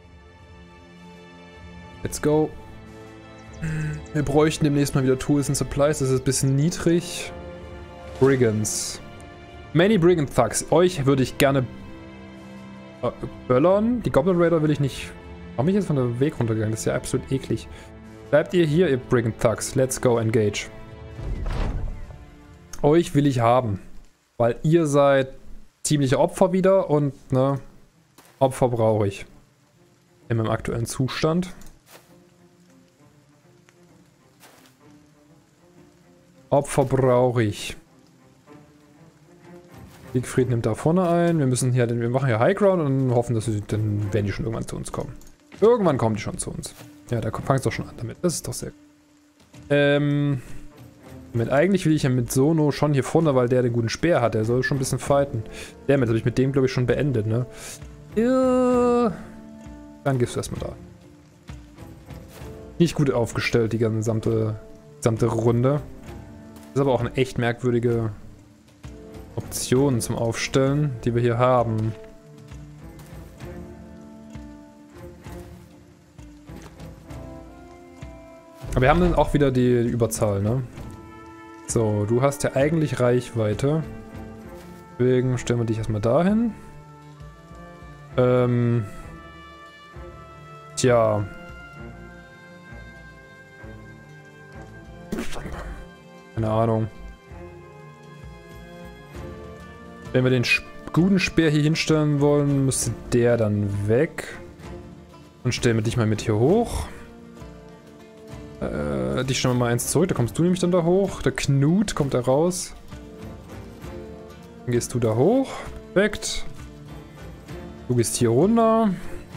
Let's go. Wir bräuchten demnächst mal wieder Tools and Supplies. Das ist ein bisschen niedrig. Brigands. Many Brigand Thugs. Euch würde ich gerne äh, böllern. Die Goblin Raider will ich nicht... Warum bin ich jetzt von der Weg runtergegangen? Das ist ja absolut eklig. Bleibt ihr hier, ihr Brigand Thugs. Let's go, engage. Euch will ich haben. Weil ihr seid ziemliche Opfer wieder und, ne, Opfer brauche ich. In meinem aktuellen Zustand. Opfer brauche ich. Siegfried nimmt da vorne ein. Wir müssen hier, wir machen hier High Ground und hoffen, dass sie, dann werden die schon irgendwann zu uns kommen. Irgendwann kommen die schon zu uns. Ja, da fängt es doch schon an damit. Das ist doch sehr gut. Ähm, mit, eigentlich will ich ja mit Sono schon hier vorne, weil der den guten Speer hat. Der soll schon ein bisschen fighten. Damit habe ich mit dem, glaube ich, schon beendet, ne? Ja. Dann gehst du erstmal da. nicht gut aufgestellt, die gesamte, gesamte Runde. Das ist aber auch eine echt merkwürdige Option zum Aufstellen, die wir hier haben. Aber wir haben dann auch wieder die, die Überzahl, ne? So, du hast ja eigentlich Reichweite. Deswegen stellen wir dich erstmal dahin. Ähm. Tja. Keine Ahnung. Wenn wir den guten Speer hier hinstellen wollen, müsste der dann weg. Dann stellen wir dich mal mit hier hoch. Äh, dich stellen wir mal eins zurück, da kommst du nämlich dann da hoch. Der Knut kommt da raus. Dann gehst du da hoch. Perfekt. Du gehst hier runter.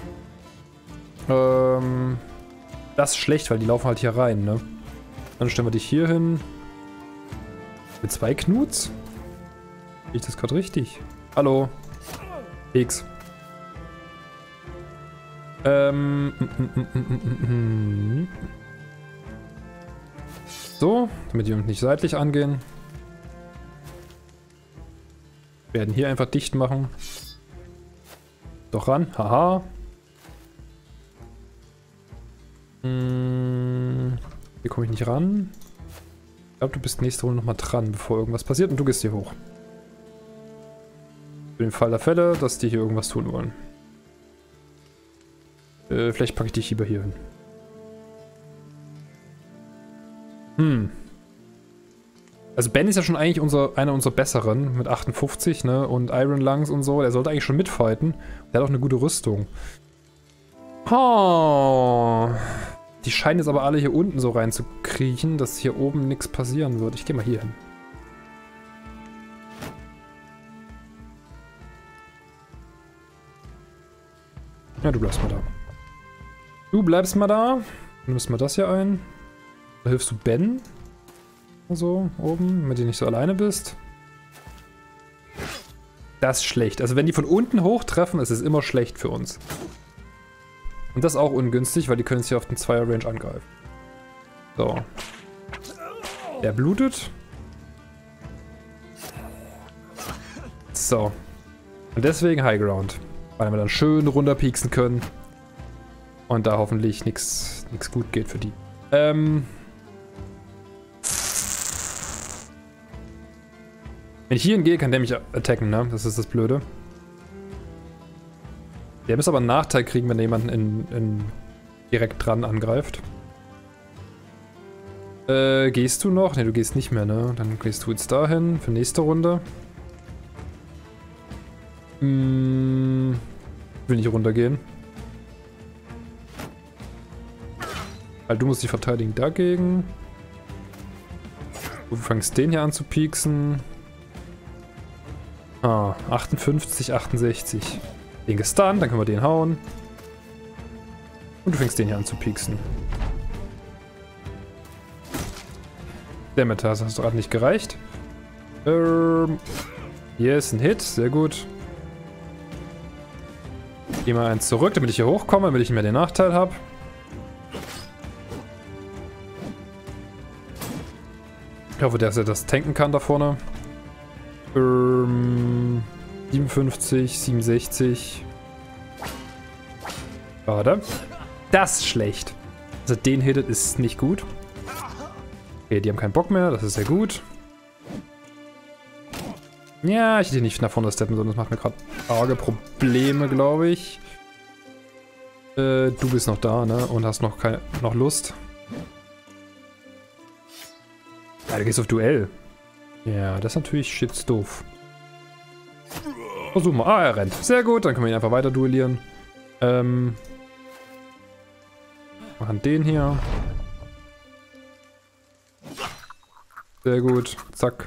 Ähm, das ist schlecht, weil die laufen halt hier rein, ne? Dann stellen wir dich hier hin. Mit zwei Knuts? Sehe ich das gerade richtig? Hallo. X. Ähm. So, damit die uns nicht seitlich angehen. Wir werden hier einfach dicht machen. Doch ran, haha. Hm, hier komme ich nicht ran. Ich glaube, du bist nächste Runde nochmal dran, bevor irgendwas passiert und du gehst hier hoch. Für den Fall der Fälle, dass die hier irgendwas tun wollen. Äh, vielleicht packe ich dich lieber hier hin. Hm. Also Ben ist ja schon eigentlich unser, einer unserer besseren mit achtundfünfzig, ne? Und Iron Lungs und so. Der sollte eigentlich schon mitfighten. Der hat auch eine gute Rüstung. Oh. Die scheinen jetzt aber alle hier unten so rein zu kriechen, dass hier oben nichts passieren wird. Ich gehe mal hier hin. Ja, du bleibst mal da. Du bleibst mal da. Dann nimmst mal das hier ein. Da hilfst du Ben. So, oben, damit du nicht so alleine bist. Das ist schlecht. Also wenn die von unten hoch treffen, ist es immer schlecht für uns. Und das ist auch ungünstig, weil die können sich hier auf den Zweier-Range angreifen. So. Der blutet. So. Und deswegen High Ground. Weil wir dann schön runterpieksen können. Und da hoffentlich nichts gut geht für die. Ähm... Wenn ich hier hingehe, kann der mich attacken, ne? Das ist das Blöde. Der muss aber einen Nachteil kriegen, wenn jemanden in, in direkt dran angreift. Äh, gehst du noch? Ne, du gehst nicht mehr, ne? Dann gehst du jetzt dahin für nächste Runde. Hm, will nicht runtergehen. Weil du musst dich verteidigen dagegen. Du fängst den hier an zu pieksen. Ah, achtundfünfzig, achtundsechzig. Den gestunt, dann können wir den hauen. Und du fängst den hier an zu pieksen. Damit, das hat gerade nicht gereicht. Ähm, hier ist ein Hit, sehr gut. Geh mal eins zurück, damit ich hier hochkomme, damit ich nicht mehr den Nachteil habe. Ich hoffe, dass er das tanken kann da vorne. Ähm, siebenundfünfzig, siebenundsechzig. Schade. Das ist schlecht. Also den hittet ist nicht gut. Okay, die haben keinen Bock mehr, das ist sehr gut. Ja, ich hätte nicht nach vorne steppen sollen, das macht mir gerade arge Probleme, glaube ich. Äh, du bist noch da, ne? Und hast noch keine noch Lust. Ja, du gehst auf Duell. Ja, das ist natürlich shit doof. Versuch mal. Ah, er rennt. Sehr gut, dann können wir ihn einfach weiter duellieren. Ähm. Machen den hier. Sehr gut. Zack.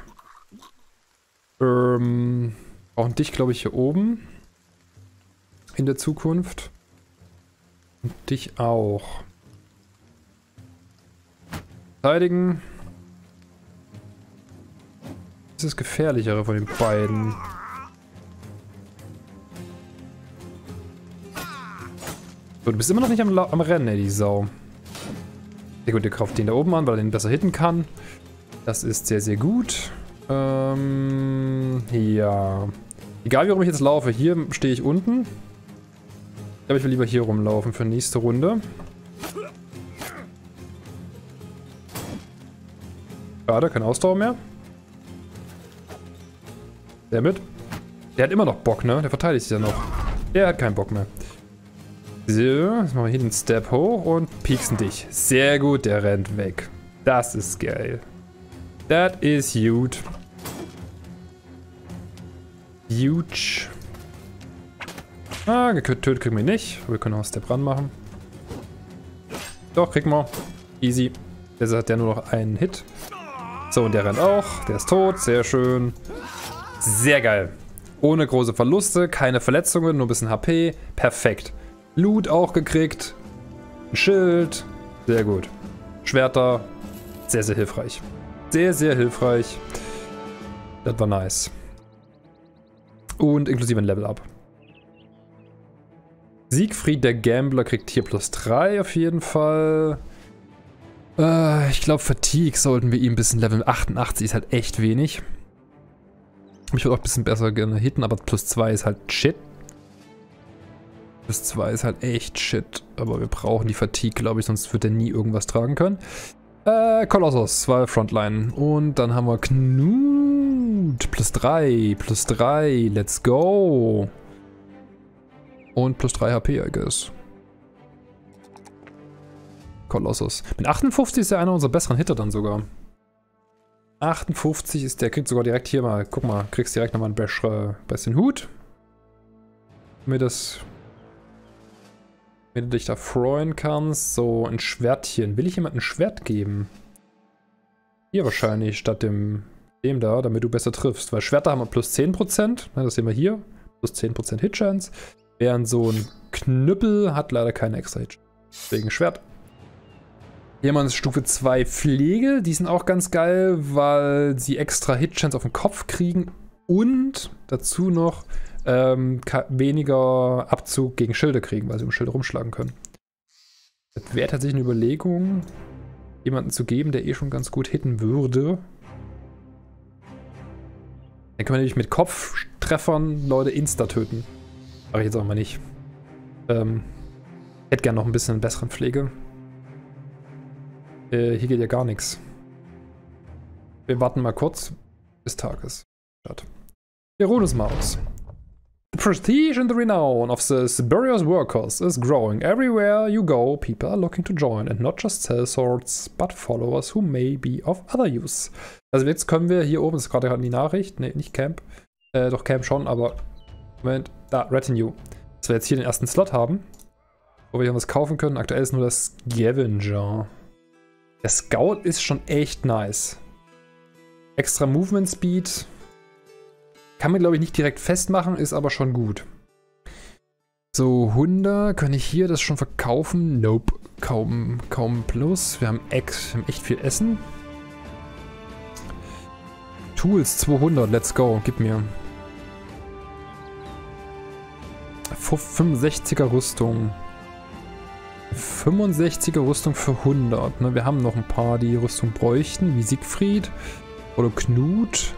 Ähm. Brauchen dich, glaube ich, hier oben. In der Zukunft. Und dich auch. Verteidigen. Das ist das Gefährlichere von den beiden. So, du bist immer noch nicht am, am Rennen, ey, die Sau. Sehr gut, ihr kauft den da oben an, weil er den besser hitten kann. Das ist sehr, sehr gut. Ähm, ja. Egal, wie rum ich jetzt laufe. Hier stehe ich unten. Ich glaube, ich will lieber hier rumlaufen für nächste Runde. Schade, keine Ausdauer mehr. Der mit. Der hat immer noch Bock, ne? Der verteidigt sich ja noch. Der hat keinen Bock mehr. So, jetzt machen wir hier den Step hoch und pieksen dich. Sehr gut, der rennt weg. Das ist geil. That is huge. Huge. Ah, getötet kriegen wir nicht. Wir können auch einen Step ran machen. Doch, kriegen wir. Easy. Deshalb hat der nur noch einen Hit. So, und der rennt auch. Der ist tot. Sehr schön. Sehr geil. Ohne große Verluste, keine Verletzungen, nur ein bisschen H P. Perfekt. Loot auch gekriegt. Ein Schild. Sehr gut. Schwerter. Sehr, sehr hilfreich. Sehr, sehr hilfreich. Das war nice. Und inklusive ein Level-Up. Siegfried, der Gambler, kriegt hier plus drei auf jeden Fall. Äh, ich glaube, Fatigue sollten wir ihm ein bisschen leveln. achtundachtzig ist halt echt wenig. Ich würde auch ein bisschen besser gerne hitten, aber plus zwei ist halt shit. Plus zwei ist halt echt shit. Aber wir brauchen die Fatigue, glaube ich, sonst wird er nie irgendwas tragen können. Äh, Kolossus, war Frontline. Und dann haben wir Knut. Plus drei, plus drei, let's go. Und plus drei H P, I guess. Kolossus. Mit achtundfünfzig ist er einer unserer besseren Hitter dann sogar. achtundfünfzig ist der, kriegt sogar direkt hier mal, guck mal, kriegst direkt nochmal einen besseren bisschen Hut. Damit das, damit du dich da freuen kannst. So, ein Schwertchen. Will ich jemandem ein Schwert geben? Hier wahrscheinlich, statt dem, dem da, damit du besser triffst. Weil Schwerter haben wir plus zehn Prozent, das sehen wir hier. Plus zehn Prozent Hitchance. Während so ein Knüppel hat leider keine extra Hitchance. Deswegen Schwert. Hier haben wir Stufe zwei Pflege. Die sind auch ganz geil, weil sie extra Hitchance auf den Kopf kriegen. Und dazu noch ähm, weniger Abzug gegen Schilde kriegen, weil sie um Schilde rumschlagen können. Das wäre tatsächlich eine Überlegung, jemanden zu geben, der eh schon ganz gut hitten würde. Dann können wir nämlich mit Kopftreffern Leute insta töten. Mache ich jetzt auch mal nicht. Ähm, hätte gerne noch ein bisschen besseren Pflege. Äh, hier geht ja gar nichts. Wir warten mal kurz bis Tag ist. Wir ruhen uns mal aus. The prestige and the renown of the Siberius workers is growing. Everywhere you go, people are looking to join and not just sell swords, but followers who may be of other use. Also jetzt können wir hier oben, ist gerade die Nachricht, ne, nicht Camp, äh, doch Camp schon, aber Moment, da, Retinue. Dass wir jetzt hier den ersten Slot haben, wo wir hier was kaufen können. Aktuell ist nur das Scavenger. Der Scout ist schon echt nice. Extra Movement Speed. Kann man, glaube ich, nicht direkt festmachen, ist aber schon gut. So, hundert. Kann ich hier das schon verkaufen? Nope. Kaum, kaum Plus. Wir haben, ex, wir haben echt viel Essen. Tools zweihundert. Let's go. Gib mir. fünfundsechziger Rüstung. fünfundsechziger Rüstung für hundert. Ne? Wir haben noch ein paar, die Rüstung bräuchten, wie Siegfried oder Knut.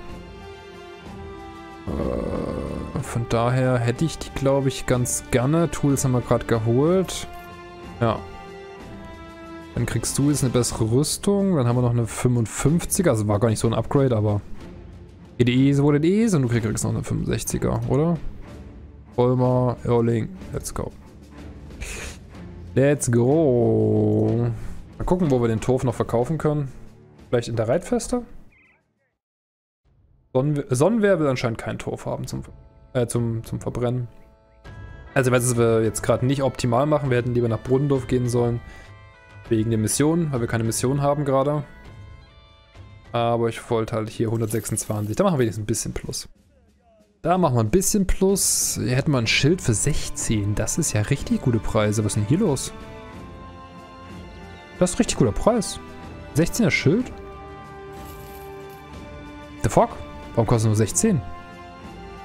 Äh, von daher hätte ich die, glaube ich, ganz gerne. Tools haben wir gerade geholt. Ja. Dann kriegst du jetzt eine bessere Rüstung. Dann haben wir noch eine fünfundfünfziger. Also war gar nicht so ein Upgrade, aber E D E wurde E und du kriegst noch eine fünfundsechziger, oder? Vollmer, Erling, let's go. Let's go. Mal gucken, wo wir den Torf noch verkaufen können. Vielleicht in der Reitfeste? Sonnenwehr, Sonnenwehr will anscheinend keinen Torf haben zum, äh, zum, zum Verbrennen. Also, was wir jetzt gerade nicht optimal machen, wir hätten lieber nach Brunnendorf gehen sollen. Wegen der Mission, weil wir keine Mission haben gerade. Aber ich wollte halt hier hundertsechsundzwanzig. Da machen wir jetzt ein bisschen Plus. Da machen wir ein bisschen Plus. Hier hätten wir ein Schild für sechzehn. Das ist ja richtig gute Preise. Was ist denn hier los? Das ist ein richtig guter Preis. sechzehner Schild? The fuck? Warum kostet nur sechzehn?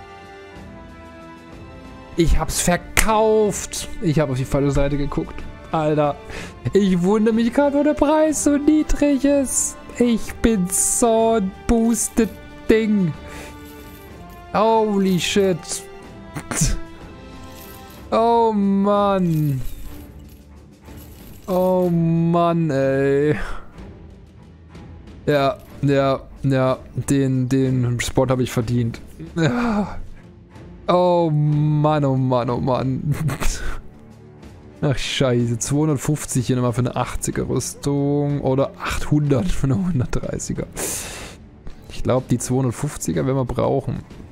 Ich hab's verkauft. Ich habe auf die falsche Seite geguckt. Alter. Ich wundere mich gerade, wo der Preis so niedrig ist. Ich bin so ein boosted Ding. Holy shit. Oh Mann. Oh Mann, ey. Ja, ja, ja. Den, den Spot habe ich verdient. Ja. Oh Mann, oh Mann, oh Mann. Ach scheiße, zweihundertfünfzig hier nochmal für eine achtziger Rüstung oder achthundert für eine hundertdreißiger. Ich glaube, die zweihundertfünfziger werden wir brauchen.